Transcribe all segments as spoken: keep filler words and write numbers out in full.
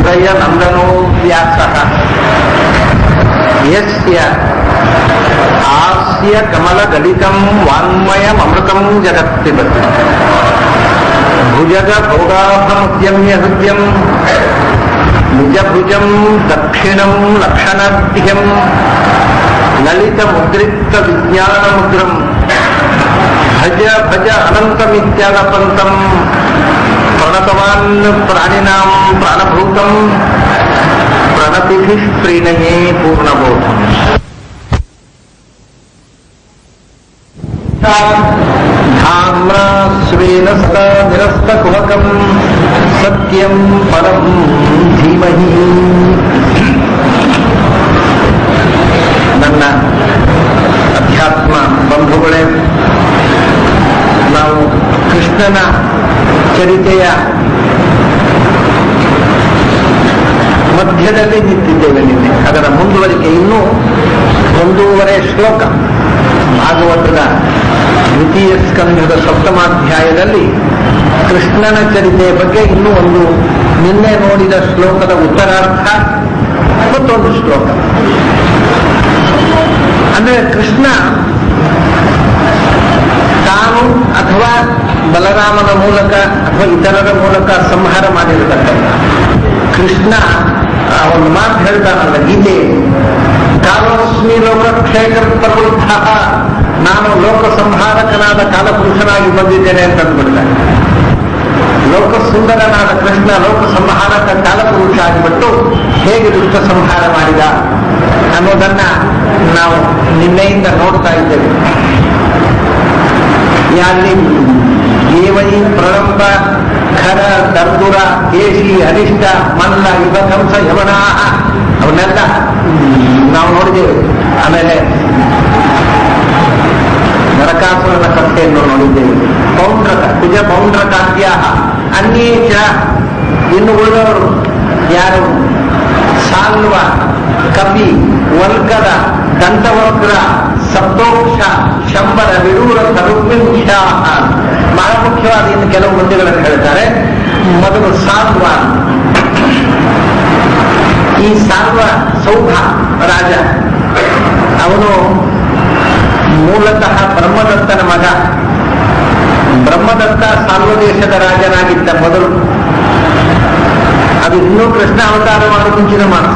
ಉದಯ ನಂದನೋ ವ್ಯಾಸಃ ಯಸ್ಯ ಆಸ್ಯ ಕಮಲ ಗಲಿತಂ ವಾನ್ಮಯಂ ಅಮೃತಂ ಜಗತ್ತಿಬತ್ ಭುಜಗ ಭೋಗಾಭಮುದ್ಯಮ್ಯ ಹೃದ್ಯಂ ನಿಜಭುಜಂ ದಕ್ಷಿಣಂ ಲಕ್ಷಣಾಢ್ಯಂ ಲಲಿತ ಮುದ್ರಿಕ್ತ ವಿಜ್ಞಾನ ಮುದ್ರಂ ಭಜ ಭಜ ಅನಂತಮಿತ್ಯಾಲಪಂತಂ ಪ್ರಣತವಾನ್ ಪ್ರಾಣಿನಾಂ ಪ್ರಾಣಭೂತಂ ಪ್ರಣತಿಭಿಃ ಪ್ರೀಣಯೇ ಪೂರ್ಣಬೋಧಂ. ಧಾಮ್ರಾ ಸ್ವೇನ ಸದಾ ನಿರಸ್ತಕುಹಕಂ ಸತ್ಯಂ ಪರಂ ಧೀಮಹಿ. ನನ್ನ ಅಧ್ಯಾತ್ಮ ಬಂಧುಗಳೇ, ನಾವು ಕೃಷ್ಣನ ಚರಿತೆಯ ಮಧ್ಯದಲ್ಲಿ ನಿಂತಿದ್ದೇವೆ. ನಿನ್ನೆ ಅದರ ಮುಂದುವರಿಕೆ ಇನ್ನೂ ಒಂದೂವರೆ ಶ್ಲೋಕ ಭಾಗವತದ ದ್ವಿತೀಯ ಸ್ಕಂಧದ ಸಪ್ತಮಾಧ್ಯಾಯದಲ್ಲಿ ಕೃಷ್ಣನ ಚರಿತೆಯ ಬಗ್ಗೆ ಇನ್ನೂ ಒಂದು ನಿನ್ನೆ ನೋಡಿದ ಶ್ಲೋಕದ ಉತ್ತರಾರ್ಥ ಮತ್ತೊಂದು ಶ್ಲೋಕ. ಅಂದ್ರೆ ಕೃಷ್ಣ ತಾನು ಅಥವಾ ಬಲರಾಮನ ಮೂಲಕ ಅಥವಾ ಇತರರ ಮೂಲಕ ಸಂಹಾರ ಮಾಡಿರತಕ್ಕಂಥ ಕೃಷ್ಣ ಒಂದು ಮಾತು ಹೇಳ್ತಾನಲ್ಲ ಗೀತೆ, ಕಾಲೋಸ್ಮಿ ಲೋಕಕ್ಷೇಕರ್ತೃದ್ಧ, ನಾನು ಲೋಕ ಸಂಹಾರಕನಾದ ಕಾಲಪುರುಷನಾಗಿ ಬಂದಿದ್ದೇನೆ ಅಂತ ಅಂದ್ಬಿಡ್ತಾನೆ. ಲೋಕ ಸುಂದರನಾದ ಕೃಷ್ಣ ಲೋಕ ಸಂಹಾರಕ ಕಾಲಪುರುಷ ಆಗಿಬಿಟ್ಟು ಹೇಗೆ ದುಷ್ಟ ಸಂಹಾರ ಮಾಡಿದ ಅನ್ನೋದನ್ನ ನಾವು ನಿನ್ನೆಯಿಂದ ನೋಡ್ತಾ ಇದ್ದೇವೆ. ಯಾಲ್ಲಿ ಏವೈ ಪ್ರಳಂಬ ಖರ ದರ್ದುರ ಕೇಶಿ ಅರಿಷ್ಟ ಮಲ್ಲ ಯುಗ ಕಂಸ ಯವನಾ ಅವನ್ನೆಲ್ಲ ನಾವು ನೋಡಿದ್ದೇವೆ. ಆಮೇಲೆ ನರಕಾಸುರನ ಕಥೆಯನ್ನು ನೋಡಿದ್ದೇವೆ. ಪೌಂಡ್ರಕ ಕುಜ ಪೌಂಡ್ರಕಾದ್ಯ ಅನ್ಯೇಚ, ಇನ್ನು ಉಳಿದವರು ಯಾರು ಸಾಲ್ವ, ಕಪಿ, ವಲ್ಕದ, ದಂತವಕ್ರ, ಸಪ್ತೋಕ್ಷ, ಶಂಬರ, ವಿಡೂರ, ರುಕ್ಮಿಂಶ. ಬಹಳ ಮುಖ್ಯವಾದ ಇನ್ನು ಕೆಲವು ಮುಂದೆಗಳನ್ನು ಹೇಳ್ತಾರೆ. ಮೊದಲು ಸಾಲ್ವ. ಈ ಸಾಲ್ವ ಸೌಭ ರಾಜ, ಅವನು ಮೂಲತಃ ಬ್ರಹ್ಮದತ್ತನ ಮಗ. ಬ್ರಹ್ಮದತ್ತ ಸಾಲ್ವ ದೇಶದ ರಾಜನಾಗಿದ್ದ ಮೊದಲು. ಅದು ಇನ್ನೂ ಕೃಷ್ಣ ಅವತಾರ ಮಾಡೋ ಮುಂಚಿನ ಮಾತು.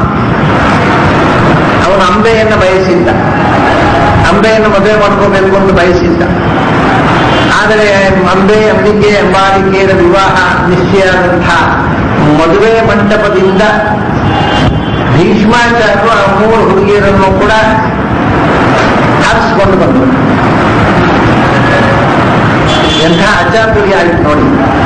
ಅವನು ಅಂಬೆಯನ್ನು ಬಯಸಿದ್ದ, ಅಂಬೆಯನ್ನು ಮದುವೆ ಮಾಡ್ಕೋಬೇಕು ಅಂತ ಬಯಸಿದ್ದ. ಆದರೆ ಅಂಬೆ, ಅಂಬಿಕೆ, ಅಂಬಾಲಿಕೆಯರ ವಿವಾಹ ನಿಶ್ಚಯ ಆದಂತಹ ಮದುವೆ ಮಂಟಪದಿಂದ ಭೀಷ್ಮಾಚಾರ್ಯರು ಆ ಮೂರು ಹುಡುಗಿಯರನ್ನು ಕೂಡ ಹಾರಿಸಿಕೊಂಡು ಬಂದರು. ಎಂಥ ಅಚಾತುರ್ಯ ಆಯ್ತು ನೋಡಿ.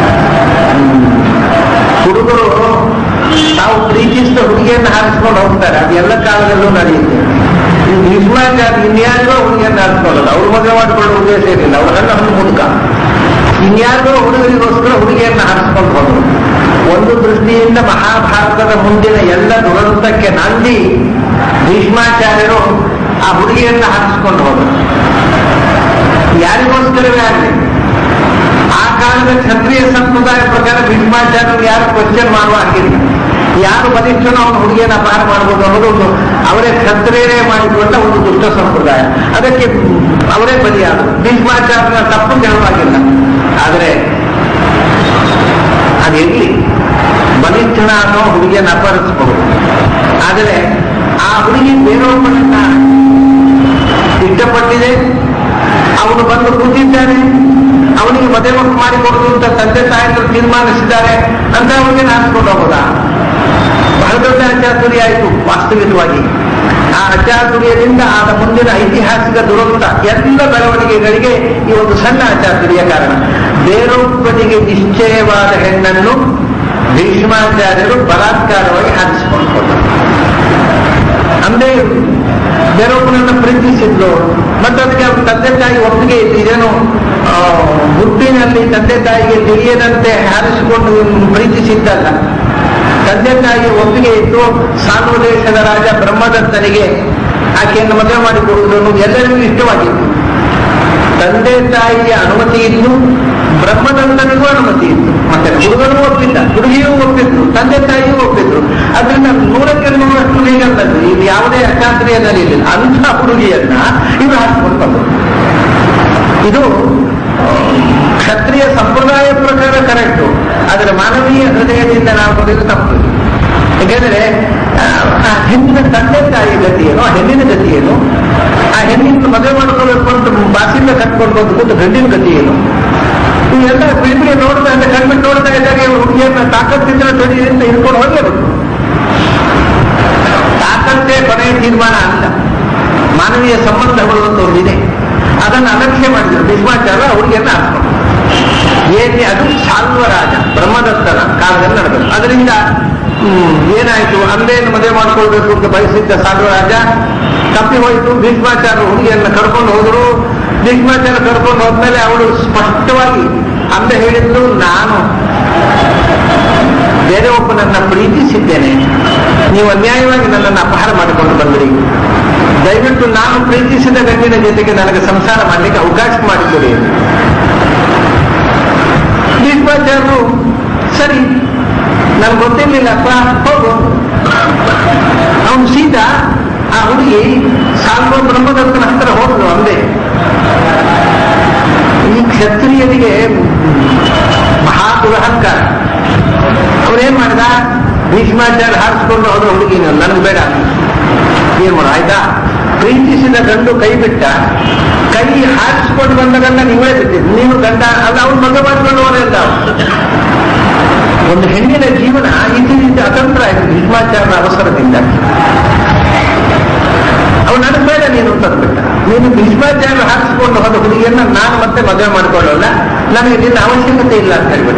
ಹುಡುಗರು ತಾವು ಪ್ರೀತಿಸಿದ ಹುಡುಗಿಯನ್ನು ಹಾರಿಸ್ಕೊಂಡು ಹೋಗ್ತಾರೆ. ಅದು ಎಲ್ಲ ಕಾಲದಲ್ಲೂ ನಡೆಯುತ್ತೆ. ಭೀಷ್ಮಾಚಾರ್ಯ ಇನ್ಯಾರಿಗೋ ಹುಡುಗಿಯನ್ನು ಹಾರಿಸ್ಕೊಳ್ಳೋದು, ಅವ್ರು ಮದುವೆ ಮಾಡಿಕೊಳ್ಳೋ ಉದ್ದೇಶ ಏನಿಲ್ಲ. ಅವರೆಲ್ಲ ಒಂದು ಹುಡುಗ ಇನ್ಯಾರಿಗೋ ಹುಡುಗರಿಗೋಸ್ಕರ ಹುಡುಗಿಯನ್ನು ಹಾರಿಸ್ಕೊಂಡು ಹೋದರು. ಒಂದು ದೃಷ್ಟಿಯಿಂದ ಮಹಾಭಾರತದ ಮುಂದಿನ ಎಲ್ಲ ದುರಂತಕ್ಕೆ ನಂದಿ ಭೀಷ್ಮಾಚಾರ್ಯರು ಆ ಹುಡುಗಿಯನ್ನು ಹಾರಿಸ್ಕೊಂಡು ಹೋದರು. ಯಾರಿಗೋಸ್ಕರವೇ ಆಗಲಿ. ಆ ಕಾಲದ ಕ್ಷತ್ರಿಯ ಸಂಪ್ರದಾಯ ಪ್ರಕಾರ ಭೀಷ್ಮಾಚಾರ್ಯರು ಯಾರು ಕ್ವಶನ್ ಮಾಡುವ ಹಾಗಿಲ್ಲ. ಯಾರು ಬಲಿಷ್ಠನೋ ಅವನು ಹುಡುಗಿಯನ್ನು ಅಪಹಾರ ಮಾಡಬಹುದು ಅನ್ನೋದು ಒಂದು ಅವರೇ ಕ್ಷತ್ರಿಯರೇ ಮಾಡಿಕೊಂಡ ಒಂದು ದುಷ್ಟ ಸಂಪ್ರದಾಯ. ಅದಕ್ಕೆ ಅವರೇ ಬಲಿಯಾದರು. ಭೀಷ್ಮಾಚಾರ್ಯನ ತಪ್ಪು ಹೇಳುವಾಗಿಲ್ಲ. ಆದರೆ ಅದಿರಲಿ, ಬಲಿಷ್ಠನ ಅನ್ನೋ ಹುಡುಗಿಯನ್ನು ಅಪಹರಿಸಬಹುದು. ಆದರೆ ಆ ಹುಡುಗಿ ಬೇರೊಬ್ಬನನ್ನ ಇಷ್ಟಪಟ್ಟಿದೆ, ಅವನು ಬಂದು ಕೂತಿದ್ದಾನೆ, ಅವನಿಗೆ ಮದುವೆ ಮಾಡಿಕೊಡುದು ಅಂತ ತಂದೆ ತಾಯಿಗಳು ತೀರ್ಮಾನಿಸಿದ್ದಾರೆ ಅಂತ ಅವನಿಗೆ ಹಾರಿಸ್ಕೊಂಡು ಹೋಗೋದಾ? ಬಹಳ ದೊಡ್ಡ ಅಚಾತುರ್ಯ ಆಯಿತು ವಾಸ್ತವಿಕವಾಗಿ. ಆ ಅಚಾತುರ್ಯದಿಂದ ಆದ ಮುಂದಿನ ಐತಿಹಾಸಿಕ ದುರಂತ ಎಲ್ಲ ಬೆಳವಣಿಗೆಗಳಿಗೆ ಈ ಒಂದು ಸಣ್ಣ ಅಚಾತುರ್ಯ ಕಾರಣ. ಬೇರೊಬ್ಬನಿಗೆ ನಿಶ್ಚಯವಾದ ಹೆಣ್ಣನ್ನು ಭೀಷ್ಮಾಚಾರ್ಯರು ಬಲಾತ್ಕಾರವಾಗಿ ಹಾರಿಸಿಕೊಂಡು ಹೋದರು. ಅಂದೇ ಬೇರೊಬ್ಬನನ್ನು ಪ್ರೀತಿಸಿದ್ಲು. ಮತ್ತು ಅದಕ್ಕೆ ಅವ್ರ ತಂದೆ ತಾಯಿ ಒಪ್ಪಿಗೆ ಇತ್ತು. ಇದೇನು ಗುಟ್ಟಿನಲ್ಲಿ ತಂದೆ ತಾಯಿಗೆ ತಿಳಿಯದಂತೆ ಹಾರಿಸಿಕೊಂಡು ಪ್ರೀತಿಸಿದ್ದಲ್ಲ. ತಂದೆ ತಾಯಿಗೆ ಒಪ್ಪಿಗೆ ಇತ್ತು. ಸಾಲ್ವ ದೇಶದ ರಾಜ ಬ್ರಹ್ಮದತ್ತನಿಗೆ ಆಕೆಯನ್ನು ಮದುವೆ ಮಾಡಿಕೊಡುವುದು ಅನ್ನೋದು ಎಲ್ಲರಿಗೂ ಇಷ್ಟವಾಗಿತ್ತು. ತಂದೆ ತಾಯಿಯ ಅನುಮತಿ ಇತ್ತು, ಬ್ರಹ್ಮದತ್ತನಿಗೂ ಅನುಮತಿ ಇತ್ತು. ಮತ್ತೆ ಹುಡುಗನೂ ಒಪ್ಪಿದ್ದ, ಹುಡುಗಿಯೂ ಒಪ್ಪಿದ್ರು, ತಂದೆ ತಾಯಿಯೂ ಒಪ್ಪಿದ್ರು. ಹೇಳಿದ್ರು. ಅದರಿಂದ ನೂರಕ್ಕೆ ನೂರಷ್ಟು ಹೇಗಂತದ್ದು ಇದು ಯಾವುದೇ ಅಶಾಸ್ತ್ರೀಯದಲ್ಲಿ ಇರಲಿಲ್ಲ. ಅಂಥ ಹುಡುಗಿಯನ್ನ ಇವರು ಹಾಕಿಕೊಂಡು ಬಂದರು. ಇದು ಕ್ಷತ್ರಿಯ ಸಂಪ್ರದಾಯ ಪ್ರಕಾರ ಕರೆಕ್ಟು, ಆದರೆ ಮಾನವೀಯ ಹೃದಯದಿಂದ ನಾವು ಬರೆದು ತಪ್ಪು. ಯಾಕೆಂದ್ರೆ ಆ ಹೆಣ್ಣಿನ ತಂದೆ ತಾಯಿ ಗತಿ ಏನು, ಆ ಹೆಣ್ಣಿನ ಗತಿ ಏನು, ಆ ಹೆಣ್ಣಿನ ಮದುವೆ ಮಾಡ್ಕೋಬೇಕು ಅಂತ ಬಾಸಿಂದ ಕಟ್ಕೊಂಡು ಬಂದು ಗಂಡಿನ ಗತಿ ಏನು, ಇವೆಲ್ಲ ಬಿಡಿಬಿಡಿ ನೋಡ್ತಾ ಅಂತ ಕಣ್ಬಿಟ್ಟು ನೋಡ್ತಾ ಇದ್ದಾಗ ಹುಡುಗಿಯನ್ನ ತಾಕತ್ತಿದ್ರೆ ತೊಡಿಯಿಂದ ಹಿಡ್ಕೊಂಡು ಹೋಗಲೇಬೇಕು. ತಾಕತ್ತೇ ಕೊನೆಯ ತೀರ್ಮಾನ ಅಲ್ಲ, ಮಾನವೀಯ ಸಂಬಂಧಗಳು ಅಂತ ಒಂದಿದೆ. ಅದನ್ನು ಅಲಕ್ಷ್ಯ ಮಾಡಿದ್ರು ಭೀಷ್ಮಾಚಾರ್ಯ ಹುಡುಗಿಯನ್ನ ಹಾಕೊಂಡು. ಏಕೆ ಅದು ಸಾಲ್ವರಾಜ ಬ್ರಹ್ಮದತ್ತನ ಕಾಲದಲ್ಲಿ ನಡೆದರು. ಅದರಿಂದ ಏನಾಯ್ತು, ಅಂದೇನು ಮದುವೆ ಮಾಡ್ಕೊಳ್ಬೇಕು ಅಂತ ಬಯಸಿದ್ದ ಸಾಲ್ವರಾಜ ತಪ್ಪಿ ಹೋಯಿತು. ಭೀಷ್ಮಾಚಾರ್ಯ ಹುಡುಗಿಯನ್ನ ಕರ್ಕೊಂಡು ಹೋದರು. ಭೀಷ್ಮಾಚಾರ್ಯ ಕರ್ಕೊಂಡು ಹೋದ್ಮೇಲೆ ಅವಳು ಸ್ಪಷ್ಟವಾಗಿ ಅಂದೆ ಹೇಳಿದ್ದು, ನಾನು ಬೇರೆ ಒಬ್ಬನನ್ನ ಪ್ರೀತಿಸಿದ್ದೇನೆ, ನೀವು ಅನ್ಯಾಯವಾಗಿ ನನ್ನನ್ನು ಅಪಹಾರ ಮಾಡಿಕೊಂಡು ಬಂದ್ರಿ, ದಯವಿಟ್ಟು ನಾನು ಪ್ರೀತಿಸಿದ ಗಂಡಿನ ಜೊತೆಗೆ ನನಗೆ ಸಂಸಾರ ಮಾಡಲಿಕ್ಕೆ ಅವಕಾಶ ಮಾಡಿಕೊಡಿ. ಭೀಷ್ಮಾಚಾರ್ಯರು ಸರಿ ನನಗೆ ಗೊತ್ತಿರ್ಲಿಲ್ಲಪ್ಪ ಹೋಗು. ಅವನು ಸೀದಾ ಆ ಹುಡುಗಿ ಸಾಲ್ವ ಬ್ರಹ್ಮದತ್ತನ ಹತ್ರ ಹೋದ್ರು. ಅಂದೆ ಈ ಕ್ಷತ್ರಿಯನಿಗೆ ಮಹಾ ದುರಹಂಕಾರ. ಅವನೇನ್ ಮಾಡಿದ, ಭೀಷ್ಮಾಚಾರ್ಯ ಹಾರಿಸ್ಕೊಂಡು ಹೋದ ಹುಡುಗಿನ ನನಗೆ ಬೇಡ ಏನ್ ಮಾಡ ಆಯ್ತಾ, ಪ್ರೀತಿಸಿದ ಗಂಡು ಕೈ ಬಿಟ್ಟ, ಕೈ ಹಾರಿಸ್ಕೊಂಡು ಬಂದ ಗಂಡ ನೀವೇ ಬಿಟ್ಟಿದ್ದು, ನೀವು ಗಂಡ ಅಲ್ಲ ಅವ್ನು ಮಗ ಮಾಡ್ಕೊಂಡು ಹೋದ. ಒಂದು ಹೆಣ್ಣಿನ ಜೀವನ ಇದರಿಂದ ಅತಂತ್ರ ಆಯ್ತು ಭೀಷ್ಮಾಚಾರ್ಯರ ಅವಸರದಿಂದ. ಅವ್ನು ನನಗೆ ಬೇಡ ನೀನು ತಂದ್ಬಿಟ್ಟ. ನೀನು ಭೀಷ್ಮಾಚಾರ್ಯ ಹಾರಿಸಿಕೊಂಡು ಹೋದ ಹುಡುಗಿಯನ್ನ ನಾನು ಮತ್ತೆ ಮದುವೆ ಮಾಡ್ಕೊಳ್ಳೋಲ್ಲ, ನನಗೆ ನಿನ್ನ ಅವಶ್ಯಕತೆ ಇಲ್ಲ ಅಂತ ಹೇಳ್ಬಿಟ್ಟ.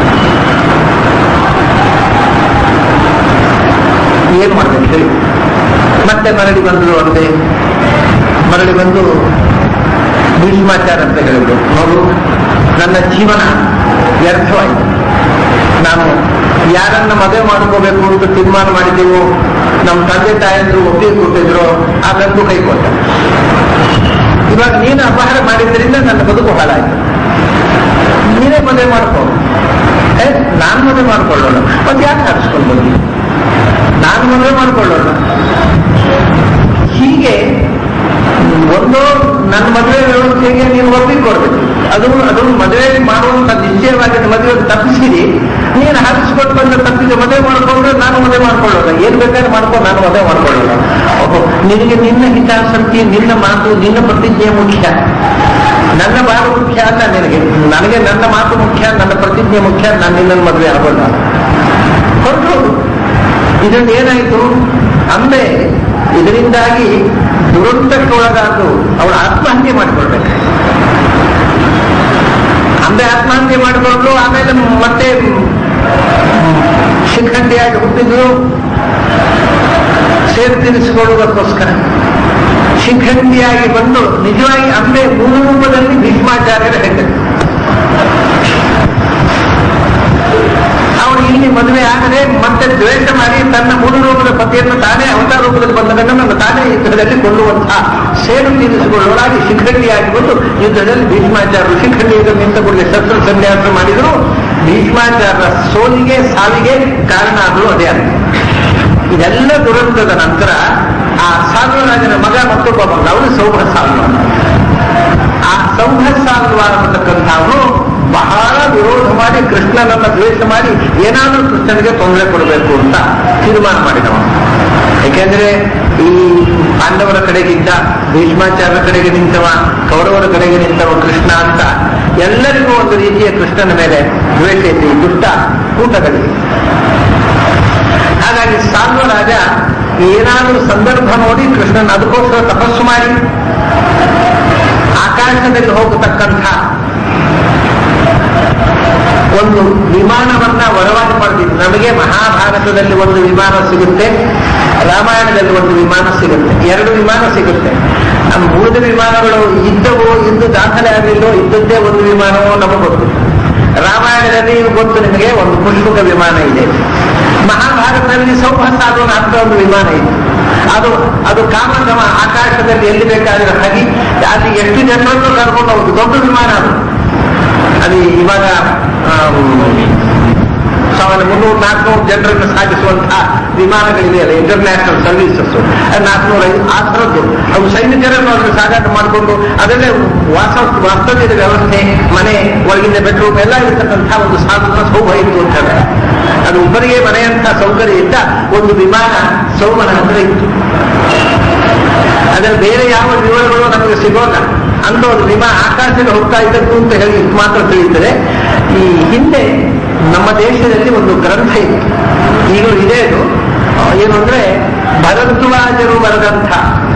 ಏನ್ ಮಾಡ್ಬೇಕು ಹೇಳಿ. ಮತ್ತೆ ಮರಳಿ ಬಂದ್ರು. ಅಂದೆ ಮರಳಿ ಬಂದು ಭೀಷ್ಮಾಚಾರ್ಯ ಅಂತ ಹೇಳಿದ್ರು, ನೋಡು ನನ್ನ ಜೀವನ ವ್ಯರ್ಥವಾಯಿತು. ನಾನು ಯಾರನ್ನ ಮದುವೆ ಮಾಡ್ಕೋಬೇಕು ಅಂತ ತೀರ್ಮಾನ ಮಾಡಿದ್ದೆವು, ನಮ್ಮ ತಂದೆ ತಾಯಂದ್ರು ಒಪ್ಪಿಗೆ ಕೊಟ್ಟಿದ್ರು, ಆ ಗಂಡು ಕೈ ಕೊಟ್ಟ. ಇವಾಗ ನೀನು ಅಪಹಾರ ಮಾಡಿದ್ರಿಂದ ನನ್ನ ಬದುಕು ಹಾಳಾಯ್ತು, ನೀನೇ ಮದುವೆ ಮಾಡ್ಕೋ. ಏ ನಾನು ಮದುವೆ ಮಾಡ್ಕೊಳ್ಳೋಣ. ಮತ್ತೆ ಯಾಕೆ ಹಾರಿಸ್ಕೊಂಡು ಬಂದಿ, ನಾನು ಮದುವೆ ಮಾಡ್ಕೊಳ್ಳೋಣ. ಹೀಗೆ ಒಂದು ನನ್ನ ಮದುವೆ ವ್ಯವಸ್ಥೆಗೆ ನೀವು ಒಪ್ಪಿಗೆ ಕೊಡ್ಬೇಕು. ಅದು ಅದು ಮದುವೆ ಮಾಡುವಂತ ನಿಶ್ಚಯವಾಗಿ ಮದುವೆ ತಪ್ಪಿಸಿರಿ, ನೀನು ಹಾರಿಸ್ಕೊಂಡು ಬಂದ ತಪ್ಪಿಗೆ ಮದುವೆ ಮಾಡ್ಕೊಂಡ್ರೆ ನಾನು ಮದುವೆ ಮಾಡ್ಕೊಳ್ಳೋಣ, ಏನ್ ಬೇಕಾದ್ರೆ ಮಾಡ್ಕೊಂಡು ನಾನು ಮದುವೆ ಮಾಡ್ಕೊಳ್ಳೋಣ. ನಿನಗೆ ನಿನ್ನ ಹಿತಾಸಕ್ತಿ, ನಿನ್ನ ಮಾತು, ನಿನ್ನ ಪ್ರತಿಜ್ಞೆ ಮುಖ್ಯ, ನನ್ನ ಬಾಳು ಮುಖ್ಯ ಅಲ್ಲ ನಿನಗೆ. ನನಗೆ ನನ್ನ ಮಾತು ಮುಖ್ಯ, ನನ್ನ ಪ್ರತಿಜ್ಞೆ ಮುಖ್ಯ, ನಾನು ನಿನ್ನನ್ನು ಮದುವೆ ಆಗೋಣ ಹೊರಟು. ಇದರಿಂದ ಏನಾಯಿತು ಅಂಬೆ ಇದರಿಂದಾಗಿ ದುರಂತಕ್ಕೆ ಒಳಗಾದ್ದು ಅವಳು ಆತ್ಮಹತ್ಯೆ ಮಾಡಿಕೊಳ್ಬೇಕು. ಅಂಬೆ ಆತ್ಮಹತ್ಯೆ ಮಾಡಿಕೊಂಡು ಆಮೇಲೆ ಮತ್ತೆ ಶಿಖಂಡಿಯಾಗಿ ಹುಟ್ಟಿದ್ರು ಸೇರು ತೀರಿಸಿಕೊಳ್ಳುವುದಕ್ಕೋಸ್ಕರ ಶಿಖಂಡಿಯಾಗಿ ಬಂದು ನಿಜವಾಗಿ ಅಂಬೆ ಮೂಲ ರೂಪದಲ್ಲಿ ಭೀಷ್ಮಾಚಾರ್ಯರ ಹೆಂಡತಿ. ಅವಳು ಇಲ್ಲಿ ಮದುವೆ ಆಗದೆ ಮತ್ತೆ ದ್ವೇಷ ಮಾಡಿ ತನ್ನ ಮೂಲ ರೂಪದ ಪತಿಯನ್ನು ತಾನೇ ಅವತಾರ ರೂಪದಲ್ಲಿ ಬಂದದನ್ನು ತಾನೇ ಯುದ್ಧದಲ್ಲಿ ಕೊಲ್ಲುವಂತಹ ಸೇಡು ತೀರಿಸಿಕೊಳ್ಳೋರಾಗಿ ಶಿಖಂಡಿಯಾಗಿ ಬಂದು ಯುದ್ಧದಲ್ಲಿ ಭೀಷ್ಮಾಚಾರ್ಯರು ಶಿಖಂಡಿಯನ್ನು ನಿಂತ ಕೂಡಲೇ ಶಸ್ತ್ರ ಸನ್ಯಾಸ ಮಾಡಿದರು. ಭೀಷ್ಮಾಚಾರ್ಯರ ಸೋಲಿಗೆ ಸಾವಿಗೆ ಕಾರಣ ಆದರೂ ಅದೇ ಅಂತ. ಇದೆಲ್ಲ ದುರಂತದ ನಂತರ ಆ ಸಾಲ್ವರಾಜನ ಮಗ ಮತ್ತೊಬ್ಬ ಮಗ, ಅವನು ಸೌಭ ಸಾಲ್ವ. ಆ ಸೌಭ ಸಾಲ್ವ ಅನ್ನತಕ್ಕಂಥವನು ಬಹಳ ವಿರೋಧ ಮಾಡಿ ಕೃಷ್ಣನನ್ನ ದ್ವೇಷ ಮಾಡಿ ಏನಾದರೂ ಕೃಷ್ಣನಿಗೆ ತೊಂದರೆ ಕೊಡಬೇಕು ಅಂತ ತೀರ್ಮಾನ ಮಾಡಿದವ. ಯಾಕೆಂದ್ರೆ ಈ ಪಾಂಡವರ ಕಡೆಗಿದ್ದ, ಭೀಷ್ಮಾಚಾರ್ಯರ ಕಡೆಗೆ ನಿಂತವ, ಕೌರವರ ಕಡೆಗೆ ನಿಂತವ ಕೃಷ್ಣ ಅಂತ ಎಲ್ಲರಿಗೂ ಒಂದು ರೀತಿಯ ಕೃಷ್ಣನ ಮೇಲೆ ದ್ವೇಷ ಇದೆ, ದುಷ್ಟ ಕೂಟಗಳಿಗೆ. ಹಾಗಾಗಿ ಸಾಲ್ವರಾಜ ಏನಾದರೂ ಸಂದರ್ಭ ನೋಡಿ ಕೃಷ್ಣನ ಅದಕ್ಕೋಸ್ಕರ ತಪಸ್ಸು ಮಾಡಿ ಆಕಾಶದಲ್ಲಿ ಹೋಗತಕ್ಕಂಥ ಒಂದು ವಿಮಾನವನ್ನ ವರವಾಗಿ ಪಡೆದಿದ್ದು. ನಮಗೆ ಮಹಾಭಾರತದಲ್ಲಿ ಒಂದು ವಿಮಾನ ಸಿಗುತ್ತೆ, ರಾಮಾಯಣದಲ್ಲಿ ಒಂದು ವಿಮಾನ ಸಿಗುತ್ತೆ, ಎರಡು ವಿಮಾನ ಸಿಗುತ್ತೆ. ನಮ್ಮ ಉಳಿದ ವಿಮಾನಗಳು ಇದ್ದವೋ ಇದ್ದು ದಾಖಲೆ ಆಗಲಿಲ್ಲೋ, ಇದ್ದದ್ದೇ ಒಂದು ವಿಮಾನವೋ ನಮಗೆ ಗೊತ್ತು. ರಾಮಾಯಣದಲ್ಲಿ ಗೊತ್ತು ನಿಮಗೆ ಒಂದು ಪುಷ್ಪಕ ವಿಮಾನ ಇದೆ. ಮಹಾಭಾರತದಲ್ಲಿ ಸೌಭಸಾಧನ ಅಂತ ಒಂದು ವಿಮಾನ ಇದೆ. ಅದು ಅದು ಕಾಮಕಮ ಆಕಾಶದಲ್ಲಿ ಎಲ್ಲಿ ಬೇಕಾದ್ರೆ ಹಾಗೆ ಅಲ್ಲಿ ಎಷ್ಟು ಜನರನ್ನು ಕರ್ಕೊಂಡು ಹೋಗುದು ದೊಡ್ಡ ವಿಮಾನ. ಅದು ಅದು ಇವಾಗ ಆಮೇಲೆ ಮುನ್ನೂರು ನಾಲ್ಕುನೂರು ಜನರನ್ನು ಸಾಗಿಸುವಂತಹ ವಿಮಾನಗಳಿದೆಯಲ್ಲ, ಇಂಟರ್ನ್ಯಾಷನಲ್ ಸರ್ವೀಸಸ್, ನಾಲ್ಕುನೂರ ಐದು ಆ ಥರದ್ದು ಅವು ಸೈನಿಕರನ್ನು ಅದನ್ನು ಸಾಗಾಟ ಮಾಡಿಕೊಂಡು ಅದರಲ್ಲೇ ವಾಸ ವಾಸ್ತವ್ಯದ ವ್ಯವಸ್ಥೆ, ಮನೆ ಒಳಗಿನ ಬೆಡ್ರೂಮ್ ಎಲ್ಲ ಇರತಕ್ಕಂಥ ಒಂದು ಸಾಧನ ಸೌಭಾಗ್ಯ ಇತ್ತು ಅಂತ ಹೇಳ್ತಾರೆ. ಅದು ಒಬ್ಬರಿಗೆ ಮನೆಯಂಥ ಸೌಕರ್ಯ ಇದ್ದ ಒಂದು ವಿಮಾನ ಸೌಮನ ಹತ್ರ ಇತ್ತು. ಅದರ ಬೇರೆ ಯಾವ ವಿವರಗಳು ನಮಗೆ ಸಿಗೋಲ್ಲ. ಅಂತ ಒಂದು ವಿಮಾನ ಆಕಾಶದಲ್ಲಿ ಹೋಗ್ತಾ ಇದ್ದದ್ದು ಅಂತ ಹೇಳಿ ಮಾತ್ರ ತಿಳಿಯುತ್ತದೆ. ಈ ಹಿಂದೆ ನಮ್ಮ ದೇಶದಲ್ಲಿ ಒಂದು ಗ್ರಂಥ ಇತ್ತು, ಈಗಲೂ ಇದೆ. ಅದು ಏನು ಅಂದ್ರೆ ಭರದ್ವಾಜರು ಬರೆದಂಥ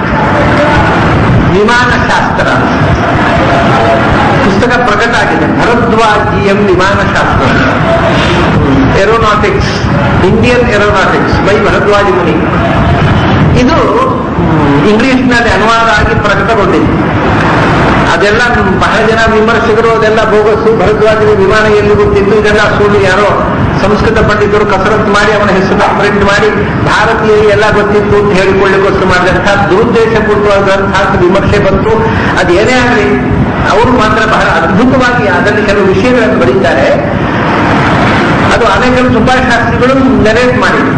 ವಿಮಾನಶಾಸ್ತ್ರ ಪುಸ್ತಕ ಪ್ರಕಟ ಆಗಿದೆ. ಭರದ್ವಾಜಿಯಂ ವಿಮಾನಶಾಸ್ತ್ರ, aeronautics, Indian aeronautics by Bharadwaja Muni. ಇದು ಇಂಗ್ಲಿಷ್ನಲ್ಲಿ ಅನುವಾದ ಆಗಿ ಪ್ರಕಟಗೊಂಡಿದೆ. ಅದೆಲ್ಲ ಬಹಳ ಜನ ವಿಮರ್ಶಕರು ಅದೆಲ್ಲ ಬೋಗಸ್ಸು, ಭರದ್ವಾಜನ ವಿಮಾನ ಎಲ್ಲಿ ಗೊತ್ತಿತ್ತು, ಇದೆಲ್ಲ ಸುಳ್ಳು, ಯಾರೋ ಸಂಸ್ಕೃತ ಪಂಡಿತರು ಕಸರತ್ತು ಮಾಡಿ ಅವನ ಹೆಸರು ಪ್ರಿಂಟ್ ಮಾಡಿ ಭಾರತೀಯರಿಗೆ ಎಲ್ಲ ಗೊತ್ತಿತ್ತು ಅಂತ ಹೇಳಿಕೊಳ್ಳಿಕ್ಕೋಸ್ಕರ ಮಾಡಿದಂಥ ದುರುದ್ದೇಶಪೂರ್ವವಾದಂತಹ ವಿಮರ್ಶೆ ಬಂತು. ಅದೇನೇ ಆಗಲಿ, ಅವರು ಮಾತ್ರ ಬಹಳ ಅದ್ಭುತವಾಗಿ ಅದರಲ್ಲಿ ಕೆಲವು ವಿಷಯಗಳನ್ನು ಬರೀತಾರೆ. ಅದು ಅನೇಕ ಸುಭಾಷ್ ಶಾಸ್ತ್ರಿಗಳು ನೆರೇಟ್ ಮಾಡಿದ್ರು.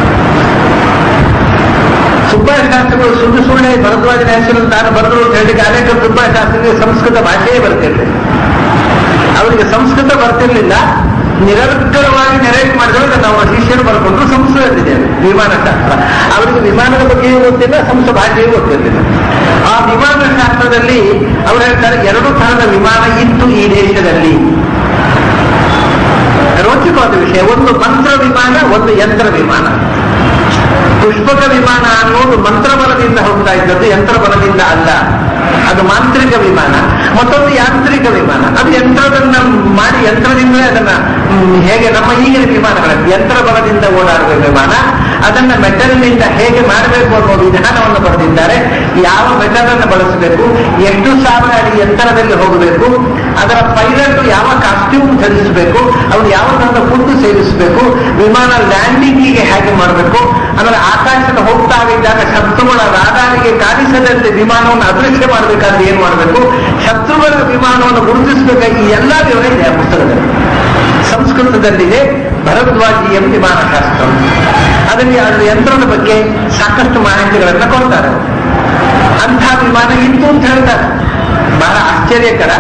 ಸುಭಾಷ್ ಶಾಸ್ತ್ರಿಗಳು ಸುಳ್ಳು ಸುಳ್ಳೆ ಭರದ್ವಾಜನ ಹೆಸರನ್ನು ತಾನು ಬರೆದ್ರು ಅಂತ ಹೇಳಿಕ್ಕೆ ಅನೇಕ ಸುಭಾಷ್ ಶಾಸ್ತ್ರಿಗಳಿಗೆ ಸಂಸ್ಕೃತ ಭಾಷೆಯೇ ಬರ್ತಿರ್ಲಿಲ್ಲ. ಅವರಿಗೆ ಸಂಸ್ಕೃತ ಬರ್ತಿರ್ಲಿಲ್ಲ, ನಿರರ್ಗಳವಾಗಿ ನೆರೇಟ್ ಮಾಡಿದವಾಗ ನಾವು ಶಿಷ್ಯರು ಬರ್ಕೊಂಡ್ರು ಸಂಸ್ಕೃತದಿದ್ದೇವೆ ವಿಮಾನಶಾಸ್ತ್ರ. ಅವರಿಗೆ ವಿಮಾನದ ಬಗ್ಗೆಯೂ ಗೊತ್ತಿಲ್ಲ, ಸಂಸ್ಕೃತ ಭಾಷೆಯೂ ಗೊತ್ತಿರಲಿಲ್ಲ. ಆ ವಿಮಾನಶಾಸ್ತ್ರದಲ್ಲಿ ಅವರು ಹೇಳ್ತಾರೆ ಎರಡು ತರಹದ ವಿಮಾನ ಇತ್ತು ಈ ದೇಶದಲ್ಲಿ. ರೋಚಕವಾದ ವಿಷಯ, ಒಂದು ಮಂತ್ರ ವಿಮಾನ, ಒಂದು ಯಂತ್ರ ವಿಮಾನ. ಪುಷ್ಪಕ ವಿಮಾನ ಅನ್ನೋದು ಮಂತ್ರಬಲದಿಂದ ಹೋಗ್ತಾ ಇದ್ದದ್ದು, ಯಂತ್ರಬಲದಿಂದ ಅಲ್ಲ. ಅದು ಮಾಂತ್ರಿಕ ವಿಮಾನ. ಮತ್ತೊಂದು ಯಾಂತ್ರಿಕ ವಿಮಾನ, ಅದು ಯಂತ್ರದನ್ನ ಮಾಡಿ ಯಂತ್ರದಿಂದಲೇ ಅದನ್ನ, ಹೇಗೆ ನಮ್ಮ ಈಗಿನ ವಿಮಾನಗಳ ಯಂತ್ರ ಬಲದಿಂದ ಓಡಾಡುವ ವಿಮಾನ, ಅದನ್ನ ಮೆಟಲ್ನಿಂದ ಹೇಗೆ ಮಾಡಬೇಕು ಅನ್ನೋ ವಿಧಾನವನ್ನು ಬರೆದಿದ್ದಾರೆ. ಯಾವ ಮೆಟಲ್ ಅನ್ನು ಬಳಸಬೇಕು, ಎಷ್ಟು ಸಾವಿರ ಅಡಿ ಯಂತ್ರದಲ್ಲಿ ಹೋಗಬೇಕು, ಅದರ ಪೈಲಟ್ ಯಾವ ಕಾಸ್ಟ್ಯೂಮ್ ಧರಿಸಬೇಕು, ಅವನು ಯಾವ ತರದ ಫುಡ್ ಸೇವಿಸಬೇಕು, ವಿಮಾನ ಲ್ಯಾಂಡಿಂಗಿಗೆ ಹೇಗೆ ಮಾಡಬೇಕು, ಆಮೇಲೆ ಆಕಾಶದ ಹೋಗ್ತಾ ಇದ್ದಾಗ ಶತ್ರುಗಳ ರಾಡಾರಿಗೆ ಕಾಣಿಸದಂತೆ ವಿಮಾನವನ್ನು ಅದೃಶ್ಯ ಮಾಡಬೇಕಾದ್ರೆ ಏನ್ ಮಾಡಬೇಕು, ಶತ್ರುಗಳ ವಿಮಾನವನ್ನು ಗುರುತಿಸಬೇಕಾಗಿ ಈ ಎಲ್ಲಾ ವಿವರ ಇದೆ ಆ ಪುಸ್ತಕದಲ್ಲಿ. ಸಂಸ್ಕೃತದಲ್ಲಿದೆ ಭರದ್ವಾಜಿಯಂ ವಿಮಾನಶಾಸ್ತ್ರ. ಅದರಲ್ಲಿ ಅದರ ಯಂತ್ರದ ಬಗ್ಗೆ ಸಾಕಷ್ಟು ಮಾಹಿತಿಗಳನ್ನು ಕೊಡ್ತಾರೆ. ಅಂಥ ವಿಮಾನ ಇತ್ತು ಅಂತ ಹೇಳ್ತಾರೆ. ಬಹಳ ಆಶ್ಚರ್ಯಕರ.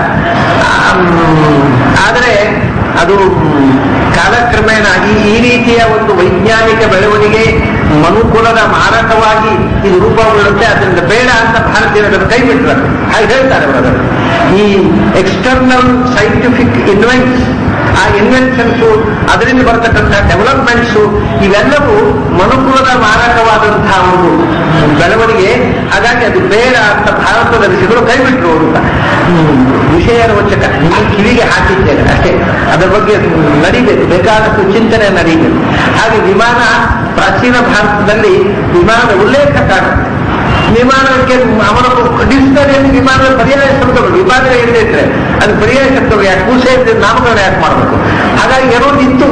ಆದರೆ ಅದು ಕಾಲಕ್ರಮೇಣ ಈ ಈ ರೀತಿಯ ಒಂದು ವೈಜ್ಞಾನಿಕ ಬೆಳವಣಿಗೆ ಮನುಕುಲದ ಮಾರಕವಾಗಿ ಇದು ರೂಪಗೊಳ್ಳುತ್ತೆ, ಅದರಿಂದ ಬೇಡ ಅಂತ ಭಾರತೀಯರು ಕೈ ಬಿಟ್ಟರು. ಹಾಗೆ ಹೇಳ್ತಾರೆ ಅವರು. ಈ ಎಕ್ಸ್ಟರ್ನಲ್ ಸೈಂಟಿಫಿಕ್ ಇನ್ವೆಂಟ್ಸ್, ಆ ಇನ್ವೆನ್ಷನ್ಸು, ಅದರಿಂದ ಬರತಕ್ಕಂತಹ ಡೆವಲಪ್ಮೆಂಟ್ಸು, ಇವೆಲ್ಲವೂ ಮನುಕುಲದ ಮಾರಕವಾದಂತಹ ಒಂದು ಬೆಳವಣಿಗೆ. ಹಾಗಾಗಿ ಅದು ಬೇಡ ಅಂತ ಭಾರತದ ಋಷಿಗಳು ಕೈ ಬಿಟ್ಟರು ಅಂತ ವಿಷಯ ರೋಚಕ. ನಿಮ್ಮ ಕಿವಿಗೆ ಹಾಕಿದ್ದೇನೆ ಅಷ್ಟೇ. ಅದರ ಬಗ್ಗೆ ನಡೀಬೇಕು, ಬೇಕಾದಷ್ಟು ಚಿಂತನೆ ನಡೀಬೇಕು. ಹಾಗೆ ವಿಮಾನ ಪ್ರಾಚೀನ ಭಾರತದಲ್ಲಿ ವಿಮಾನದ ಉಲ್ಲೇಖ ಕಾಣುತ್ತೆ. ವಿಮಾನಕ್ಕೆ ಅವರ ಡಿಕ್ಷನರಿಯಲ್ಲಿ ವಿಮಾನದ ಪರ್ಯಾಯ ಶಬ್ದಗಳು ವಿಮಾನ ಇದ್ರೆ ಅದು ಪರ್ಯಾಯ ಶಬ್ದಗಳು ಯಾಕೆ ಕೂಸೆ ಇದ್ರೆ ನಾಮಕರಣ ಯಾಕೆ ಮಾಡಬೇಕು? ಹಾಗಾಗಿ ಏನೋ ಇತ್ತು.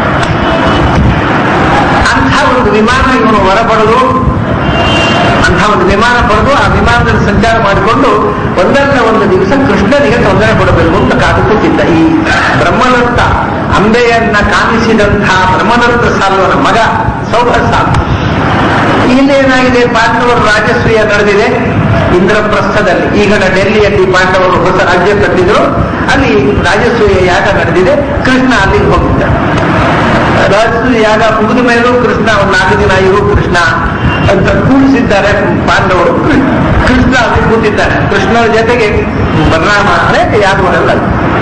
ಅಂಥ ಒಂದು ವಿಮಾನ ಇವನು ಹೊರಬಡಲು, ಅಂಥ ಒಂದು ವಿಮಾನ ಪಡೆದು ಆ ವಿಮಾನದಲ್ಲಿ ಸಂಚಾರ ಮಾಡಿಕೊಂಡು ಒಂದಲ್ಲ ಒಂದು ದಿವಸ ಕೃಷ್ಣನಿಗೆ ತೊಂದರೆ ಕೊಡಬೇಕು ಅಂತ ಕಾದು ಕೂತಿದ್ದ. ಈ ಬ್ರಹ್ಮದತ್ತ ಅಂಬೆಯನ್ನ ಕಾಣಿಸಿದಂತಹ ಬ್ರಹ್ಮದತ್ತ ಸಾಲ್ವನ ಮಗ ಸೌಭಸ. ಇಲ್ಲೇನಾಗಿದೆ, ಪಾಂಡವರು ರಾಜಸೂಯ ನಡೆದಿದೆ ಇಂದ್ರಪ್ರಸ್ಥದಲ್ಲಿ. ಈಗ ಡೆಲ್ಲಿಯಲ್ಲಿ ಪಾಂಡವರು ಹೊಸ ರಾಜ್ಯ ಕಟ್ಟಿದ್ರು, ಅಲ್ಲಿ ರಾಜಸೂಯ ಯಾಗ ನಡೆದಿದೆ. ಕೃಷ್ಣ ಅಲ್ಲಿಗೆ ಹೋಗಿದ್ದ. ರಾಜಸೂಯ ಯಾಗ ಮುಗಿದ ಮೇಲೂ ಕೃಷ್ಣ ಒಂದು ನಾಲ್ಕು ದಿನ ಇರು ಕೃಷ್ಣ ಅಂತ ಕೂಡಿಸಿದ್ದಾರೆ ಪಾಂಡವರು. ಕೃಷ್ಣ ಅಲ್ಲಿ ಕೂತಿದ್ದಾರೆ. ಕೃಷ್ಣರ ಜೊತೆಗೆ ಬಲರಾಮ ಅನೇಕ ಯಾದವರೆಲ್ಲ.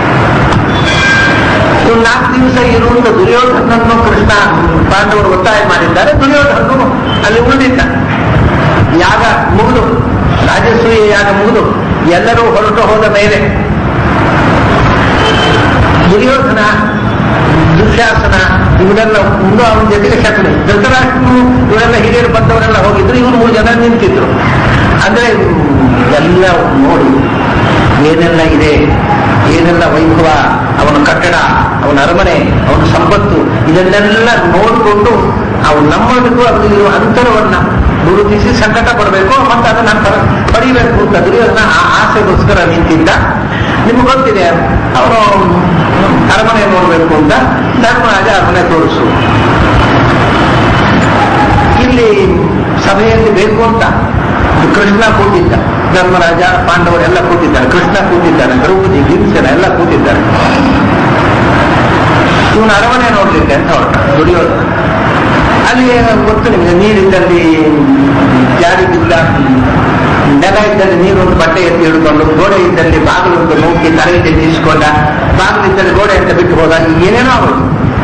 ಇನ್ನು ನಾಲ್ಕು ದಿವಸ ಇರುವಂತ ದುರ್ಯೋಧನನ್ನು ಕೃಷ್ಣ ಪಾಂಡವರು ಒತ್ತಾಯ ಮಾಡಿದ್ದಾರೆ. ದುರ್ಯೋಧನನು ಅಲ್ಲಿ ಉಳಿದಿದ್ದ. ಯಾಗ ಮುಗಿದು, ರಾಜಸೂಯ ಯಾಗ ಮುಗಿದು ಎಲ್ಲರೂ ಹೊರಟು ಹೋದ ಮೇಲೆ ದುರ್ಯೋಧನ, ದುಶ್ಯಾಸನ ಇವರೆಲ್ಲ ಮುಂದೆ ಅವನ ಜೊತೆಗೆ ಶತ್ರು. ಧೃತರಾಷ್ಟ್ರನು ಇವರೆಲ್ಲ ಹಿರಿಯರು ಬಂದವರೆಲ್ಲ ಹೋಗಿದ್ರು. ಇವರು ಮೂರು ಜನ ನಿಂತಿದ್ರು. ಅಂದ್ರೆ ಎಲ್ಲ ನೋಡಿ ಏನೆಲ್ಲ ಇದೆ, ಏನೆಲ್ಲ ವೈಭವ, ಅವನ ಕಟ್ಟಡ, ಅವನ ಅರಮನೆ, ಅವನ ಸಂಪತ್ತು, ಇದನ್ನೆಲ್ಲ ನೋಡಿಕೊಂಡು ಅವನು ನಮ್ಮದಕ್ಕೂ ಅದರಲ್ಲಿರುವ ಅಂತರವನ್ನ ಗುರುತಿಸಿ ಸಂಕಟ ಪಡಬೇಕು ಮತ್ತು ಅದನ್ನ ಪಡಿಬೇಕು ಅಂತ ದುರ್ಯೋಧನ ಆ ಆಸೆಗೋಸ್ಕರ ನಿಂತಿದ್ದ. ನಿಮ್ಗೆ ಗೊತ್ತಿದೆ, ಅವನು ಅರಮನೆ ನೋಡ್ಬೇಕು ಅಂತ ಧರ್ಮರಾಜ ಅರಮನೆ ತೋರಿಸು. ಇಲ್ಲಿ ಸಭೆಯಲ್ಲಿ ಬೇಕು ಅಂತ ಕೃಷ್ಣ ಕೂತಿದ್ದ, ಧರ್ಮರಾಜ ಪಾಂಡವರೆಲ್ಲ ಕೂತಿದ್ದಾರೆ, ಕೃಷ್ಣ ಕೂತಿದ್ದಾರೆ, ದ್ರೌಪದಿ ಭೀಮಸೇನ ಎಲ್ಲ ಕೂತಿದ್ದಾರೆ. ಇವನು ಅರಮನೆ ನೋಡ್ಲಿಕ್ಕೆ ಅಂತ ಹೊರಟ ದುರ್ಯೋಧನ. ಅಲ್ಲಿ ಗೊತ್ತು ನಿಮಗೆ, ನೀರಿದ್ದಲ್ಲಿ ಜಾರಿಗಿಲ್ಲ, ನೆಲ ಇದ್ದಲ್ಲಿ ನೀರೊಂದು ಬಟ್ಟೆ ಎತ್ತಿ ಹಿಡ್ಕೊಂಡು, ಗೋಡೆ ಇದ್ದಲ್ಲಿ ಬಾಗಿಲೊಂದು ನೂಕಿ ತಲೆಗೆ ತೆಗೆಸಿಕೊಂಡ, ಬಾಗಿಲಿದ್ದಲ್ಲಿ ಗೋಡೆ ಅಂತ ಬಿಟ್ಟು ಹೋದ. ಏನೇನೋ ಆಗೋದು.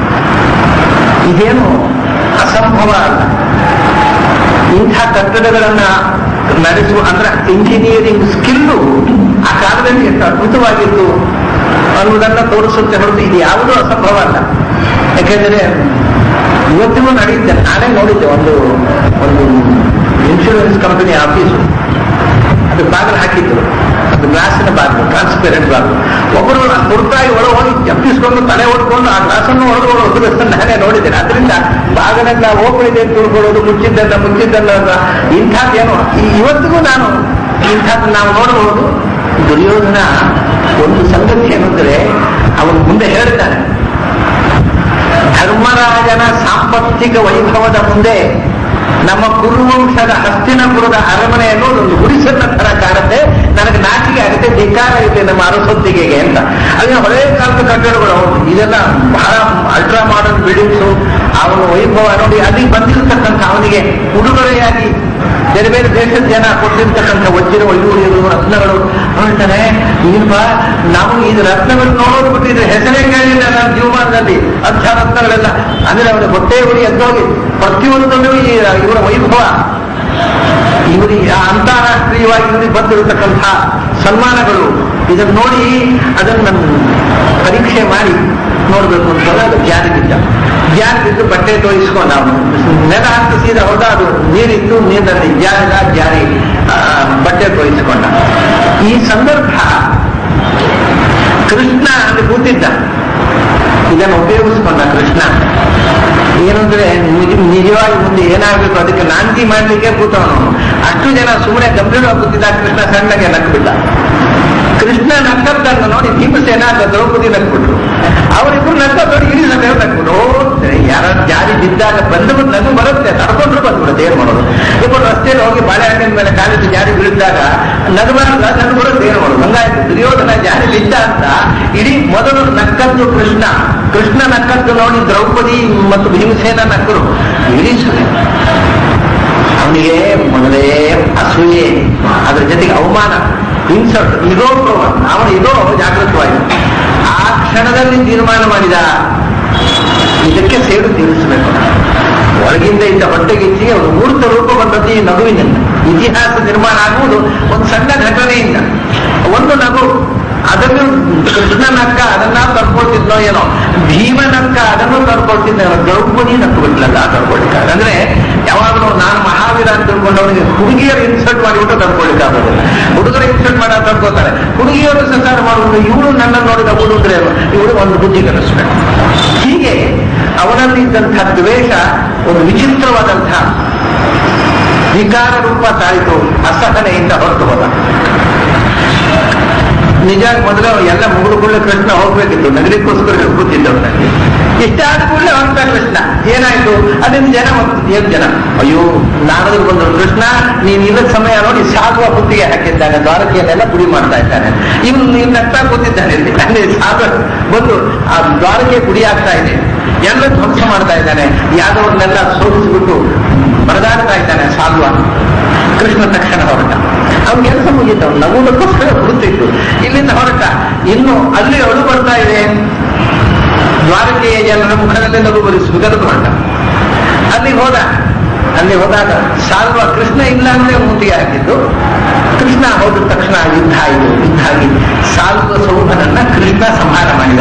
ಇದೇನು ಅಸಂಭವ ಅಲ್ಲ. ಇಂಥ ಕಟ್ಟಡಗಳನ್ನ ನಡೆಸುವ ಅಂದ್ರೆ ಇಂಜಿನಿಯರಿಂಗ್ ಸ್ಕಿಲ್ಲು ಆ ಕಾಲದಲ್ಲಿ ಎಷ್ಟು ಅದ್ಭುತವಾಗಿತ್ತು ಅನ್ನುವುದನ್ನ ತೋರಿಸುತ್ತೆ ಹೊರತು ಇದು ಯಾವುದೂ ಅಸಂಭವ ಅಲ್ಲ. ಯಾಕೆಂದರೆ ಇವತ್ತಿಗೂ ನಡೆಯುತ್ತೆ. ನಾನೇ ನೋಡಿದ್ದೆ ಒಂದು ಒಂದು ಇನ್ಶೂರೆನ್ಸ್ ಕಂಪನಿ ಆಫೀಸು, ಅದು ಬಾಗಿಲು ಹಾಕಿದ್ರು, ಅದು ಗ್ಲಾಸಿನ ಬಾಗಿಲು, ಟ್ರಾನ್ಸ್ಪೇರೆಂಟ್ ಬಾಗಿಲು. ಒಬ್ಬರು ತುರ್ತಾಗಿ ಒಳ ಹೋಗಿ ಜಪ್ಪಿಸ್ಕೊಂಡು ತಲೆ ಹೊಡ್ಕೊಂಡು ಆ ಗ್ಲಾಸನ್ನು ಹೊಡೆದು ಒಬ್ಬರು ನಾನೇ ನೋಡಿದ್ದೇನೆ. ಅದರಿಂದ ಬಾಗಿಲೆಲ್ಲ ಹೋಗ್ಬಿಡಿದೆ ಅಂತ ತಿಳ್ಕೊಳ್ಳೋದು, ಮುಚ್ಚಿದ್ದಲ್ಲ ಮುಚ್ಚಿದ್ದಲ್ಲ ಇಂಥದ್ದೇನೋ ಇವತ್ತಿಗೂ ನಾನು ಇಂಥದ್ದು ನಾವು ನೋಡಬಹುದು. ದುರ್ಯೋಧನ ಒಂದು ಸಂಗತಿ ಏನಂದ್ರೆ, ಅವನು ಮುಂದೆ ಹೇಳ್ತಾನೆ, ಧರ್ಮರಾಜನ ಸಾಂಪತ್ತಿಕ ವೈಭವದ ಮುಂದೆ ನಮ್ಮ ಕುರುವಂಶದ ಹಸ್ತಿನಪುರದ ಅರಮನೆ ಅನ್ನೋದು ಒಂದು ಗುಡಿಸನ್ನ ತರ ಕಾಣುತ್ತೆ, ನನಗೆ ನಾಚಿಕೆ ಆಗುತ್ತೆ, ಧಿಕ್ಕಾರ ಇದೆ ನಮ್ಮ ಅರಸೊತ್ತಿಗೆ ಅಂತ. ಅದನ್ನ ಹಳೆಯ ಕಾಲದ ಕಟ್ಟಡಗಳು, ಇದೆಲ್ಲ ಬಹಳ ಅಲ್ಟ್ರಾ ಮಾಡರ್ನ್ ಬಿಲ್ಡಿಂಗ್ಸು, ಅವನ ವೈಭವ ನೋಡಿ ಅಲ್ಲಿ ಬಂದಿರತಕ್ಕಂಥ ಅವನಿಗೆ ಉಡುಗೊರೆಯಾಗಿ ಬೇರೆ ಬೇರೆ ದೇಶದ ಜನ ಕೊಟ್ಟಿರ್ತಕ್ಕಂಥ ವಜ್ರ ವೈಡೂರ್ಯಗಳು, ರತ್ನಗಳು ಹೇಳ್ತಾನೆ. ಏನಪ್ಪಾ ನಾವು ಇದು ರತ್ನಗಳು ನೋಡೋದು ಬಿಟ್ಟಿದ್ರೆ ಹೆಸರೇ ಕೇಳಿಲ್ಲ ನನ್ನ ಜೀವಮಾನದಲ್ಲಿ, ಅಂಥ ರತ್ನಗಳೆಲ್ಲ ಅಂದ್ರೆ ಅವರ ಹೊಟ್ಟೆ ಉರಿ ಎದ್ದೋಗಿ ಪ್ರತಿಯೊಂದಲ್ಲೂ ಈ ಇವರ ವೈಭವ, ಇವರಿಗೆ ಅಂತಾರಾಷ್ಟ್ರೀಯವಾಗಿ ಇವರಿಗೆ ಬಂದಿರತಕ್ಕಂಥ ಸನ್ಮಾನಗಳು, ಇದನ್ನು ನೋಡಿ ಅದನ್ನು ಪರೀಕ್ಷೆ ಮಾಡಿ ನೋಡ್ಬೇಕು ಅಂತ ಅದು ಜಾರಿ ಬಿದ್ದ. ಜಾರಿ ಬಿದ್ದು ಬಟ್ಟೆ ತೋರಿಸ್ಕೊಂಡು ಅವನು ನೆಲ ಹಾಕಿ ಸೀದಾ ಹೋದ, ಅದು ನೀರಿತ್ತು, ನೀರಿನಲ್ಲಿ ಜಾರಿದ, ಜಾರಿ ಬಟ್ಟೆ ತೋರಿಸಿಕೊಂಡ. ಈ ಸಂದರ್ಭ ಕೃಷ್ಣ ಅಲ್ಲಿ ಕೂತಿದ್ದ, ಇದನ್ನು ಉಪಯೋಗಿಸ್ಕೊಂಡ ಕೃಷ್ಣ. ಏನಂದ್ರೆ ನಿಜವಾಗಿ ಮುಂದೆ ಏನಾಗಬೇಕು ಅದಕ್ಕೆ ನಾಂದಿ ಮಾಡ್ಲಿಕ್ಕೆ ಕೂತವನು. ಅಷ್ಟು ಜನ ಸುಮ್ಮನೆ ಗಂಭೀರವಾಗಿ ಕೂತಿದ್ದ, ಕೃಷ್ಣ ಸಣ್ಣಗೆ ನಕ್ಬಿಟ್ಟ. ಕೃಷ್ಣ ನಕ್ಕದ್ದನ್ನು ನೋಡಿ ಭೀಮಸೇನ ದ್ರೌಪದಿ ನಕ್ಬಿಟ್ರು. ಅವರಿಬ್ರು ನಕ್ಕ ನೋಡಿ ಇಡೀ ಸಭೆ ನಕ್ಬಿಟ್ಟು, ಯಾರ ಜಾರಿ ಬಿದ್ದಾಗ ಬಂದ್ಬಿಟ್ಟು ನಗು ಬರುತ್ತೆ, ತಡ್ಕೊಂಡ್ರು ಬಂದ್ಬಿಡುತ್ತೆ, ಏನ್ ಮಾಡೋದು. ಇಬ್ಬರು ರಸ್ತೆಯಲ್ಲಿ ಹೋಗಿ ಬಾಳೆಹಣ್ಣಿನ ಮೇಲೆ ಕಾಲಿಟ್ಟು ಜಾರಿ ಬೀಳಿದಾಗ ನಗಬಾರಲ್ಲ, ನಗು ಬರುತ್ತೆ, ಏನ್ ಮಾಡೋದು. ಹಂಗಾಯ್ತು, ದುರ್ಯೋಧನ ಜಾರಿ ಬಿದ್ದ ಅಂತ ಇಡೀ ಮೊದಲು ನಕ್ಕದ್ದು ಕೃಷ್ಣ. ಕೃಷ್ಣ ನಕ್ಕದ್ದು ನೋಡಿ ದ್ರೌಪದಿ ಮತ್ತು ಭೀಮಸೇನ ನಕ್ಕರು. ಇಡೀ ಸಭೆ ಅವನಿಗೆ ಮೊದಲೇ ಅಸೂಯೆ, ಅದ್ರ ಜೊತೆಗೆ ಅವಮಾನ, ಇನ್ಸಲ್ಟ್, ಇದೋ ಅವನು ಇದೋ ಜಾಗೃತವಾಗಿ ಆ ಕ್ಷಣದಲ್ಲಿ ತೀರ್ಮಾನ ಮಾಡಿದ, ಇದಕ್ಕೆ ಸೇಡು ತೀರಿಸಬೇಕು. ಒಳಗಿಂದ ಇದ್ದ ಹೊಟ್ಟೆಗಿಚ್ಚಿಗೆ ಒಂದು ಮೂರ್ತ ರೂಪ ಬಂದದ್ದು ಈ ನಗುವಿನಿಂದ. ಇತಿಹಾಸ ನಿರ್ಮಾಣ ಆಗುವುದು ಒಂದು ಸಣ್ಣ ಘಟನೆಯಿಂದ. ಒಂದು ನಗು, ಅದನ್ನು ಕೃಷ್ಣನಕ್ಕ ಅದನ್ನ ತರ್ಕೊಳ್ತಿದ್ನೋ ಏನೋ, ಭೀಮನಕ್ಕ ಅದನ್ನು ತರ್ಕೊಳ್ತಿದ್ದ, ದ್ರೌಪದಿ ನಕ್ಕು ಬಿಟ್ಲಲ್ಲ ತರ್ಕೊಳ್ಲಿಕ್ಕಾಗ. ಅಂದ್ರೆ ಯಾವಾಗಲೂ ನಾನು ಮಹಾವೀರ ಅಂತ ತಿಳ್ಕೊಂಡವನಿಗೆ ಹುಡುಗಿಯರು ಇನ್ಸಲ್ಟ್ ಮಾಡಿಬಿಟ್ಟು ತರ್ಕೊಳ್ಲಿಕ್ಕಾಗೋದಿಲ್ಲ. ಹುಡುಗರು ಇನ್ಸಲ್ಟ್ ಮಾಡ ತರ್ಕೋತಾರೆ, ಹುಡುಗಿಯರು ಸಂಸಾರ ಮಾಡುವುದು. ಇವಳು ನನ್ನ ನೋಡಿದ ಹುಡುಗ್ರೆ ಇವಳು ಒಂದು ಬುದ್ಧಿ ಕಲಿಸ್ಬೇಕು. ಹೀಗೆ ಅವನಲ್ಲಿ ಇದ್ದಂಥ ದ್ವೇಷ ಒಂದು ವಿಚಿತ್ರವಾದಂಥ ವಿಕಾರ ರೂಪ ತಾಯಿತು, ಅಸಹನೆಯಿಂದ ಹೊರಟು ಹೋದ. ನಿಜ ಮೊದಲು ಎಲ್ಲ ಮುಗಿದು ಕೂಡಲೇ ಕೃಷ್ಣ ಹೋಗ್ಬೇಕಿತ್ತು, ನಗರಕ್ಕೋಸ್ಕರ ಕೂತಿದ್ದವು. ನನಗೆ ಇಷ್ಟಾದ ಕೂಡಲೇ ಹೊರಟ ಕೃಷ್ಣ. ಏನಾಯ್ತು, ಅದರಿಂದ ಜನ ಏನ್ ಜನ, ಅಯ್ಯೋ ನಾರದರು ಬಂದರು, ಕೃಷ್ಣ ನೀನ್ ಇಲ್ಲದ ಸಮಯ ನೋಡಿ ಸಾಧುವ ಬುದ್ಧಿಗೆ ಹಾಕಿದ್ದಾನೆ, ದ್ವಾರಕೆಯನ್ನೆಲ್ಲ ಪುಡಿ ಮಾಡ್ತಾ ಇದ್ದಾನೆ. ಇವನು ನೀನ್ ನಗ್ತಾ ಕೂತಿದ್ದಾನೆ, ಅಲ್ಲಿ ಸಾಧು ಬಂದು ಆ ದ್ವಾರಕೆ ಪುಡಿ ಆಗ್ತಾ ಇದೆ, ಎಲ್ಲ ಧ್ವಂಸ ಮಾಡ್ತಾ ಇದ್ದಾನೆ, ಯಾದವನ್ನೆಲ್ಲ ಸೋಲಿಸಿಬಿಟ್ಟು ಬರದಾಡ್ತಾ ಇದ್ದಾನೆ ಸಾಧುವ. ಕೃಷ್ಣ ತಕ್ಷಣ ಹೊರಟ. ಅವ್ನ ಕೆಲಸ ಮುಗಿತ, ನಗುವುದಕ್ಕೋಸ್ಕರ ಹುಡುತಿತ್ತು. ಇಲ್ಲಿಂದ ಹೊರಟ. ಇನ್ನು ಅಲ್ಲಿ ಅಳು ಬರ್ತಾ ಇದೆ, ದ್ವಾರಕೆಯ ಜನರ ಮುಖದಲ್ಲಿ ನಗು ಬರಿಸಬೇಕು ಹೊರಟ. ಅಲ್ಲಿ ಹೋದ. ಅಲ್ಲಿ ಹೋದಾಗ ಸಾಲ್ವ ಕೃಷ್ಣ ಇಲ್ಲ ಅಂದ್ರೆ ಮೂತಿಗೆ ಹಾಕಿದ್ದು. ಕೃಷ್ಣ ಹೋದ ತಕ್ಷಣ ಯುದ್ಧ ಆಯಿತು. ಯುದ್ಧ ಆಗಿ ಸಾಲ್ವ ಸೌಭನನ್ನ ಕೃಷ್ಣ ಸಂಹಾರ ಮಾಡಿದ.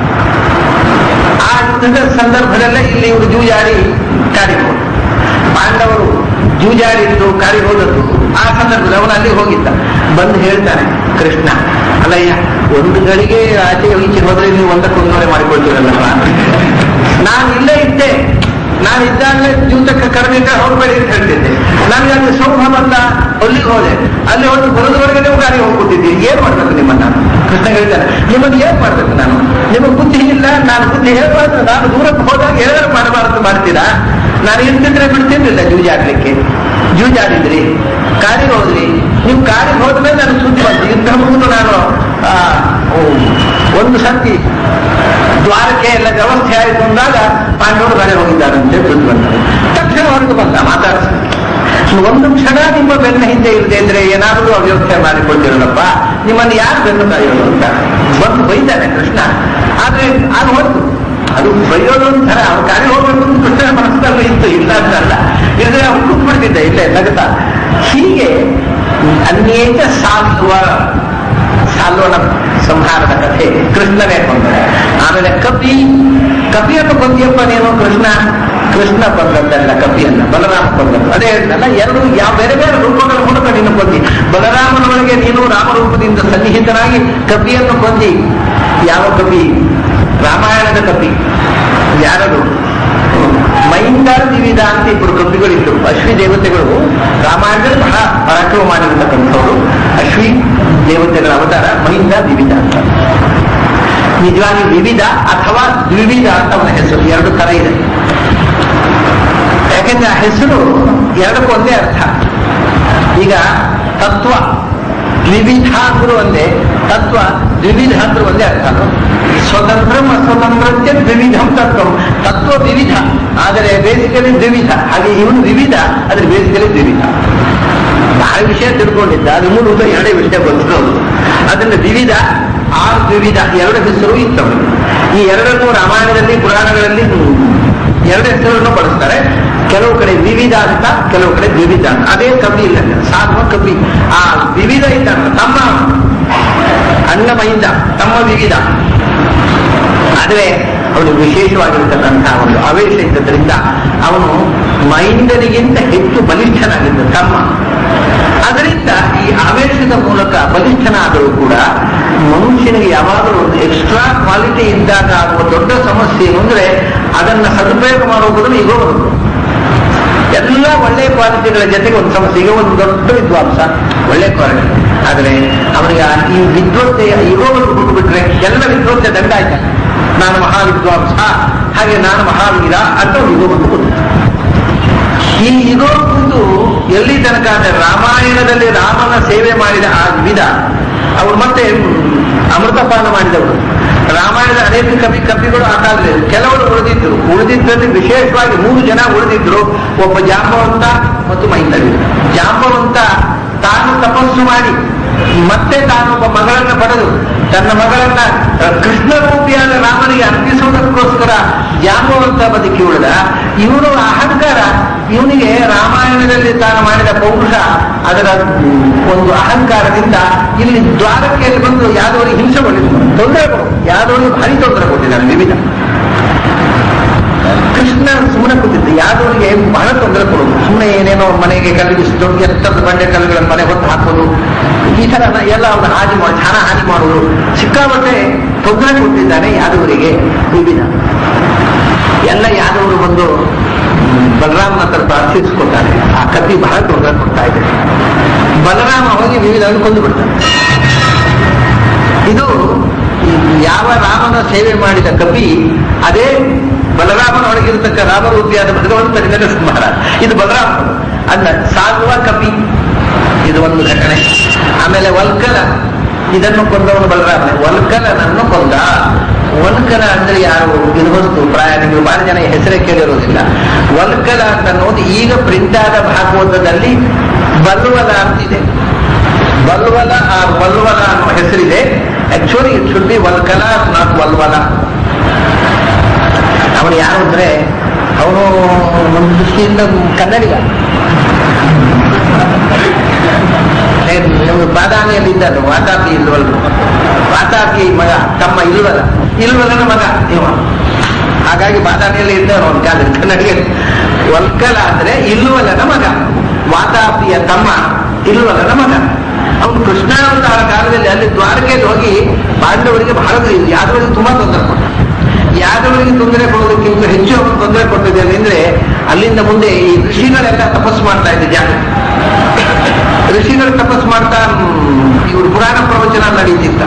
ಆ ಯುದ್ಧದ ಸಂದರ್ಭದಲ್ಲೇ ಇಲ್ಲಿ ಇವರು ಜೂಜಾಡಿ ಕಾಡಿ ಹೋದ. ಪಾಂಡವರು ಜೂಜಾಡಿದ್ದು ಕಾಡಿ ಹೋದದ್ದು ಆ ಸಂದರ್ಭದಲ್ಲಿ ಅವನು ಅಲ್ಲಿ ಹೋಗಿದ್ದ. ಬಂದು ಹೇಳ್ತಾನೆ ಕೃಷ್ಣ, ಅಲ್ಲಯ್ಯ ಒಂದು ಗಳಿಗೆ ಆಚೆ ಈಚೆ ಹೋದ್ರೆ ನೀವು ಒಂದಕ್ಕೊಂದೂವರೆ ಮಾಡಿಕೊಳ್ತೀರಲ್ಲಪ್ಪ, ನಾನು ಇಲ್ಲೇ ಇದ್ದೆ, ನಾನು ಇದ್ದಾಗಲೇ ಜೂತಕ್ಕೆ ಕರ್ಮಿಕ ಹೋಗ್ಬೇಡಿ ಅಂತ ಹೇಳ್ತಿದ್ದೆ. ನನಗೆ ಅಲ್ಲಿ ಸೌಭ ಬಂದ, ಅಲ್ಲಿಗೆ ಹೋದೆ, ಅಲ್ಲಿ ಹೋಗಿ ಬರೋದ್ರೊಳಗೆ ನೀವು ಗಾಡಿ ಹೋಗ್ಬಿಟ್ಟಿದ್ದೀರಿ, ಏನ್ ಮಾಡ್ಬೇಕು ನಿಮ್ಮನ್ನ? ಕೃಷ್ಣ ಹೇಳ್ತಾನೆ, ನಿಮ್ಮನ್ನು ಏನ್ ಮಾಡ್ಬೇಕು ನಾನು? ನಿಮಗೆ ಬುದ್ಧಿ ಇಲ್ಲ, ನಾನು ಬುದ್ಧಿ ಹೇಳ್ಬಾರ್ದು, ನಾನು ದೂರಕ್ಕೆ ಹೋದಾಗ ಏನಾದ್ರು ಮಾಡಬಾರ್ದು ಮಾಡ್ತೀರಾ? ನಾನು ಇರ್ತಿದ್ರೆ ಬಿಡ್ತಿರ್ಲಿಲ್ಲ ಜೂಜಾಡ್ಲಿಕ್ಕೆ. ಜೂಜಾಡಿದ್ರಿ, ಕಾರಿಗೆ ಹೋದ್ರಿ, ನೀವು ಕಾರಿಗೆ ಹೋದ್ಮೇಲೆ ನಾನು ಸುದ್ದಿ ಬಂತು, ಯುದ್ಧ ಮುಗಿದು ನಾನು ಆ ಒಂದು ಸರ್ತಿ ದ್ವಾರಕ್ಕೆ ಎಲ್ಲ ವ್ಯವಸ್ಥೆ ಆಯಿತು ಅಂದಾಗ ಪಾಂಡವರು ಮನೆ ಹೋಗಿದ್ದಾರಂತೆ ಸುದ್ದಿ ಬಂದರು. ತಕ್ಷಣ ಹೊರಟು ಬಂದ ಮಾತಾಡ್ಸಿ, ಒಂದು ಕ್ಷಣ ನಿಮ್ಮ ಬೆನ್ನ ಹಿಂದೆ ಇಲ್ಲದೆ ಇದ್ರೆ ಏನಾದರೂ ಅವ್ಯವಸ್ಥೆ ಮಾಡಿಕೊಳ್ತಿರಲ್ಲಪ್ಪ, ನಿಮ್ಮನ್ನು ಯಾರು ಬೆನ್ನು ಕಾಯೋದು ಅಂತ ಬಂದು ಬೈತಾನೆ ಕೃಷ್ಣ. ಆದ್ರೆ ಅದು ಹೊರತು ಅದು ಬೈಯೋದು ಒಂಥರ ಅವ್ರ ಕಾರ್ಯ ಹೋಗ್ಬೇಕು ಅಂತ ಕೃಷ್ಣನ ಮನಸ್ಸಲ್ಲಿ ಇತ್ತು, ಇಲ್ಲ ಅಂತಲ್ಲ, ಇದ್ರೆ ಅವ್ರು ಕೂತ್ಬಿಡ್ತಿದ್ದ ಇಲ್ಲೇ ನಗತ. ಹೀಗೆ ಅನೇಕ ಸಾಲ್ವ ಸಾಲ್ವನ ಸಂಹಾರದ ಕಥೆ ಕೃಷ್ಣನೇ ಕೊಂದ. ಆಮೇಲೆ ಕಪಿ ಕಪಿಯನ್ನು ಕೊಂದಿಯಪ್ಪ ನೀನು ಕೃಷ್ಣ. ಕೃಷ್ಣ ಕೊಂದದ್ದಲ್ಲ ಕಪಿಯನ್ನ, ಬಲರಾಮ ಕೊಂದದ್ದು. ಅದೇ ಹೇಳ್ತಲ್ಲ, ಎರಡು ಯಾವ ಬೇರೆ ಬೇರೆ ರೂಪಗಳ ಮೂಲಕ ನೀನು ಕೊಂದಿ. ಬಲರಾಮನೊಳಗೆ ನೀನು ರಾಮರೂಪದಿಂದ ಸನ್ನಿಹಿತನಾಗಿ ಕಪಿಯನ್ನು ಕೊಂದಿ. ಯಾವ ಕಪಿ? ರಾಮಾಯಣದ ಕಪಿ. ಯಾರದು? ಮೈಂದಾರ ದಿವಿದ ಅಂತ ಇಬ್ಬರು ಕಪಿಗಳಿದ್ರು, ಅಶ್ವಿ ದೇವತೆಗಳು. ರಾಮಾಯಣದಲ್ಲಿ ಬಹಳ ಪರಾಕ್ರಮ ಮಾಡಿರತಕ್ಕಂಥವ್ರು ಅಶ್ವಿ ದೇವತೆಗಳ ಅವತಾರ ಮೈಂದ ವಿವಿಧ ಅಂತ. ನಿಜವಾಗಿ ವಿವಿಧ ಅಥವಾ ದ್ವಿವಿಧ ಅಂತ ಅವನ ಹೆಸರು, ಎರಡು ತರ ಇದೆ. ಯಾಕೆಂದ್ರೆ ಆ ಹೆಸರು ಎರಡಕ್ಕೂ ಒಂದೇ ಅರ್ಥ. ಈಗ ತತ್ವ ವಿವಿಧ ಅಂದ್ರೂ ಒಂದೇ, ತತ್ವ ದ್ವಿವಿಧ ಅಂದ್ರೂ ಒಂದೇ ಅರ್ಥ. ಸ್ವತಂತ್ರಂ ಅಸ್ವತಂತ್ರಕ್ಕೆ ದ್ವಿವಿಧಂ ತತ್ವಂ. ತತ್ವ ವಿವಿಧ, ಆದರೆ ಬೇಸಿಕಲಿ ದ್ವಿವಿಧ. ಹಾಗೆ ಇವನು ವಿವಿಧ, ಆದರೆ ಬೇಸಿಕಲಿ ದ್ವಿವಿಧ. ಬಹಳ ವಿಷಯ ತಿಳ್ಕೊಂಡಿದ್ದ, ಅದು ಮೂಲಭೂತ ಎರಡೇ ವಿಷಯ ಗೊತ್ತಿರೋದು. ಅದರಿಂದ ವಿವಿಧ ಆ ದ್ವಿವಿಧ ಎರಡು ಹೆಸರು ಇತ್ತವು. ಈ ಎರಡನ್ನು ರಾಮಾಯಣದಲ್ಲಿ ಪುರಾಣಗಳಲ್ಲಿ ಎರಡು ಹೆಸರನ್ನು ಬಳಸ್ತಾರೆ. ಕೆಲವು ಕಡೆ ವಿವಿಧ ಅಂತ, ಕೆಲವು ಕಡೆ ದ್ವಿವಿಧ ಅಂತ. ಅದೇ ಕಪಿ ಇಲ್ಲ, ಸಾಧುವ ಕಪಿ. ಆ ವಿವಿಧ ಇದ್ದ ತಮ್ಮ ಅನ್ನಮಯಿಂದ ತಮ್ಮ ವಿವಿಧ. ಆದರೆ ಅವನು ವಿಶೇಷವಾಗಿರ್ತಕ್ಕಂತಹ ಒಂದು ಆವೇಶ ಇದ್ದದ್ರಿಂದ ಅವನು ಮೈಂದನಿಗಿಂತ ಹೆಚ್ಚು ಬಲಿಷ್ಠನಾಗಿದ್ದ ತಮ್ಮ. ಅದರಿಂದ ಈ ಆವೇಶದ ಮೂಲಕ ಬಲಿಷ್ಠನಾದರೂ ಕೂಡ ಮನುಷ್ಯನಿಗೆ ಯಾವಾಗಲೂ ಒಂದು ಎಕ್ಸ್ಟ್ರಾ ಕ್ವಾಲಿಟಿ ಇದ್ದಾಗ ಆಗುವ ದೊಡ್ಡ ಸಮಸ್ಯೆ ಏನು ಅಂದ್ರೆ ಅದನ್ನು ಸದುಪಯೋಗ ಮಾಡುವ ಬದಲು ಈಗೋ ಬರುತ್ತೆ. ಎಲ್ಲ ಒಳ್ಳೆಯ ಕ್ವಾಲಿಟಿಗಳ ಜೊತೆಗೆ ಒಂದು ಸಮಸ್ಯೆ. ಈಗ ಒಂದು ದೊಡ್ಡ ವಿದ್ವಾಂಸ, ಒಳ್ಳೆ ಕ್ವಾಲಿಟಿ, ಆದರೆ ಅವನಿಗೆ ಈ ವಿದ್ವತ್ತೆಯ ಈಗೋವನ್ನು ಬಿಟ್ಟುಬಿಟ್ರೆ ಎಲ್ಲ ವಿದ್ವತ್ತೆ ದಂಡ ಆಯ್ತ. ನಾನು ಮಹಾವಿದ್ವಾಂಸ, ಹಾಗೆ ನಾನು ಮಹಾವೀರ ಅಂತ ಈಗೋ ಬಂದು ಕೂತು. ಈ ಈಗೋ ಕೂತು ಎಲ್ಲಿ ತನಕ ಅಂದ್ರೆ ರಾಮಾಯಣದಲ್ಲಿ ರಾಮನ ಸೇವೆ ಮಾಡಿದ ಆ ವಿಧ, ಅವರು ಮತ್ತೆ ಅಮೃತಪಾನ ಮಾಡಿದವರು. ರಾಮಾಯಣದ ಅನೇಕ ಕವಿ ಕವಿಗಳು ಆ ಕಾಲದಲ್ಲಿ ಕೆಲವರು ಉಳಿದಿದ್ರು. ಉಳಿದಿದ್ದಲ್ಲಿ ವಿಶೇಷವಾಗಿ ಮೂರು ಜನ ಉಳಿದಿದ್ರು. ಒಬ್ಬ ಜಾಂಬವಂತ ಮತ್ತು ಮೈಂದವಿ. ಜಾಂಬವಂತ ತಾನು ತಪಸ್ಸು ಮಾಡಿ ಮತ್ತೆ ತಾನೊಬ್ಬ ಮಗಳನ್ನ ಪಡೆದು ತನ್ನ ಮಗಳನ್ನ ಕೃಷ್ಣ ರೂಪಿಯಾದ ರಾಮನಿಗೆ ಅರ್ಪಿಸುವುದಕ್ಕೋಸ್ಕರ ಜಾಂಬವಂತ ಬದುಕಿ ಉಳಿದ. ಇವನು ಅಹಂಕಾರ, ಇವನಿಗೆ ರಾಮಾಯಣದಲ್ಲಿ ತಾನು ಮಾಡಿದ ಪೌರುಷ ಅದರ ಒಂದು ಅಹಂಕಾರದಿಂದ ಇಲ್ಲಿ ದ್ವಾರಕೆಯಲ್ಲಿ ಬಂದು ಯಾದವರಿಗೆ ಹಿಂಸೆ ಕೊಟ್ಟಿದ್ದು, ತೊಂದರೆ ಕೊಡು, ಯಾದವರಿಗೆ ಭಾರಿ ತೊಂದರೆ ಕೊಟ್ಟಿದ್ದಾನೆ ವಿವಿಧ. ಕೃಷ್ಣ ಸುಮ್ಮನೆ ಕೂತಿದ್ದ, ಯಾದವರಿಗೆ ಬಹಳ ತೊಂದರೆ ಕೊಡೋದು. ಸುಮ್ಮನೆ ಏನೇನೋ ಮನೆಗೆ ಕಲ್ಲಿಗೆ ದೊಡ್ಡ ಎತ್ತರದ ಬಂಡೆ ಕಲ್ಲುಗಳನ್ನು ಮನೆ ಹೊತ್ತು ಹಾಕೋದು, ಈ ತರ ಎಲ್ಲ ಅವನು ಹಾನಿ ಮಾಡಿ ಹಣ ಹಾನಿ ಮಾಡುವುದು, ಸಿಕ್ಕಾಪಟ್ಟೆ ತೊಂದರೆ ಕೊಟ್ಟಿದ್ದಾನೆ ಯಾದವರಿಗೆ ವಿವಿಧ. ಎಲ್ಲ ಯಾದವರು ಬಂದು ಬಲರಾಮನ ಹತ್ರ ಪ್ರಾರ್ಥಿಸಿಕೊಳ್ತಾರೆ. ಆ ಕಪಿ ಬಹಳ ತೊಂದರೆ ಕೊಡ್ತಾ ಇದೆ. ಬಲರಾಮ ಹೋಗಿ ವಿವಿಧವನ್ನು ಕೊಂದು ಬಿಡ್ತಾನೆ. ಇದು ಯಾವ ರಾಮನ ಸೇವೆ ಮಾಡಿದ ಕಪಿ, ಅದೇ ಬಲರಾಮನೊಳಗಿರತಕ್ಕ ರಾಮರೂಪಿಯಾದ ಭಗವಂತನಿಂದ ಸಂಹಾರ. ಇದು ಬಲರಾಮ ಅಲ್ಲ, ಸಾಗುವ ಕಪಿ. ಇದು ಒಂದು ಘಟನೆ. ಆಮೇಲೆ ವಲ್ಕಲ, ಇದನ್ನು ಕೊಂದವನು ಬಲರಾಮನೇ. ವಲ್ಕಲನನ್ನು ಕೊಂದ. ವಲ್ಕಲ ಅಂದ್ರೆ ಯಾರು? ಇದು ವಸ್ತು ಪ್ರಾಯಣಿಗಳು ಬಹಳ ಜನ ಹೆಸರೇ ಕೇಳಿರೋದಿಲ್ಲ. ವಲ್ಕಲ ಅಂತ ಅನ್ನೋದು ಈಗ ಪ್ರಿಂಟ್ ಆದ ಭಾಗವತದಲ್ಲಿ ಬಲ್ವಲ ಅಂತಿದೆ. ಬಲ್ವಲ ಆ ಬಲ್ವಲ ಅನ್ನೋ ಹೆಸರಿದೆ. Actually it should be Valkala, not Valvala. ಅವನು ಯಾರು ಅಂದ್ರೆ ಅವನು ಒಂದು ದೃಷ್ಟಿಯಿಂದ ಕನ್ನಡಿಗ. ಬಾದಾಮಿಯಲ್ಲಿ ಇದ್ದದ್ದು ವಾತಾಪಿ ಇಲ್ವಲ್, ವಾತಾಪಿ ಮಗ, ತಮ್ಮ ಇಲ್ವಲ, ಇಲ್ವಲನ ಮಗ ಇವ. ಹಾಗಾಗಿ ಬಾದಾಮಿಯಲ್ಲಿ ಇದ್ದವನು ಒಂದು ಕಾಲ ಕನ್ನಡಿಗ. ವಲ್ಕಲ ಅಂದ್ರೆ ಇಲ್ವಲನ ಮಗ, ವಾತಾಪಿಯ ತಮ್ಮ, ಇಲ್ವಲನ ಮಗ. ಅವನು ಕೃಷ್ಣಾವತಾರ ಕಾಲದಲ್ಲಿ ಅಲ್ಲಿ ದ್ವಾರಕೆಯಲ್ಲಿ ಹೋಗಿ ಪಾಂಡವರಿಗೆ ಬಹಳ ಯಾದವರಿಗೆ ತುಂಬಾ ತೊಂದರೆ ಕೊಟ್ಟ. ಯಾದವರಿಗೆ ತೊಂದರೆ ಕೊಡೋದಕ್ಕಿಂತ ಹೆಚ್ಚು ಅವನು ತೊಂದರೆ ಕೊಟ್ಟಿದ್ದೇನೆ ಅಂದ್ರೆ ಅಲ್ಲಿಂದ ಮುಂದೆ ಈ ಋಷಿಗಳೆಲ್ಲ ತಪಸ್ಸು ಮಾಡ್ತಾ ಇದ್ದ ಜಾಗ. ಋಷಿಗಳು ತಪಸ್ ಮಾಡ್ತಾ ಇವರು ಪುರಾಣ ಪ್ರವಚನ ನಡೀತಿತ್ತ.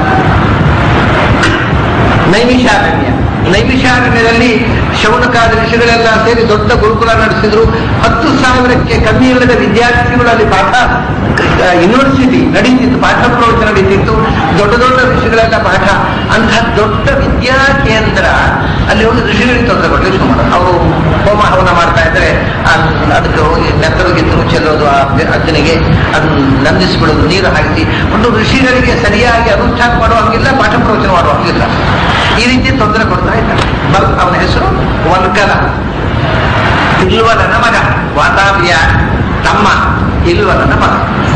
ನೈಮಿಷಾರಣ್ಯ ನೈಮಿಷಾರಣ್ಯದಲ್ಲಿ ಶೌನಕಾದ ಋಷಿಗಳೆಲ್ಲ ಸೇರಿ ದೊಡ್ಡ ಗುರುಕುಲ ನಡೆಸಿದ್ರು. ಹತ್ತು ಸಾವಿರಕ್ಕೆ ಕಮ್ಮಿ ಇಲ್ಲದ ವಿದ್ಯಾರ್ಥಿಗಳು ಅಲ್ಲಿ ಪಾಠ, ಯೂನಿವರ್ಸಿಟಿ ನಡೀತಿತ್ತು, ಪಾಠ ಪ್ರವಚನ ನಡೀತಿತ್ತು. ದೊಡ್ಡ ದೊಡ್ಡ ಋಷಿಗಳೆಲ್ಲ ಪಾಠ. ಅಂತಹ ದೊಡ್ಡ ವಿದ್ಯಾ ಕೇಂದ್ರ ಅಲ್ಲಿ ಹೋಗಿ ಋಷಿಗಳಿಗೆ ತೊಂದರೆ ಕೊಟ್ಟರೆ ಸುಮಾರು ಅವರು ಹೋಮ ಹವನ ಮಾಡ್ತಾ ಇದ್ರೆ ಅದಕ್ಕೆ ಹೋಗಿ ನೆತ್ತರು ಗಿತ್ತರು ಚೆಲ್ಲೋದು, ಆ ಅಜ್ಜನಿಗೆ ಅದನ್ನು ನಂದಿಸಿಬಿಡೋದು, ನೀರು ಹಾಕಿಸಿ. ಒಂದು ಋಷಿಗಳಿಗೆ ಸರಿಯಾಗಿ ಅನುಷ್ಠಾನ ಮಾಡುವ ಹಂಗಿಲ್ಲ, ಪಾಠ ಪ್ರವಚನ ಮಾಡುವ ಹಂಗಿಲ್ಲ. ಈ ರೀತಿ ತೊಂದರೆ ಕೊಡ್ತಾ ಇದ್ದಾರೆ. ಬಲ್ ಅವನ ಹೆಸರು ವಲ್ಕಲ, ಇಲ್ವಲನ ಮಗ, ವಾತಾವ್ಯ ತಮ್ಮ ಇಲ್ವಲನ ಮಗ.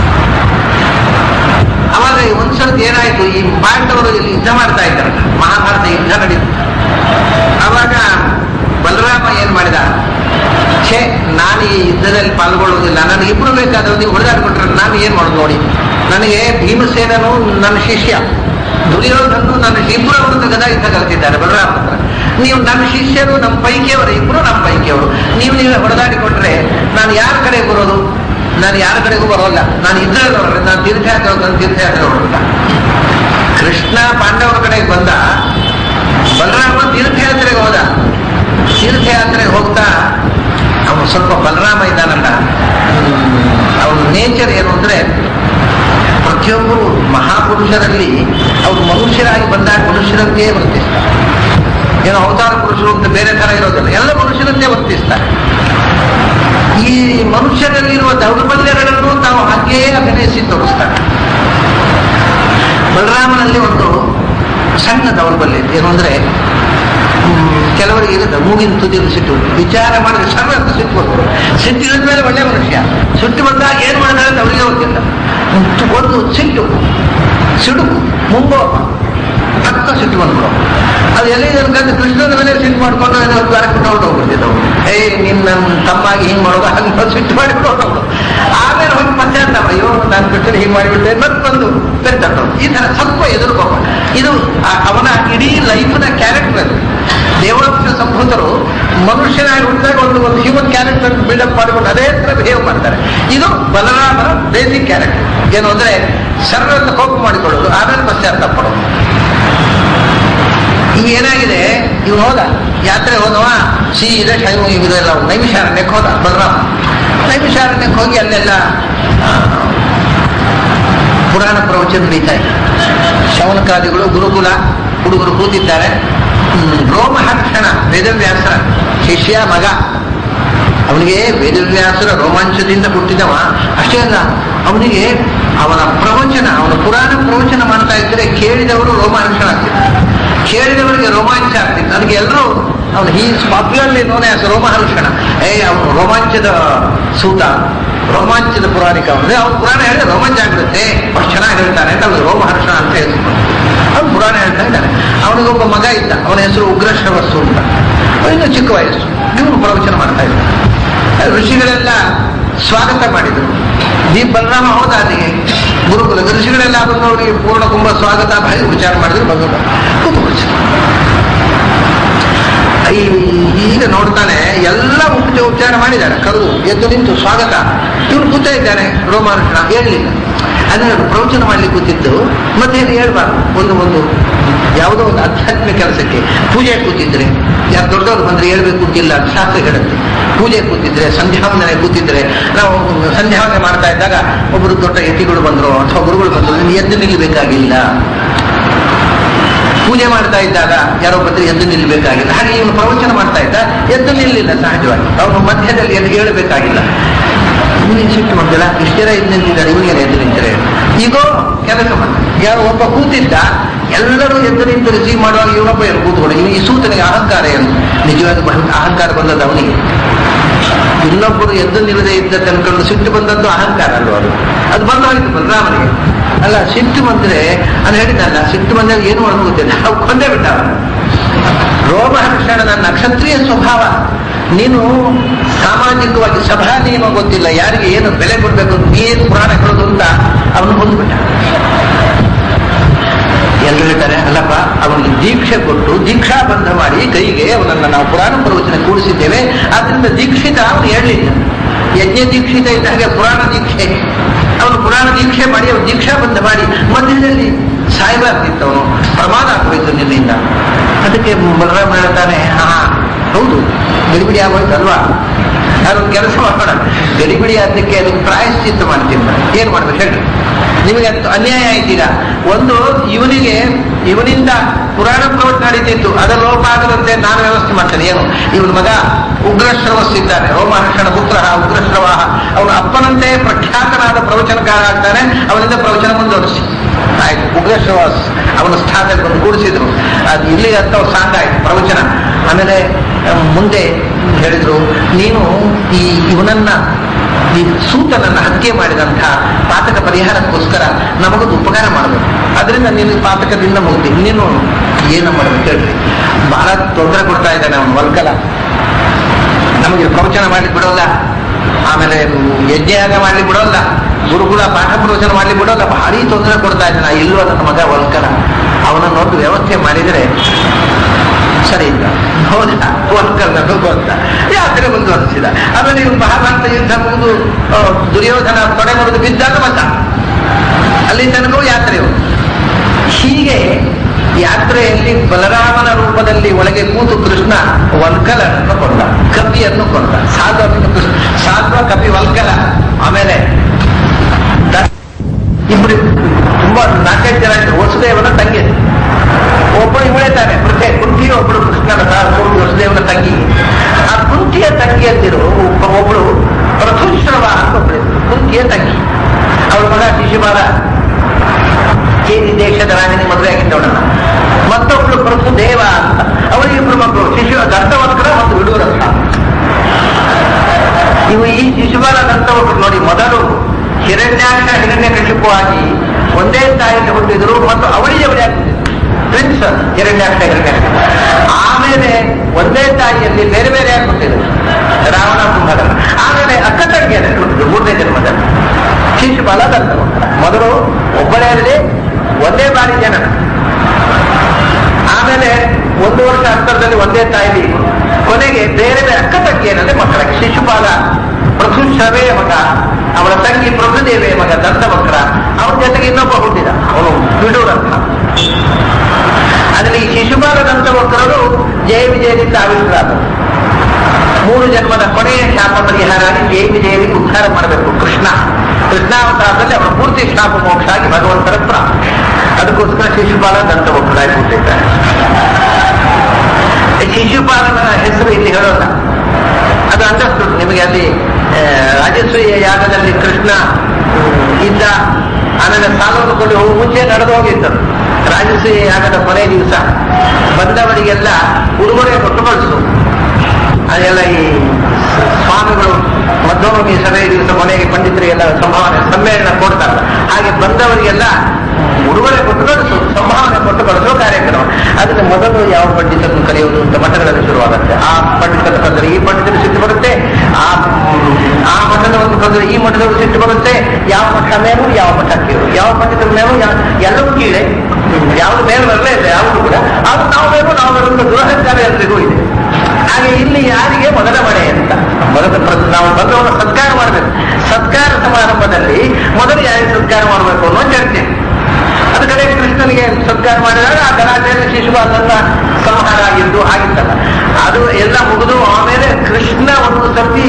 ಅವಾಗ ಒಂದ್ಸಲ ಏನಾಯ್ತು, ಈ ಪಾಂಡವರು ಇಲ್ಲಿ ಯುದ್ಧ ಮಾಡ್ತಾ ಇದ್ದಾರಲ್ಲ, ಮಹಾಭಾರತ ಯುದ್ಧ ನಡೀತು. ಅವಾಗ ಬಲರಾಮ ಏನ್ ಮಾಡಿದ, ಛೇ ನಾನು ಈ ಯುದ್ಧದಲ್ಲಿ ಪಾಲ್ಗೊಳ್ಳುವುದಿಲ್ಲ, ನನಗೆ ಇಬ್ರು ಬೇಕಾದ್ರೆ ನೀವು ಹೊಡೆದಾಡ್ಬಿಟ್ರೆ ನಾನು ಏನ್ ಮಾಡೋದು ನೋಡಿ. ನನಗೆ ಭೀಮಸೇನನು ನನ್ನ ಶಿಷ್ಯ, ದುರ್ಯೋಧನು ನನ್ನ ಇಬ್ಬರು ಅವರದ್ದು ಗದಾ ಯುದ್ಧ ಕಲಿತಿದ್ದಾರೆ ಬಲರಾಮ ಹತ್ರ. ನೀವು ನನ್ನ ಶಿಷ್ಯರು ನಮ್ಮ ಪೈಕಿಯವರು, ಇಬ್ರು ನಮ್ಮ ಪೈಕಿಯವರು, ನೀವು ನೀವೇ ಹೊಡೆದಾಡಿಕೊಟ್ರೆ ನಾನು ಯಾರ ಕಡೆ ಬರೋದು? ನಾನು ಯಾರ ಕಡೆಗೂ ಬರೋಲ್ಲ. ನಾನು ಇದ್ರಲ್ಲಿ ನೋಡ್ರೆ ನಾನು ತೀರ್ಥಯಾತ್ರೆ ಹೋಗೋದು, ತೀರ್ಥಯಾತ್ರೆ ಹೊರಟ. ಕೃಷ್ಣ ಪಾಂಡವರ ಕಡೆಗೆ ಬಂದ, ಬಲರಾಮ ತೀರ್ಥಯಾತ್ರೆಗೆ ಹೋದ. ತೀರ್ಥಯಾತ್ರೆಗೆ ಹೋಗ್ತಾ ಅವನು ಸ್ವಲ್ಪ ಬಲರಾಮ ಇದ್ದಾನಲ್ಲ, ಅವನ ನೇಚರ್ ಏನು ಅಂದ್ರೆ, ಪ್ರತಿಯೊಬ್ಬರು ಮಹಾಪುರುಷರಲ್ಲಿ ಅವರು ಮನುಷ್ಯರಾಗಿ ಬಂದಾಗ ಮನುಷ್ಯರಂತೆಯೇ ವರ್ತಿಸ್ತಾರೆ. ಏನೋ ಅವತಾರ ಪುರುಷರು ಅಂತ ಬೇರೆ ತರ ಇರೋದಿಲ್ಲ, ಎಲ್ಲ ಮನುಷ್ಯರಂತೆ ವರ್ತಿಸ್ತಾರೆ. ಈ ಮನುಷ್ಯರಲ್ಲಿರುವ ದೌರ್ಬಲ್ಯಗಳನ್ನು ತಾವು ಹಾಗೆಯೇ ಅಭಿನಯಿಸಿ ತೋರಿಸ್ತಾರೆ. ಬಲರಾಮನಲ್ಲಿ ಒಂದು ಸಣ್ಣ ದೌರ್ಬಲ್ಯ ಏನು ಅಂದ್ರೆ, ಕೆಲವರಿಗೆ ಇರುತ್ತೆ ಮೂಗಿನ ತುದಿಯಲ್ಲಿ ಸಿಟ್ಟು, ವಿಚಾರ ಮಾಡಿದ್ರೆ ಸಣ್ಣ ಅಂತ ಸಿಟ್ಟು ಬಂದರು. ಸಿಟ್ಟು ಇಳಿದ ಮೇಲೆ ಒಳ್ಳೆ ಮನುಷ್ಯ, ಸಿಟ್ಟು ಬಂದಾಗ ಏನು ಮಾಡಿದ್ರೆ ಅಂತ ಅವರಿಗೆ ಗೊತ್ತಿಲ್ಲ. ಒಂದು ಸಿಟ್ಟು ಸಿಡುಕು ಮುಂಗೋಪ ಹತ್ತ ಸಿಟ್ಟು ಬಂದ್ರು. ಅದು ಎಲ್ಲಿದೆ ಅನ್ಕಂತ ಕೃಷ್ಣನ ಮೇಲೆ ಸಿಟ್ಟು ಮಾಡ್ಕೊಂಡು ಕಾರ್ಯಕ್ರಮ ಹೊರಟೋಗ್ಬಿಡ್ತಿದ್ದವು. ಏ ನಿನ್ನ ನನ್ನ ತಮ್ಮಾಗಿ ಹಿಂಗೆ ಮಾಡೋದು ಹಂಗೆ ಸಿಟ್ಟು ಮಾಡಿಬಿಟ್ಟು ಹೊರಟೋಗ್ಬಿಡು. ಆಮೇಲೆ ಹೋಗಿ ಪಂಚಾಯತ್, ಅಯ್ಯೋ ನಾನು ಕೃಷ್ಣ ಹಿಂಗೆ ಮಾಡಿಬಿಟ್ಟೆ ಮತ್ತೆ ಬಂದು ಬೆರ್ತಟ್ಟು. ಈ ತರ ಸ್ವಲ್ಪ ಎದುರುಕೋಪ. ಇದು ಅವನ ಇಡೀ ಲೈಫ್ನ ಕ್ಯಾರೆಕ್ಟರ್. ಅದು ದೇವಾಂಶ ಸಂಭೂತರು ಮನುಷ್ಯನಾಗಿ ಹುಟ್ಟಿದಾಗ ಒಂದು ಒಂದು ಹ್ಯೂಮನ್ ಕ್ಯಾರೆಕ್ಟರ್ ಬಿಲ್ಡಪ್ ಮಾಡಿಕೊಂಡು ಅದೇ ತರ ಬಿಹೇವ್ ಮಾಡ್ತಾರೆ. ಇದು ಬಲರಾಮನ ಬೇಸಿಕ್ ಕ್ಯಾರೆಕ್ಟರ್. ಏನು ಅಂದ್ರೆ ಸರ್ವನ್ನ ಕೋಪ ಮಾಡಿಕೊಳ್ಳೋದು, ಆಮೇಲೆ ಪಶ್ಚಾತ್ತಾಪ ಪಡೋದು. ಈಗ ಏನಾಗಿದೆ, ಇವ್ ಹೋದ ಯಾತ್ರೆ ಹೋದವ ಸೀದಾ ಶೈವ ಇದೆಲ್ಲ ನೈಮಿಷಾರಣ್ಯಕ್ಕೆ ಹೋದ ಬಲರಾಮ. ನೈಮಿಷಾರಣ್ಯಕ್ಕೆ ಹೋಗಿ ಅಲ್ಲೆಲ್ಲ ಪುರಾಣ ಪ್ರವಚನ ನಡೀತಾ ಇದೆ. ಶೌನಕಾದಿಗಳು ಗುರುಕುಲ ಹುಡುಗರು ಕೂತಿದ್ದಾರೆ. ರೋಮಹರ್ಷಣ ವೇದವ್ಯಾಸರ ಶಿಷ್ಯ ಮಗ. ಅವನಿಗೆ ವೇದವ್ಯಾಸರ ರೋಮಾಂಚದಿಂದ ಹುಟ್ಟಿದವ. ಅಷ್ಟೇ ಅಲ್ಲ, ಅವನಿಗೆ ಅವನ ಪ್ರವಚನ, ಅವನ ಪುರಾಣ ಪ್ರವಚನ ಮಾಡ್ತಾ ಇದ್ರೆ ಕೇಳಿದವರು ರೋಮಹರ್ಷಣ ಆಗ್ತಿದ್ರು, ಕೇಳಿದವರಿಗೆ ರೋಮಾಂಚ ಆಗ್ತಿತ್ತು. ನನಗೆ ಎಲ್ಲರೂ ಅವನು he's popularly known as Romaharshana. ಏ ಅವನು ರೋಮಾಂಚದ ಸೂತ, ರೋಮಾಂಚದ ಪುರಾಣಿಕ. ಅವನು ಅವ್ನು ಪುರಾಣ ಹೇಳಿದ್ರೆ ರೋಮಾಂಚ ಆಗಿರುತ್ತೆ, ಅಷ್ಟು ಚೆನ್ನಾಗಿ ಹೇಳ್ತಾನೆ ಅಂತ ಅವ್ನು ರೋಮಹರ್ಷಣ ಅಂತ ಹೇಳ್ತಾರೆ. ಅವ್ನು ಪುರಾಣ ಹೇಳ್ತಾ ಇದ್ದಾನೆ. ಅವನಿಗೊಬ್ಬ ಮಗ ಇದ್ದ, ಅವನ ಹೆಸರು ಉಗ್ರಶ್ರವಸ್ಸು ಅಂತ. ಇನ್ನು ಚಿಕ್ಕ ವಯಸ್ಸು, ಇವನು ಪ್ರವಚನ ಮಾಡ್ತಾ ಇದ್ದ. ಋಷಿಗಳೆಲ್ಲ ಸ್ವಾಗತ ಮಾಡಿದರು. ದೀಪ್ ಬಲರಾಮ ಹೋದ ಅಲ್ಲಿಗೆ ಗುರುಕುಲ. ಋಷಿಗಳೆಲ್ಲ ಬಂದು ಅವರಿಗೆ ಪೂರ್ಣ ಕುಂಭ ಸ್ವಾಗತ ಭಾರಿ ವಿಚಾರ ಮಾಡಿದ್ರು. ಭಗವಂತ ಕೂತು ಈಗ ನೋಡ್ತಾನೆ, ಎಲ್ಲ ಉಪಚ ಉಪಚಾರ ಮಾಡಿದ್ದಾರೆ. ಕರೆದು ಎದ್ದು ನಿಂತು ಸ್ವಾಗತ. ಇವನು ಕೂತ ಇದ್ದಾನೆ ರೋಮಾಂಚನ, ಹೇಳಲಿಲ್ಲ. ಅಂದ್ರೆ ಪ್ರವಚನ ಮಾಡ್ಲಿಕ್ಕೆ ಕೂತಿದ್ದು ಮತ್ತೇನು ಹೇಳ್ಬಾರ್ದು. ಒಂದು ಒಂದು ಯಾವುದೋ ಒಂದು ಆಧ್ಯಾತ್ಮಿಕ ಕೆಲಸಕ್ಕೆ ಪೂಜೆ ಕೂತಿದ್ರೆ, ಯಾರು ದೊಡ್ಡವರು ಬಂದ್ರೆ ಹೇಳ್ಬೇಕು ಅಂತಿಲ್ಲ, ಶಾಸ್ತ್ರ ಹೇಳುತ್ತೆ. ಪೂಜೆ ಕೂತಿದ್ರೆ, ಸಂಧ್ಯಾವಂದನೆ ಕೂತಿದ್ರೆ, ನಾವು ಸಂಧ್ಯಾವಂದನೆ ಮಾಡ್ತಾ ಇದ್ದಾಗ ಒಬ್ಬರು ದೊಡ್ಡ ಯತಿಗಳು ಬಂದ್ರು ಅಥವಾ ಗುರುಗಳು ಬಂದ್ರು, ಎದ್ದು ನಿಲ್ಲಬೇಕಾಗಿಲ್ಲ. ಪೂಜೆ ಮಾಡ್ತಾ ಇದ್ದಾಗ ಯಾರೋ ಬಂದ್ರೆ ಎದ್ದು ನಿಲ್ಲಬೇಕಾಗಿಲ್ಲ. ಹಾಗೆ ಇವನು ಪ್ರವಚನ ಮಾಡ್ತಾ ಇದ್ದ, ಎದ್ದು ನಿಲ್ಲಿಲ್ಲ ಸಹಜವಾಗಿ. ಅವನು ಮಧ್ಯದಲ್ಲಿ ಎದ್ದು ಹೇಳಬೇಕಾಗಿಲ್ಲ. ಇವನಿಗೆ ಸಿಟ್ಟು ಬಂದಿಲ್ಲ, ಇಷ್ಟು ಜನ ಎದ್ದು ನಿಂತಿದ್ದಾರೆ, ಇವನಿಗೆ ಎದ್ದು ನಿಂತರೆ ಈಗೋ ಕೆಲಸ ಮಾಡ. ಯಾರೋ ಒಬ್ಬ ಕೂತಿದ್ದ, ಎಲ್ಲರೂ ಎದ್ದು ನಿಂತು ರಿಸೀವ್ ಮಾಡುವಾಗ ಇವನೊಬ್ಬ ಏನು ಕೂತ್ಕೊಂಡು, ಇವನು ಈ ಸೂತನಿಗೆ ಅಹಂಕಾರ ಏನು, ನಿಜವಾದ ಅಹಂಕಾರ ಬಂದದ್ದು ಅವನಿಗೆ. ಇನ್ನೊಬ್ಬರು ಎದ್ದು ನಿಲ್ಲದೆ ಇದ್ದ ತನ್ಕೊಂಡು ಸಿಟ್ಟು ಬಂದದ್ದು ಅಹಂಕಾರ ಅಲ್ವ, ಅದು ಅದು ಬಂದು ಹೋಗಿತ್ತು ಬಲರಾಮನಿಗೆ. ಅಲ್ಲ ಸಿಟ್ಟು ಬಂದ್ರೆ ಅದು ಹೇಳಿದ್ದಲ್ಲ, ಸಿಟ್ಟು ಬಂದಾಗ ಏನು ಮಾಡೋದು ಗೊತ್ತಿಲ್ಲ, ನಾವು ಕೊಂದೇ ಬಿಟ್ಟ. ರೋಮಹರ್ಷಣ ನನ್ನ ನಕ್ಷತ್ರೀಯ ಸ್ವಭಾವ, ನೀನು ಸಾಮಾಜಿಕವಾಗಿ ಸಭಾ ನಿಯಮ ಗೊತ್ತಿಲ್ಲ, ಯಾರಿಗೆ ಏನು ಬೆಲೆ ಕೊಡ್ಬೇಕು, ನೀನು ಪುರಾಣ ಹೇಳೋದು ಅಂತ ಅವನು ಹೊಂದ್ಬಿಟ್ಟ. ಎಲ್ಲರೂ ಹೇಳ್ತಾರೆ, ಅಲ್ಲಪ್ಪ ಅವನಿಗೆ ದೀಕ್ಷೆ ಕೊಟ್ಟು ದೀಕ್ಷಾ ಬಂಧ ಮಾಡಿ ಕೈಗೆ ಅವನನ್ನ ನಾವು ಪುರಾಣ ಪ್ರವಚನ ಕೂಡಿಸಿದ್ದೇವೆ, ಆದ್ರಿಂದ ದೀಕ್ಷಿತ ಅವನು ಹೇಳಲಿಲ್ಲ. ಯಜ್ಞ ದೀಕ್ಷಿತ ಇದ್ದ ಹಾಗೆ ಪುರಾಣ ದೀಕ್ಷೆ. ಅವನು ಪುರಾಣ ದೀಕ್ಷೆ ಮಾಡಿ ಅವನು ದೀಕ್ಷಾ ಬಂಧ ಮಾಡಿ ಮಧ್ಯದಲ್ಲಿ ಸಾಯಬಾರ್ದಿತ್ತು, ಅವನು ಪ್ರಮಾದ ಆಗ್ಬೇಕು ನಿನ್ನಿಂದ. ಅದಕ್ಕೆ ಬಲರಾಮ ಹೇಳ್ತಾನೆ, ಹಾ ಹೌದು ಗಡಿಬಿಡಿ ಆಗೋಯ್ತಲ್ವಾ, ಅದೊಂದು ಕೆಲಸ ಮಾಡೋಣ, ಗಡಿಬಿಡಿ ಅದಕ್ಕೆ ಅದಕ್ಕೆ ಪ್ರಾಯಶ್ಚಿತ್ತ ಮಾಡ್ತೀನಿ. ಏನ್ ಮಾಡ್ಬೇಕು ಹೇಳಿ, ನಿಮಗೆ ಅನ್ಯಾಯ ಆಯ್ತೀಗ. ಒಂದು ಇವನಿಗೆ ಇವನಿಂದ ಪುರಾಣ ಪ್ರವಚನ ನಡೀತಿತ್ತು, ಅದರ ಲೋಪ ಆಗದಂತೆ ನಾನು ವ್ಯವಸ್ಥೆ ಮಾಡ್ತೇನೆ. ಏನು, ಇವನ ಮಗ ಉಗ್ರಶ್ರವಸ್ಸಿದ್ದಾನೆ, ರೋಮಹರ್ಷಣ ಪುತ್ರ ಉಗ್ರಶ್ರವ, ಅವನ ಅಪ್ಪನಂತೆ ಪ್ರಖ್ಯಾತನಾದ ಪ್ರವಚನಕಾರ ಆಗ್ತಾನೆ, ಅವನಿಂದ ಪ್ರವಚನ ಮುಂದುವರಿಸಿ ಆಯ್ತು. ಉಗ್ರಶ್ರವಾಸ್ ಅವನ ಸ್ಥಾನದಲ್ಲಿ ಬಂದು ಕೂಡಿಸಿದ್ರು. ಅದು ಇಲ್ಲಿ ಅಂತ ಸಾಂಗ್ ಆಯ್ತು ಪ್ರವಚನ. ಆಮೇಲೆ ಮುಂದೆ ಹೇಳಿದ್ರು, ನೀನು ಈ ಇವನನ್ನ ಈ ಸೂತನನ್ನ ಹತ್ಯೆ ಮಾಡಿದಂಥ ಪಾತಕ ಪರಿಹಾರಕ್ಕೋಸ್ಕರ ನಮಗೊಂದು ಉಪಕಾರ ಮಾಡಬೇಕು, ಅದರಿಂದ ನೀನು ಪಾತಕದಿಂದ ಮುಗ್ದಿ, ನೀನು ಏನು ಮಾಡಬೇಕು ಹೇಳ್ರಿ. ಬಹಳ ತೊಂದರೆ ಕೊಡ್ತಾ ಇದ್ದಾನೆ ಅವನು ವಲ್ಕಲ, ನಮಗೆ ಪ್ರವಚನ ಮಾಡ್ಲಿಕ್ಕೆ ಬಿಡೋಲ್ಲ, ಆಮೇಲೆ ಯಜ್ಞಯಾಗ ಮಾಡ್ಲಿಕ್ಕೆ ಬಿಡೋಲ್ಲ, ಗುರುಕುಲ ಪಾಠ ಪ್ರವಚನ ಮಾಡ್ಲಿಕ್ಕೆ ಬಿಡೋಲ್ಲ, ಭಾರಿ ತೊಂದರೆ ಕೊಡ್ತಾ ಇದ್ದಾನೆ. ಇಲ್ಲೋ ನನ್ನ ಮಗ ವಲ್ಕಲ, ಅವನನ್ನೊಂದು ವ್ಯವಸ್ಥೆ ಮಾಡಿದರೆ ಸರಿ ಇಲ್ಲ. ಹೌದಾ, ವಲ್ಕಲ್ನ ಅಂತ ಯಾತ್ರೆ ಮುಂದುವರಿಸಿದ. ಆಮೇಲೆ ಇವು ಮಹಾಭಾರತ ಯುದ್ಧ ಮುಗಿದು ದುರ್ಯೋಧನ ತೊಡೆ ಮುರಿದು ಬಿದ್ದಾಗ ಬಂದ, ಅಲ್ಲಿ ತನಕ ಯಾತ್ರೆಯು. ಹೀಗೆ ಯಾತ್ರೆಯಲ್ಲಿ ಬಲರಾಮನ ರೂಪದಲ್ಲಿ ಒಳಗೆ ಕೂತು ಕೃಷ್ಣ ವಲ್ಕಲನನ್ನು ಕೊಂದ, ಕಪಿಯನ್ನು ಕೊಂದ, ಸಾಧ್ವವನ್ನು ಕೃಷ್ಣ ಸಾಧ್ವ ಕಪಿ ವಲ್ಕಲ. ಆಮೇಲೆ ಇಬ್ಬರು ತುಂಬಾ ನಾಲ್ಕೈದು ಜನ ಇದ್ರು. ವಸುದೇವನ ತಂಗಿ, ಒಬ್ಬಳು ಇವಳೇತಾನೆ ಪ್ರತಿ ಕುಂತಿ, ಒಬ್ಬಳು ಕೃಷ್ಣನ ವಸುದೇವನ ತಂಗಿ. ಆ ಕುಂತಿಯ ತಂಗಿಯಂತಿರು ಒಬ್ಬಳು ಪ್ರಥುಶ್ರವ ಅಂತ ಒಬ್ಬಳು, ಕುಂತಿಯ ತಂಗಿ. ಅವಳ ಮಗ ಶಿಶುಪಾಲ, ಚೇರಿ ದೇಶದ ರಾಜನಿಗೆ ಮದುವೆ ಆಗಿದ್ದವಳನ್ನ. ಮತ್ತೊಬ್ಬಳು ಪ್ರಥುದೇವ ಅಂತ, ಅವಳಿಗೆ ಇಬ್ಬರು ಮಕ್ಕಳು, ಶಿಶು ದಂತವಕ್ರ ಮತ್ತು ವಿಡೂರಥ. ಇವು ಈ ಶಿಶುಪಾಲ ದಂತವಕ್ರು ನೋಡಿ, ಮೊದಲು ಹಿರಣ್ಯಾಕ್ಷ ಹಿರಣ್ಯ ಕಶಿಪು ಆಗಿ ಒಂದೇ ತಾಯಿಯಲ್ಲಿ ಹುಟ್ಟಿದ್ರು ಮತ್ತು ಅವಳಿಗೆ ಅವಳಿ ಆಗ್ತಿದ್ರು, ಟ್ವಿನ್ಸ್ ಹಿರಣ್ಯಾಕ್ಷ ಹಿರಣ್ಯ. ಆಮೇಲೆ ಒಂದೇ ತಾಯಿಯಲ್ಲಿ ಬೇರೆ ಬೇರೆ ಆಗಿ ಹುಟ್ಟಿದ್ರು, ರಾವಣ ಕುಂಭಕರ್ಣ. ಆಮೇಲೆ ಅಕ್ಕ ತಂಗಿಯಲ್ಲಿ ಹುಟ್ಟಿದ್ರು ಮೂರನೇ ಜನ್ಮದಲ್ಲಿ ಶಿಶುಪಾಲ ದಂತವಕ್ರ. ಮೊದಲು ಒಬ್ಬಳೆಯಲ್ಲಿ ಒಂದೇ ಬಾರಿ ಜನ, ಆಮೇಲೆ ಒಂದು ವರ್ಷ ಅಂತರದಲ್ಲಿ ಒಂದೇ ತಾಯಿಲಿ, ಕೊನೆಗೆ ಬೇರೆ ಬೇರೆ ಅಕ್ಕ ತಂಗಿಯರಲ್ಲಿ ಮಕ್ಕಳಿಗೆ. ಶಿಶುಪಾಲ ಪ್ರಥುಶ್ರವೇ ಮಗ, ಅವಳ ತಂಗಿ ಪ್ರಭುದೇವೇ ಮಗ ದಂತವಕ್ರ. ಅವನ ಜೊತೆಗೆ ಇನ್ನೊಬ್ಬ ಹುಟ್ಟಿದ, ಅವನು ವಿಡೂರಥ. ಅದರಲ್ಲಿ ಶಿಶುಪಾಲ ದಂತವಕ್ರರು ಜಯ ವಿಜಯದಿಂದ ಆವಿಷ್ಕೃತರು. ಮೂರು ಜನ್ಮದ ಕೊನೆಯ ಶಾಪ ಪರಿಹಾರ ಆಗಿ ಜಯ ವಿಜಯರಿಗೆ ಉದ್ಧಾರ ಮಾಡಬೇಕು ಕೃಷ್ಣ. ಕೃಷ್ಣಾವತಾರದಲ್ಲಿ ಅವರ ಪೂರ್ತಿ ಶಾಪ ಮೋಕ್ಷ ಆಗಿ ಭಗವಂತರ ಪ್ರಾಪ್ತಿ. ಅದಕ್ಕೋಸ್ಕರ ಶಿಶುಪಾಲ ದಂತವಕ್ರಾಗಿ ಹುಟ್ಟಿದ್ದಾರೆ. ಶಿಶುಪಾಲನ ಹೆಸರು ಇಲ್ಲಿ ಹೇಳೋಲ್ಲ, ಅದು ಅಂಡರ್ಸ್ಟುಡ್ ನಿಮಗೆ. ಅಲ್ಲಿ ರಾಜಸೂಯ ಯಾಗದಲ್ಲಿ ಕೃಷ್ಣ ಇದ್ದ, ಆಮೇಲೆ ಸಾಲವನ್ನು ಕೊಂಡು ಹೋಗಿ ಮುಂಚೆ ನಡೆದು ಹೋಗಿದ್ದರು. ರಾಜಸೂಯ ಯಾಗದ ಕೊನೆ ದಿವಸ ಬಂದವರಿಗೆಲ್ಲ ಉಡುಗೊರೆ ಕೊಟ್ಟು ಕಳಿಸು. ಅದೆಲ್ಲ ಈ ಸ್ವಾಮಿಗಳು ಮಧ್ವಮಿ ಸಭೆಯ ದಿವಸ ಕೊನೆಗೆ ಪಂಡಿತರಿಗೆಲ್ಲ ಸಂಭಾವನೆ ಸಮ್ಮೇಳನ ಕೊಡ್ತಾರಲ್ಲ, ಹಾಗೆ ಬಂದವರಿಗೆಲ್ಲ ಉಡುಗೊರೆ ಕೊಟ್ಟು ಕಳಿಸು, ಸಂಭಾವನೆ ಕೊಟ್ಟು ಕಳಿಸೋ ಕಾರ್ಯಕ್ರಮ. ಅದಕ್ಕೆ ಮೊದಲು ಯಾವ ಪಂಡಿತರನ್ನು ಕರೆಯುವುದು ಅಂತ ಮಠಗಳಲ್ಲಿ ಶುರುವಾಗುತ್ತೆ. ಆ ಪಂಡಿತರ ಕಂದ್ರೆ ಈ ಪಂಡಿತರು ಸಿಟ್ಟು ಬರುತ್ತೆ, ಆ ಆ ಮಠದವನ್ನು ಕಂದ್ರೆ ಈ ಮಠದವರು ಸಿಟ್ಟು ಬರುತ್ತೆ. ಯಾವ ಮಠ ಮೇಲೂ ಯಾವ ಮಠ ಕೀಳು, ಯಾವ ಪಂಡಿತರ ಮೇಲೂ ಎಲ್ಲವೂ ಕೀಳೆ, ಯಾವುದು ಮೇಲೆ ಬರಲೇ ಇಲ್ಲ ಯಾವುದು ಕೂಡ. ಅದು ನಾವು ಮೇಲೂ ನಾವು ಬರುವಂತ ದುರಹಂಕಾರ ಎಲ್ರಿಗೂ ಇದೆ. ಹಾಗೆ ಇಲ್ಲಿ ಯಾರಿಗೆ ಮೊದಲ ಮನೆ ಅಂತ ಮೊದಲ ನಾವು ಬಂದವರ ಸತ್ಕಾರ ಮಾಡಬೇಕು. ಸತ್ಕಾರ ಸಮಾರಂಭದಲ್ಲಿ ಮೊದಲು ಯಾರಿಗೆ ಸತ್ಕಾರ ಮಾಡಬೇಕು ಅನ್ನೋ ಚರ್ಚೆ. ಅದು ಕಡೆ ಕೃಷ್ಣನಿಗೆ ಸತ್ಕಾರ ಮಾಡಿದಾಗ ಆ ಗಲಾಟೆಯಲ್ಲಿ ಶಿಶುಪಾಲನ ಸಂಹಾರ ಆಗಿದ್ದು ಆಗಿತ್ತಲ್ಲ, ಅದು ಎಲ್ಲ ಮುಗಿದು ಆಮೇಲೆ ಕೃಷ್ಣ ಒಂದು ಸರ್ತಿ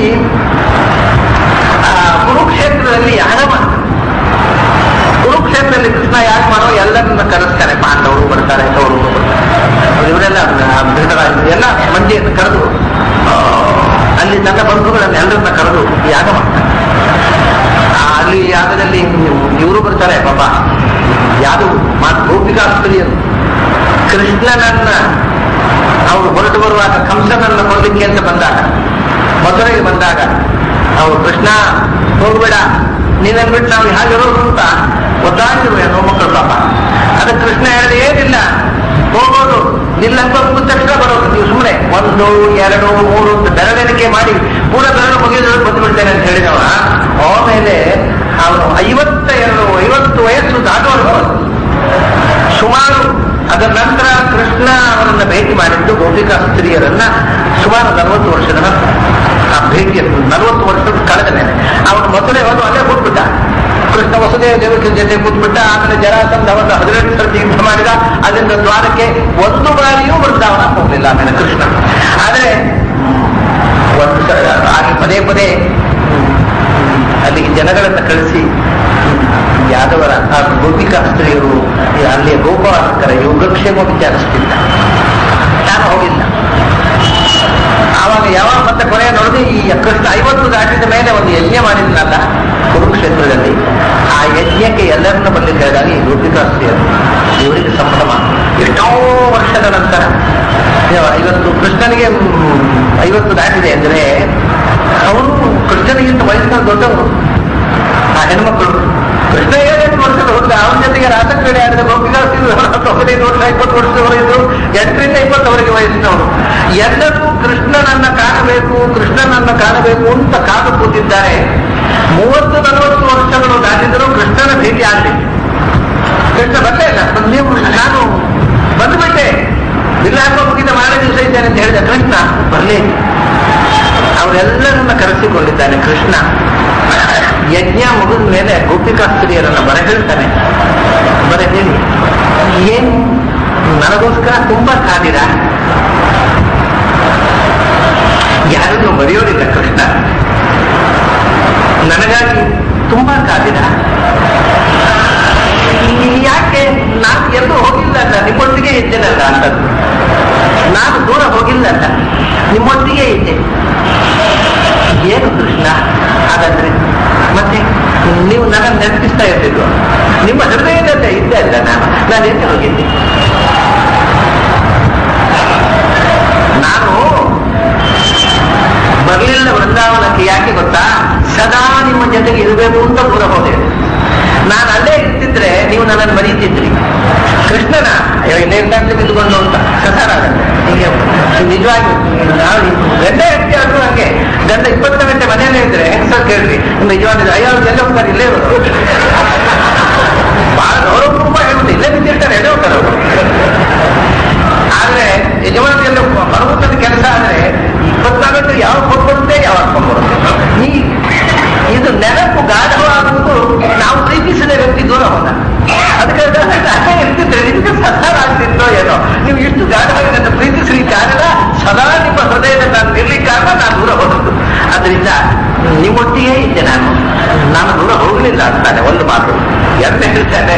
ಕುರುಕ್ಷೇತ್ರದಲ್ಲಿ ಯಾಗ ಮಾಡ್ತಾರೆ. ಕುರುಕ್ಷೇತ್ರದಲ್ಲಿ ಕೃಷ್ಣ ಯಾಕೆ ಮಾಡೋ ಎಲ್ಲರನ್ನ ಕರೆಸ್ತಾರೆ, ಪಾಂಡವರು ಬರ್ತಾರೆ, ಕೌರವರು ಬರ್ತಾರೆ, ಇವರೆಲ್ಲ ಎಲ್ಲ ಮಂದಿಯನ್ನು ಕರೆದು ಅಲ್ಲಿ ನನ್ನ ಬಂಧುಗಳನ್ನು ಎಲ್ಲರನ್ನ ಕರೆದು ಯಾಗ ಮಾಡ್ತಾರೆ. ಅಲ್ಲಿ ಯಾಗದಲ್ಲಿ ಇವರು ಬರ್ತಾರೆ ಪಾಪ, ಯಾರು ಮಾತು ಗೋಪಿಕಾಸ್ತ್ರೀಯರು ಕೃಷ್ಣನನ್ನ ಅವರು ಹೊರಟು ಬರುವಾಗ ಕಂಸನನ್ನ ಕೊಡಲಿಕ್ಕೆ ಅಂತ ಬಂದಾಗ, ಮಧುರೆಗೆ ಬಂದಾಗ ಅವರು ಕೃಷ್ಣ ಹೋಗ್ಬೇಡ, ನೀನನ್ ಬಿಟ್ಟು ನಾವು ಹಾಗಿರೋದು ಅಂತ ಒದ್ದಾಗಿರುವ ಏನೋ ಮಕ್ಕಳು ಪಾಪ. ಅದಕ್ಕೆ ಕೃಷ್ಣ ಹೇಳಿದ್ರೆ ಏನಿಲ್ಲ, ಹೋಗೋದು ನಿಲ್ಲಂತ ಮುಗಿದ ತಕ್ಷಣ ಬರೋದು, ನೀವು ಸುಮ್ಮನೆ ಒಂದು ಎರಡು ಮೂರು ಅಂತ ಬೆರಳೆಣಿಕೆ ಮಾಡಿ ಪೂರ ಬೆರಳು ಮುಗಿದ್ರು ಬಂದು ಬಿಡ್ತೇನೆ ಅಂತ ಹೇಳಿದವ. ಆಮೇಲೆ ಅವನು ಐವತ್ತ ಎರಡು ಐವತ್ತು ವಯಸ್ಸು ದಾಟುವವರೆಗೂ ಸುಮಾರು ಅದರ ನಂತರ ಕೃಷ್ಣ ಅವರನ್ನ ಭೇಟಿ ಮಾಡಿದ್ದು ಗೋಪಿಕಾ ಸ್ತ್ರೀಯರನ್ನ ಸುಮಾರು ನಲವತ್ತು ವರ್ಷದ ನಂತರ. ಆ ಭೇಟಿಯನ್ನು ನಲವತ್ತು ವರ್ಷದ ಕಳೆದ ಮೇಲೆ ಅವನು ಮೊದಲೇ ಹೋದು ಅಲ್ಲೇ ಕೂತ್ಬಿಟ್ಟ. ಕೃಷ್ಣ ವಸುದೇವ ದೇವಕಿ ಜೊತೆ ಕೂತ್ಬಿಟ್ಟ. ಆಮೇಲೆ ಜರಾಸಂಧ ಅವನ್ನ ಹದಿನೆಂಟು ಸರ್ತಿ ಯುದ್ಧ ಮಾಡಿದ. ಅದರಿಂದ ದ್ವಾರಕ್ಕೆ ಒಂದು ಬಾರಿಯೂ ವೃಂದಾವನ ಹೋಗಲಿಲ್ಲ ಆಮೇಲೆ ಕೃಷ್ಣ. ಆದರೆ ಒಂದು ಹಾಗೆ ಪದೇ ಪದೇ ಅಲ್ಲಿಗೆ ಜನಗಳನ್ನ ಕಳಿಸಿ ಯಾದವರ ಆ ಗೋಪಿಕಾ ಸ್ತ್ರೀಯರು ಅಲ್ಲಿಯ ಗೋಪಾಲಕರ ಯೋಗಕ್ಷೇಮ ವಿಚಾರಿಸ್ತಿದ್ದ. ನಾನು ಹೋಗಿಲ್ಲ. ಆವಾಗ ಯಾವಾಗ ಮತ್ತೆ ಕೊನೆಯ ನೋಡಿದ್ರೆ ಈ ಕೃಷ್ಣ ಐವತ್ತು ದಾಟಿದ ಮೇಲೆ ಒಂದು ಯಜ್ಞ ಮಾಡಿದ್ನಲ್ಲ ಕುರುಕ್ಷೇತ್ರದಲ್ಲಿ, ಆ ಯಜ್ಞಕ್ಕೆ ಎಲ್ಲರನ್ನ ಬರ್ಲಿಕ್ಕೆ ಹೇಳಿದಾಗ ಈ ಗೋಪಿಕಾ ಸ್ತ್ರೀಯರು ಇವರಿಗೆ ಸಂಭ್ರಮ. ಎಷ್ಟೋ ವರ್ಷದ ನಂತರ ಇವತ್ತು ಕೃಷ್ಣನಿಗೆ ಐವತ್ತು ದಾಟಿದೆ ಅಂದ್ರೆ ಅವನು ಕೃಷ್ಣನಿಗಿಂತ ವಯಸ್ಸಿನಲ್ಲಿ ದೊಡ್ಡವರು. ಆ ಹೆಣ್ಮಕ್ಳು ಕೃಷ್ಣ ಏಳೆಂಟು ವರ್ಷದ ಹುಡುಗ, ಅವನ ಜೊತೆಗೆ ರಾಸಕ್ರೀಡೆ ಆಡಿದ ಗೋಪಿಕಾ ಹದಿನೈದು ವರ್ಷ ಇಪ್ಪತ್ತು ವರ್ಷದವರು ಇದ್ರು. ಎಂಟರಿಂದ ಇಪ್ಪತ್ತವರೆಗೆ ವಯಸ್ಸಿನವರು ಎಲ್ಲರೂ ಕೃಷ್ಣನನ್ನ ಕಾಣಬೇಕು ಕೃಷ್ಣನನ್ನ ಕಾಣಬೇಕು ಅಂತ ಕಾದು ಕೂತಿದ್ದಾರೆ. ಮೂವತ್ತು ನಲವತ್ತು ವರ್ಷಗಳು ದಾಟಿದರೂ ಕೃಷ್ಣನ ಭೇಟಿ ಆಗಲಿಲ್ಲ. ಕೃಷ್ಣ ಬರಲೇ ಇಲ್ಲ. ನೀವು ನಾನು ಬಂದುಬಿಟ್ಟೆ, ಬಿಲ್ಲಾಪ ಮುಗಿದ ಮಾರನೇ ದಿವಸ ಇದ್ದೇನೆ ಅಂತ ಹೇಳಿದ ಕೃಷ್ಣ ಬರಲೇ ಇಲ್ಲ. ಅವರೆಲ್ಲರನ್ನ ಕರೆಸಿಕೊಂಡಿದ್ದಾನೆ ಕೃಷ್ಣ. ಯಜ್ಞ ಮುಗಿದ ಮೇಲೆ ಗೋಪಿಕಾ ಸ್ತ್ರೀಯರನ್ನ ಬರ ಹೇಳ್ತಾನೆ. ಬರ ಹೇಳಿ, ಏನು ನನಗೋಸ್ಕರ ತುಂಬಾ ಕಾದಿರ? ಯಾರನ್ನು ಮರೆಯೋದಿಲ್ಲ ಕೃಷ್ಣ, ನನಗಾಗಿ ತುಂಬಾ ಕಾದಿರ. ಯಾಕೆ? ನಾನು ಎಲ್ಲೂ ಹೋಗಿಲ್ಲಲ್ಲ, ನಿಮ್ಮೊಟ್ಟಿಗೆ ಇದ್ದೇನಲ್ಲ ಅಂತದ್ದು. ನಾನು ದೂರ ಹೋಗಿಲ್ಲಲ್ಲ, ನಿಮ್ಮೊಟ್ಟಿಗೆ ಇದ್ದೆ. ಏನು ಕೃಷ್ಣ ಹಾಗಾದ್ರೆ? ಮತ್ತೆ ನೀವು ನನ್ನನ್ನು ನೆನಪಿಸ್ತಾ ಇರ್ತಿದ್ರು, ನಿಮ್ಮ ಹೃದಯದಲ್ಲೇ ಇದ್ದೆ ಅಲ್ಲ ನಾನು. ನಾನು ಎಲ್ಲಿ ಹೋಗಿದ್ದೆ? ನಾನು ಬರಲಿಲ್ಲ ವೃಂದಾವನಕ್ಕೆ. ಯಾಕೆ ಗೊತ್ತಾ? ಸದಾ ನಿಮ್ಮ ಜೊತೆಗೆ ಇರಬೇಕು ಅಂತ ದೂರ ಹೋದೆ. ನಾನು ಅಲ್ಲೇ ಇರ್ತಿದ್ರೆ ನೀವು ನನ್ನನ್ನು ಮರೀತಿದ್ರಿ. ಕೃಷ್ಣನ ನೇರ್ದಾಂತ ಬಿದ್ದುಕೊಂಡು ಅಂತ ಸಸಾರಾಗತ್ತೆ. ಹೀಗೆ ನಿಜವಾಗಿ ನಾವು ಗಂಡ ಹೆಂಡತಿ ಆದ್ರೂ ಹಂಗೆ. ಗಂಡ ಇಪ್ಪತ್ತು ಗಂಟೆ ಮನೆಯಲ್ಲೇ ಇದ್ರೆ ಹೆಂಗಸರ್ ಕೇಳ್ರಿ, ನಿಜವಾದ ಅಯ್ಯೋ ಎಲ್ಲ ಹೋಗ್ತಾರೆ, ಇಲ್ಲೇ ಇರೋದು. ಬಹಳ ಗೌರವಪೂರ್ವ ಹೇಳುದು, ಇಲ್ಲೇ ಬಿದ್ದಿರ್ತಾರೆ, ಎಡೆ ಹೋಗ್ತಾರೆ ಅವರು. ಆದ್ರೆ ಯಜಮಾನಿಯಲ್ಲೂ ಬರುವಂತದ್ದು ಕೆಲಸ ಆದ್ರೆ ಇಪ್ಪತ್ನಾಲ್ಕು ಗಂಟೆ ಯಾವಾಗ ಕೊಟ್ಬರುತ್ತೆ ಯಾವಾಗ ಕೊಂಡ್ಬರುತ್ತೆ. ಈ ಇದು ನೆನಪು ಗಾಢವಾಗುವುದು ನಾವು ಪ್ರೀತಿಸಿದ ವ್ಯಕ್ತಿ ದೂರ ಹೋದ. ಅದಕ್ಕೆ ಇರ್ತಿದ್ರೆ ನಿಮ್ಗೆ ಸಸಾರ ಆಗ್ತಿತ್ತೋ ಏನೋ. ನೀವು ಇಷ್ಟು ಗಾಢವಾಗಿ ನನ್ನ ಪ್ರೀತಿಸ್ಲಿಕ್ಕೆ ಕಾರಣ ಸದಾ ನಿಮ್ಮ ಹೃದಯದ ನಾನು ಇರ್ಲಿಕ್ಕೆ ಕಾರಣ ನಾನು ದೂರ ಹೋದದ್ದು. ಅದರಿಂದ ನಿಮ್ಮೊಟ್ಟಿಗೆ ಇದ್ದೆ ನಾನು, ನಾನು ದೂರ ಹೋಗಲಿಲ್ಲ ಅಂತಾನೆ ಒಂದು ಮಾತು. ಎರಡನೇ ಹೇಳ್ತಾನೆ,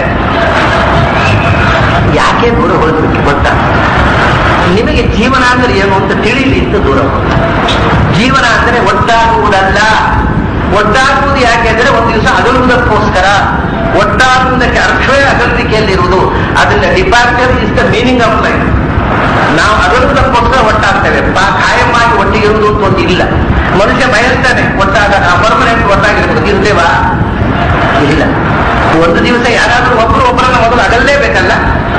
ಯಾಕೆ ದೂರ ಹೋಗ್ಲಿಕ್ಕೆ ಗೊತ್ತಾ? ನಿಮಗೆ ಜೀವನ ಅಂದ್ರೆ ಏನು ಅಂತ ತಿಳಿಲಿ ಅಂತ ದೂರ ಹೋದ. ಜೀವನ ಅಂದ್ರೆ ಒಟ್ಟಾಗುವುದಲ್ಲ. ಒಟ್ಟಾಗುವುದು ಯಾಕೆ ಅಂದ್ರೆ ಒಂದು ದಿವಸ ಅಗಲುವುದಕ್ಕೋಸ್ಕರ. ಒಟ್ಟಾಗುವುದಕ್ಕೆ ಅರ್ಥವೇ ಅಗಲಿಕೆಯಲ್ಲಿರುವುದು. ಅದನ್ನ departure is the meaning of life. ನಾವು ಅಗಲುವುದಕ್ಕೋಸ್ಕರ ಒಟ್ಟಾಗ್ತೇವೆ. ಕಾಯಮಾಗಿ ಒಟ್ಟಿಗಿರುವುದು ಅಂತ ಒಂದು ಇಲ್ಲ. ಮನುಷ್ಯ ಬಯಸ್ತಾನೆ ಒಟ್ಟಾಗ, ಪರ್ಮನೆಂಟ್ ಒಟ್ಟಾಗಿರ್ಬೋದು. ಇರ್ತೇವಾ? ಇಲ್ಲ. ಒಂದು ದಿವಸ ಯಾರಾದ್ರೂ ಒಬ್ಬರು ಒಬ್ಬರನ್ನ ಮೊದಲು ಅಗಲೇಬೇಕಲ್ಲ.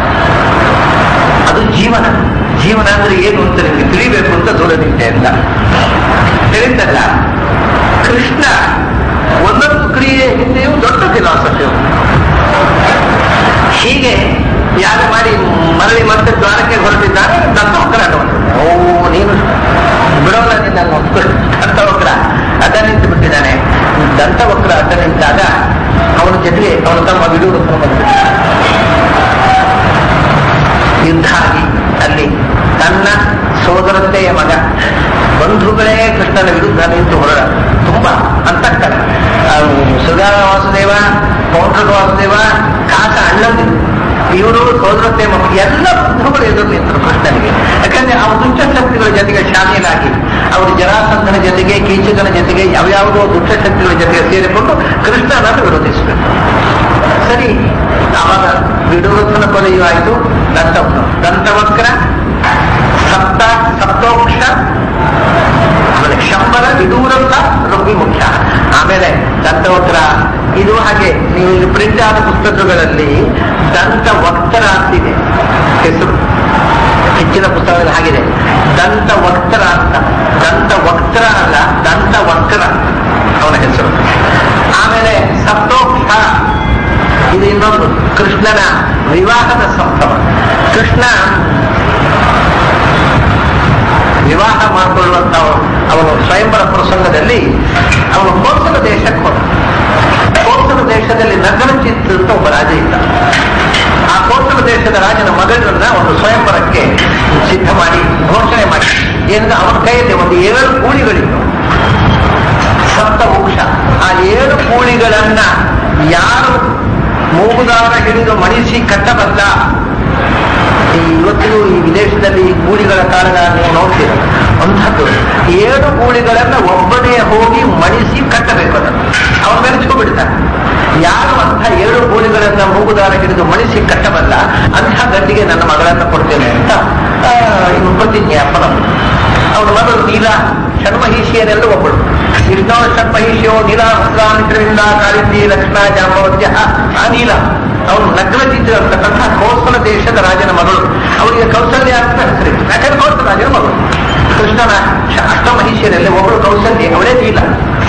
ಅದು ಜೀವನ. ಜೀವನ ಅಂದ್ರೆ ಏನು ಅಂತ ನಿಮಗೆ ತಿಳಿಬೇಕು ಅಂತ ದೂರ ನಿಂತೆ ಅಂತ ತಿಳಿತಲ್ಲ. ಕೃಷ್ಣ ಒಂದೊಂದು ಕ್ರಿಯೆ ಹಿಂದೆಯೂ ದೊಡ್ಡ ಫಿಲಾಸಫಿ. ಹೀಗೆ ಯಾರು ಮಾಡಿ ಮರಳಿ ಮತ್ತೆ ದ್ವಾರಕ್ಕೆ ಹೊರಟಿದ್ದಾರೆ. ದಂತವಕ್ರ ಓ ನೀನು ಬಿಡೋಲ್ಲ ನಿನ್ನ ದಂತವಕ್ರ ಅಡ್ಡ ನಿಂತು ಬಿಟ್ಟಿದ್ದಾನೆ. ದಂತವಕ್ರ ಅಡ್ಡ ನಿಂತಾಗ ಅವನ ಜೊತೆಗೆ ಅವನ ತಮ್ಮ ವಿಡುವುದನ್ನು ಬಂದಿದ್ದ. ಯುದ್ಧ ಆಗಿ ಅಲ್ಲಿ ತನ್ನ ಸೋದರತೆಯ ಮಗ ಬಂಧುಗಳೇ ಕೃಷ್ಣನ ವಿರುದ್ಧ ನಿಂತು ಹೊರಡ. ತುಂಬಾ ಅಂತಕ್ಕನ ಸುಧಾ ವಾಸುದೇವ, ಪೌಂಡ್ರದ ವಾಸುದೇವ, ಕಾಸ ಅಣ್ಣಂದಿರು, ಇವರು ಸೋದರತೆ ಮಗ, ಎಲ್ಲ ಬಂಧುಗಳು ಎದುರು ನಿಂತರು ಕೃಷ್ಣನಿಗೆ. ಯಾಕಂದ್ರೆ ಅವರ ದುಷ್ಟಶಕ್ತಿಗಳ ಜೊತೆಗೆ ಶಾಮೀಲಾಗಿ ಅವರು ಜರಾಸಂಧನ ಜೊತೆಗೆ, ಕೀಚಕನ ಜೊತೆಗೆ, ಯಾವ್ಯಾವುದೋ ದುಷ್ಟಶಕ್ತಿಗಳ ಜೊತೆಗೆ ಸೇರಿಕೊಂಡು ಕೃಷ್ಣನನ್ನು ವಿರೋಧಿಸಬೇಕು. ಸರಿ, ಆವಾಗ ವಿಡುವತ್ನ ಕೊಲೆಯೂ ಆಯಿತು. ದಂತವಕ್ರ ದಂತವಕ್ರ ಸಪ್ತ ಸಪ್ತೋಕ್ಷ, ಆಮೇಲೆ ಶಂಬರ, ವಿದೂರಂತ ರಬ್ಬಿ ಮುಖ್ಯ. ಆಮೇಲೆ ದಂತವಕ್ರ ಇದು ಹಾಗೆ ನೀವು ಇಲ್ಲಿ ಪ್ರಿಂಟ್ ಆದ ಪುಸ್ತಕಗಳಲ್ಲಿ ದಂತ ವಕ್ತರ ಅಂತಿದೆ ಹೆಸರು. ಹೆಚ್ಚಿನ ಪುಸ್ತಕದಲ್ಲಿ ಹಾಗಿದೆ ದಂತ ವಕ್ತರ ಅಂತ. ದಂತ ವಕ್ತರ ಅಲ್ಲ, ದಂತ ವಕ್ರ ಅವನ ಹೆಸರು. ಆಮೇಲೆ ಸಪ್ತೋಕ್ಷ ಇದು ಇನ್ನೊಂದು ಕೃಷ್ಣನ ವಿವಾಹದ ಸಂಭ್ರಮ. ಕೃಷ್ಣ ವಿವಾಹ ಮಾಡಿಕೊಳ್ಳುವಂತ ಅವನು ಸ್ವಯಂವರ ಪ್ರಸಂಗದಲ್ಲಿ ಅವನು ಅಂತ ಒಬ್ಬ ರಾಜ ಇದ್ದ. ಆ ಕೋಸಲ ದೇಶದ ರಾಜನ ಮಗಳನ್ನ ಒಂದು ಸ್ವಯಂವರಕ್ಕೆ ಸಿದ್ಧ ಮಾಡಿ ಘೋಷಣೆ ಮಾಡಿ ಏನಂದ್ರೆ ಅವನ ಕೈಯಲ್ಲಿ ಒಂದು ಏಳು ಕೂಳಿಗಳಿತ್ತು, ಸಪ್ತ ವೃಕ್ಷ. ಆ ಏಳು ಕೂಳಿಗಳನ್ನ ಯಾರು ಮೂಗುದಾರ ಹಿಡಿದು ಮಣಿಸಿ ಕಟ್ಟಬಲ್ಲ, ಇವತ್ತಿಗೂ ಈ ವಿದೇಶದಲ್ಲಿ ಗೂಳಿಗಳ ಕಾರಣ ನೀವು ನೋಡ್ತೀರ, ಅಂಥದ್ದು ಏಳು ಗೂಳಿಗಳನ್ನ ಒಬ್ಬನೇ ಹೋಗಿ ಮಣಿಸಿ ಕಟ್ಟಬೇಕು. ಅದನ್ನು ಅವನ ಮೆರೆಸ್ಕೊಂಡ್ಬಿಡ್ತಾನೆ. ಯಾರು ಅಂಥ ಏಳು ಗೂಳಿಗಳನ್ನ ಮೂಗುದಾರ ಹಿಡಿದು ಮಣಿಸಿ ಕಟ್ಟಬಲ್ಲ ಅಂಥ ಗಂಡಿಗೆ ನನ್ನ ಮಗಳನ್ನ ಕೊಡ್ತೇನೆ ಅಂತ ಇನ್ನು ಪ್ರತಿಜ್ಞೆ ಅಪ್ಪನ. ಅವನ ಮಗಳು ನೀಲಾ ಷಣ್ಮಹಿಷಿಯರೆಲ್ಲ ಒಬ್ಬಳು. ಕೃಷ್ಣ ಷಣ್ಮಹಿಷಿಯೋ ನೀಲಾ ಭದ್ರಾಂತರವಿಲ್ಲ ಕಾಳಿಂದಿ ಲಕ್ಷ್ಮಣ ಜಾಂಬವತ್ಯ. ಆ ನೀಲ ಅವನು ನಗ್ನಚಿತ್ರ ಅಂತಕ್ಕಂಥ ಕೋಸಲ ದೇಶದ ರಾಜನ ಮಗಳು. ಅವರಿಗೆ ಕೌಸಲ್ಯ ಅಂತ ಹೆಸರಿತ್ತು, ಯಾಕಂದ್ರೆ ಕೋಸಲ ರಾಜನ ಮಗಳು. ಕೃಷ್ಣನ ಅಷ್ಟಮಹಿಷಿಯರಲ್ಲಿ ಒಬ್ಬಳು ಕೌಸಲ್ಯ, ಅವಳೇ ನೀಲ.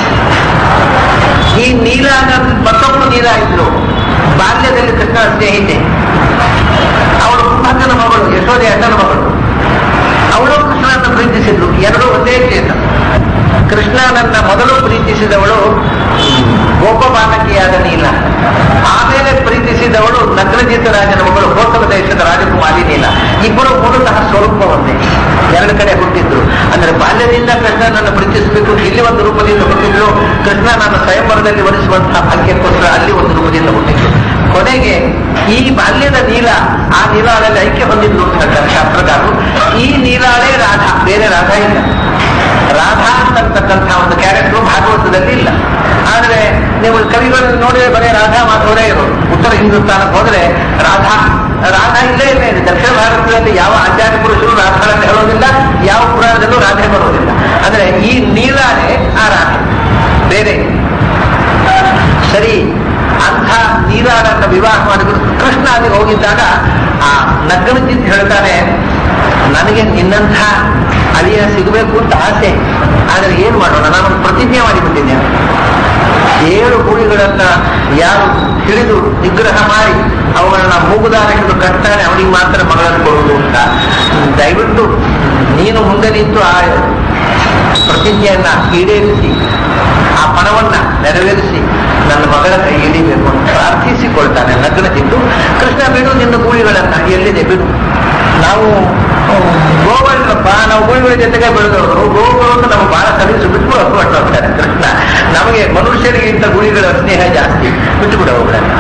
ಈ ನೀಲಾನ ಮತ್ತೊಬ್ಬಳು ನೀಲ ಇದ್ರು, ಬಾಲ್ಯದಲ್ಲಿ ಕೃಷ್ಣನ ಸ್ನೇಹಿತೆ. ಅವಳು ಕುಂಭಕನ ಮಗಳು, ಯಶೋದೆ ಅಣ್ಣನ ಮಗಳು. ಅವಳು ಕೃಷ್ಣನನ್ನು ಪ್ರೀತಿಸಿದ್ಲು. ಎರಡೂ ಒಂದೇ ಚೇತ. ಕೃಷ್ಣನನ್ನ ಮೊದಲು ಪ್ರೀತಿಸಿದವಳು ಗೋಪ ಬಾಲಕಿಯಾದ ನೀಲ, ಆಮೇಲೆ ಪ್ರೀತಿಸಿದವಳು ನಗ್ನಜಿತ ರಾಜನ ಮಗಳು ಕೋಸಲ ದೇಶದ ರಾಜಕುಮಾರಿ ನೀಲ. ಇಬ್ಬರು ಮೂಲತಃ ಸ್ವರೂಪ ಒಂದೇ, ಎರಡು ಕಡೆ ಹುಟ್ಟಿದ್ರು. ಅಂದ್ರೆ ಬಾಲ್ಯದಿಂದ ಕೃಷ್ಣನನ್ನು ಪ್ರೀತಿಸಬೇಕು, ಇಲ್ಲಿ ಒಂದು ರೂಪದಿಂದ ಹುಟ್ಟಿದ್ರು. ಕೃಷ್ಣ ನನ್ನ ಸ್ವಯಂವರದಲ್ಲಿ ವರಿಸುವಂತಹ ಭಾಗ್ಯಕ್ಕೋಸ್ಕರ ಅಲ್ಲಿ ಒಂದು ರೂಪದಿಂದ ಹುಟ್ಟಿದ್ರು. ಕೊನೆಗೆ ಈ ಬಾಲ್ಯದ ನೀಲ ಆ ನೀಲಾಳಲ್ಲಿ ಐಕ್ಯ ಹೊಂದಿದ್ರು ಅಂತ ಹೇಳ್ತಾರೆ ಶಾಸ್ತ್ರಗಾರರು. ಈ ನೀಲಾಳೇ ರಾಧಾ, ಬೇರೆ ರಾಧಾ ಇಲ್ಲ. ರಾಧಾ ಅಂತಕ್ಕಂಥ ಒಂದು ಕ್ಯಾರೆಕ್ಟರ್ ಭಾಗವತದಲ್ಲಿ ಇಲ್ಲ. ಆದ್ರೆ ನೀವು ಕವಿಗಳನ್ನು ನೋಡಿದ್ರೆ ಬರೀ ರಾಧಾ ಮಾಧವರೇ ಇರೋದು. ಉತ್ತರ ಹಿಂದೂಸ್ತಾನಕ್ಕೆ ಹೋದ್ರೆ ರಾಧಾ ರಾಧಾ ಇಲ್ಲೇ ಇಲ್ಲ ಇದೆ. ದಕ್ಷಿಣ ಭಾರತದಲ್ಲಿ ಯಾವ ಆಚಾರ್ಯ ಪುರುಷರು ರಾಧಾಗಳನ್ನು ಹೇಳೋದಿಲ್ಲ, ಯಾವ ಪುರಾಣದಲ್ಲೂ ರಾಧೆ ಬರೋದಿಲ್ಲ. ಅಂದ್ರೆ ಈ ನೀಲಾನೇ ಆ ರಾಧೆ, ಬೇರೆ. ಸರಿ, ಅಂಥ ನೀಲಾಳನ್ನ ವಿವಾಹ ಮಾಡಿದ್ರು. ಕೃಷ್ಣ ಅಲ್ಲಿಗೆ ಹೋಗಿದ್ದಾಗ ಆ ನಗ್ನಚಿತ್ ಹೇಳ್ತಾನೆ, ನನಗೆ ನಿನ್ನಂಥ ಅಳಿಯ ಸಿಗಬೇಕು ಅಂತ ಆಸೆ, ಆದ್ರೆ ಏನ್ ಮಾಡೋಣ, ನಾನು ಪ್ರತಿಜ್ಞೆ ಮಾಡಿಬಿಟ್ಟಿದ್ದೇನೆ. ಏಳು ಗೂಳಿಗಳನ್ನ ಯಾರು ಹಿಡಿದು ನಿಗ್ರಹ ಮಾಡಿ ಅವುಗಳನ್ನ ಮೂಗುದಾರ ಹಿಡಿದು ಕಟ್ತಾನೆ ಅವನಿಗೆ ಮಾತ್ರ ಮಗಳನ್ನು ಕೊಡುವುದು ಅಂತ. ದಯವಿಟ್ಟು ನೀನು ಮುಂದೆ ನಿಂತು ಆ ಪ್ರತಿಜ್ಞೆಯನ್ನ ಈಡೇರಿಸಿ ಆ ಪಣವನ್ನ ನೆರವೇರಿಸಿ ನನ್ನ ಮಗಳ ಕೈ ಹಿಡಿಬೇಕು ಅಂತ ಪ್ರಾರ್ಥಿಸಿಕೊಳ್ತಾನೆ ನಗ್ನಚಿತ್ತು. ಕೃಷ್ಣ, ಬಿಡು ನಿನ್ನ ಗೂಳಿಗಳನ್ನ, ಎಲ್ಲಿದೆ ಬಿಡು, ನಾವು ಗೋಗಳಪ್ಪ, ನಾವು ಗೂಳಿಗಳ ಜೊತೆಗೆ ಬೆಳೆದವರು, ಗೋಗಳು ಅಂತ ನಾವು ಬಹಳ ಸಲೀಸು, ಬಿಟ್ಟು ಹೊಟ್ಟು ಹೋಗ್ತಾರೆ ಕೃಷ್ಣ. ನಮಗೆ ಮನುಷ್ಯರಿಗಿಂತ ಗೂಳಿಗಳ ಸ್ನೇಹ ಜಾಸ್ತಿ, ಬಿಟ್ಟು ಬಿಡ ಹೋಗ್ತಾರೆ.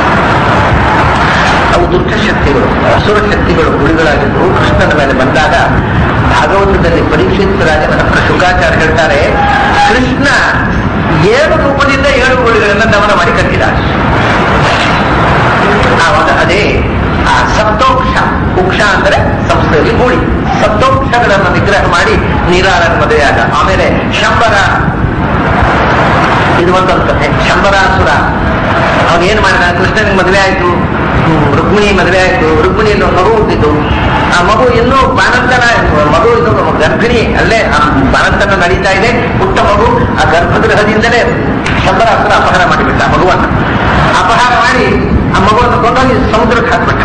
ಅವು ದುಷ್ಟಶಕ್ತಿಗಳು, ಅಸುರ ಶಕ್ತಿಗಳು ಗುಳಿಗಳಾಗಿದ್ದು ಕೃಷ್ಣನ ಮೇಲೆ ಬಂದಾಗ ಭಾಗವತದಲ್ಲಿ ಪರೀಕ್ಷಿತ ರಾಜನ ಶುಕಾಚಾರ್ಯ ಹೇಳ್ತಾರೆ, ಕೃಷ್ಣ ಏಳು ರೂಪದಿಂದ ಏಳು ಗುಳಿಗಳನ್ನ ದಮನ ಮಾಡಿ ಕಟ್ಟಿದ್ದಾರೆ. ಅದೇ ಆ ಸಪ್ತೋಕ್ಷ, ಉಕ್ಷ ಅಂದರೆ ಸಂಸ್ಥೆಯಲ್ಲಿ ಗೂಳಿ, ಸಪ್ತೋಕ್ಷಗಳನ್ನು ನಿಗ್ರಹ ಮಾಡಿ ನೀರಾಳನ ಮದುವೆಯಾದ. ಆಮೇಲೆ ಶಂಬರ, ಇದು ಒಂದೊಂದು ಕಥೆ. ಶಂಬರಾಸುರ ಅವನೇನ್ ಮಾಡಿದ, ಕೃಷ್ಣನಿಗೆ ಮದುವೆ ಆಯ್ತು, ರುಕ್ಮಿಣಿ ಮದುವೆ ಆಯ್ತು, ರುಕ್ಮಿಣಿಯಲ್ಲಿ ಒಂದು ಮಗು ಹುಟ್ಟಿದ್ದು. ಆ ಮಗು ಇನ್ನೂ ಬಾಣಂತನ, ಮಗು ಇದು ಗರ್ಭಿಣಿ, ಅಲ್ಲೇ ಆ ಬಾಣಂತನ ನಡೀತಾ ಇದೆ, ಪುಟ್ಟ ಮಗು. ಆ ಗರ್ಭಗೃಹದಿಂದಲೇ ಶಂಬರಾಸುರ ಅಪಹಾರ ಮಾಡಿಬಿಟ್ಟ ಆ ಮಗುವನ್ನ. ಅಪಹಾರ ಮಾಡಿ ಆ ಮಗುವನ್ನು ಕೊಂಡೋಗಿ ಸಮುದ್ರಕ್ಕೆ ಹಾಕ್ಬಿಟ್ಟ.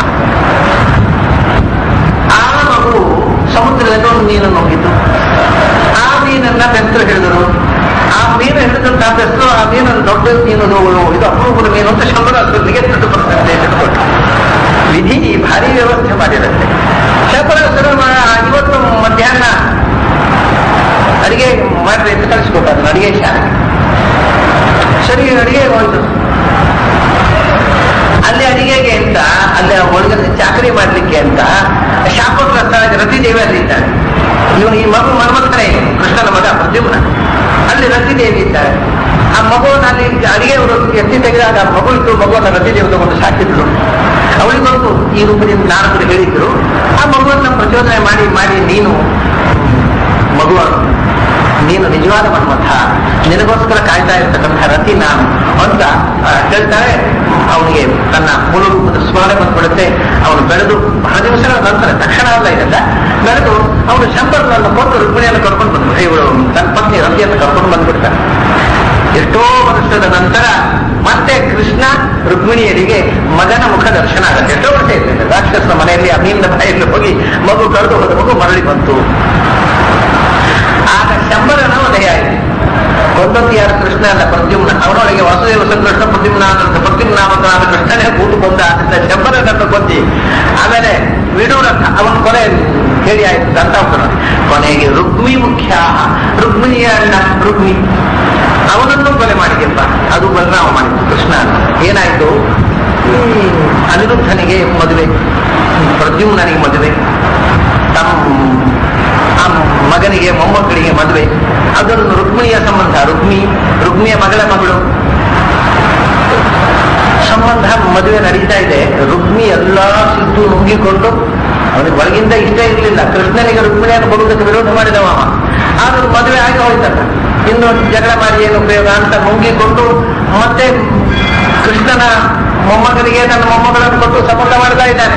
ಆ ಮಗು ಸಮುದ್ರದಲ್ಲಿ ಒಂದು ಮೀನನ್ನು ಹೋಗಿದ್ದು. ಆ ಮೀನನ್ನ ಬೆಸ್ತರು ಹಿಡಿದರು. ಆ ಮೀನು ಹಿಡಿದಂತಹ ಬೆಸ್ತರು ಆ ಮೀನನ್ನು ದೊಡ್ಡ ಮೀನು, ಇದು ಅಪರೂಪದ ಮೀನು ಅಂತ ಶಂಬರಾಸುರನಿಗೆ ತಿಂದು ಬರ್ತದೆ. ವಿಧಿ ಭಾರಿ ವ್ಯವಸ್ಥೆ ಮಾಡಿರುತ್ತೆ. ಶಂಬರಾಸುರ ಇವತ್ತು ಮಧ್ಯಾಹ್ನ ಅಡಿಗೆ ಮಾಡ್ರಿ ಅಂತ ಕಳಿಸ್ಕೊಟ್ಟಾರೆ ಅಡಿಗೆ ಶಾಲೆ. ಸರಿ, ಅಡಿಗೆ ಹೋಯ್ತು. ಅಲ್ಲಿ ಅಡಿಗೆಗೆ ಅಂತ, ಅಲ್ಲಿ ಒಳಗೆ ಚಾಕರಿ ಮಾಡ್ಲಿಕ್ಕೆ ಅಂತ ಶಾಪುರ ಸ್ಥಳಕ್ಕೆ ರತಿದೇವಿ ಅಲ್ಲಿ ಇದ್ದಾಳೆ. ಇವನು ಈ ಮಗು ಮನ್ಮಥನೇ, ಕೃಷ್ಣನ ಮಗ ಪ್ರದ್ಯುಮ್ನ. ಅಲ್ಲಿ ರತಿದೇವಿ ಇದ್ದಾರೆ. ಆ ಮಗುವನ್ನು ಅಲ್ಲಿ ಅಡಿಗೆ ಎತ್ತಿ ತೆಗೆದಾಗ ಆ ಮಗು ಇತ್ತು, ಮಗುವನ್ನು ರತಿದೇವಿ ತಗೊಂಡು ಸಾಕಿದ್ರು. ಅವಳಿಗೊಂದು ಈ ರೂಪದಿಂದ ನಾರದರು ಹೇಳಿದ್ರು, ಆ ಮಗುವನ್ನು ಪ್ರಚೋದನೆ ಮಾಡಿ ಮಾಡಿ ನೀನು ಮಗುವನ್ನು, ನೀನು ನಿಜವಾದ ಮನ್ಮಥ, ನಿನಗೋಸ್ಕರ ಕಾಯ್ತಾ ಇರ್ತಕ್ಕಂಥ ರತಿ ನಾನು ಅಂತ ಹೇಳ್ತಾರೆ. ಅವನಿಗೆ ತನ್ನ ಮೂಲ ರೂಪದ ಸ್ಮರಣೆ ಬಂದ್ಬಿಡುತ್ತೆ. ಅವನು ಬೆಳೆದು ಬಹಳ ದಿವಸಗಳ ನಂತರ, ತಕ್ಷಣ ಅಲ್ಲ ಇದೆಲ್ಲ, ಬೆಳೆದು ಅವನು ಶಂಬರನನ್ನು ಕೊಂದು ರುಕ್ಮಿಣಿಯನ್ನು ಕರ್ಕೊಂಡು ಬಂದ್ಬಿಟ್ಟು, ಇವಳು ತನ್ನ ಪತ್ನಿ ರತಿಯನ್ನು ಕರ್ಕೊಂಡು ಬಂದ್ಬಿಡ್ತಾನೆ. ಎಷ್ಟೋ ವರ್ಷದ ನಂತರ ಮತ್ತೆ ಕೃಷ್ಣ ರುಕ್ಮಿಣಿಯರಿಗೆ ಮಗನ ಮುಖ ದರ್ಶನ ಆಗುತ್ತೆ. ಎಷ್ಟೋ ವರ್ಷ ಇರ್ತದೆ. ರಾಕ್ಷಸನ ಮನೆಯಲ್ಲಿ ಆ ಮೀನಿನ ಬಾಯಲ್ಲಿ ಹೋಗಿ ಮಗು ಕಳೆದು ಹೋದ ಮಗು ಮರಳಿ ಬಂತು. ಆಗ ಶಂಬರನ ವಧೆ ಆಯಿತು. ಕೊಂದದ್ದು ಯಾರು? ಕೃಷ್ಣ. ಕೃಷ್ಣ ಅಲ್ಲ, ಪ್ರದ್ಯುಮ್ನ. ಅವನೊಳಗೆ ವಾಸುದೇವ ಸಂಕೃಷ್ಣ ಪ್ರದ್ಯುಮ್ನ ಅಂತ ಪ್ರದ್ಯುಮ್ನಾಮಕನಾದ ಕೃಷ್ಣನೇ ಕೂತುಕೊಂಡ ಅಂತ ಶಂಬರನನ್ನು ಕೊಂದಿ. ಆಮೇಲೆ ವಿಡೂರಥ ಅವನ ಕೊಲೆ ಹೇಳಿ ಆಯ್ತು ದಂತಾಂಶನ. ಕೊನೆಗೆ ರುಕ್ಮಿ ಮುಖ್ಯ, ರುಕ್ಮಿಣಿಯ ಅಣ್ಣ ರುಕ್ಮಿ, ಅವನನ್ನು ಕೊಲೆ ಮಾಡಿದೆಪ್ಪ. ಅದು ಬಲರಾಮ ಮಾಡಿದ್ದು ಕೃಷ್ಣ. ಏನಾಯ್ತು, ಅನಿರುದ್ಧನಿಗೆ ಮದುವೆ, ಪ್ರದ್ಯುಮ್ನನಿಗೆ ಮದುವೆ, ತಮ್ಮ ಆ ಮಗನಿಗೆ ಮೊಮ್ಮಕ್ಕಳಿಗೆ ಮದುವೆ. ಅದೊಂದು ರುಕ್ಮಿಣಿಯ ಸಂಬಂಧ. ರುಕ್ಮಿ ರುಕ್ಮಿಯ ಮಗಳ ಮಗಳು ಸಂಬಂಧ ಮದುವೆ ನಡೀತಾ ಇದೆ. ರುಕ್ಮಿ ಎಲ್ಲಾ ಸಿದ್ದು ನುಂಗಿಕೊಂಡು, ಅವನಿಗೆ ಒಳಗಿಂದ ಇಷ್ಟ ಇರಲಿಲ್ಲ ಕೃಷ್ಣನಿಗೆ ರುಕ್ಮಿಣಿಯನ್ನು ಕೊಡುವುದಕ್ಕೆ ವಿರೋಧ ಮಾಡಿದವ. ಆದ್ರೂ ಮದುವೆ ಆಗಿ ಹೋಯ್ತಲ್ಲ, ಇನ್ನು ಜಗಳ ಮಾಡಿ ಏನು ಉಪಯೋಗ ಅಂತ ನುಂಗಿಕೊಂಡು ಮತ್ತೆ ಕೃಷ್ಣನ ಮೊಮ್ಮಗನಿಗೆ ತನ್ನ ಮೊಮ್ಮಗಳನ್ನು ಕೊಟ್ಟು ಸಂಬಂಧ ಮಾಡ್ತಾ ಇದ್ದಾನೆ.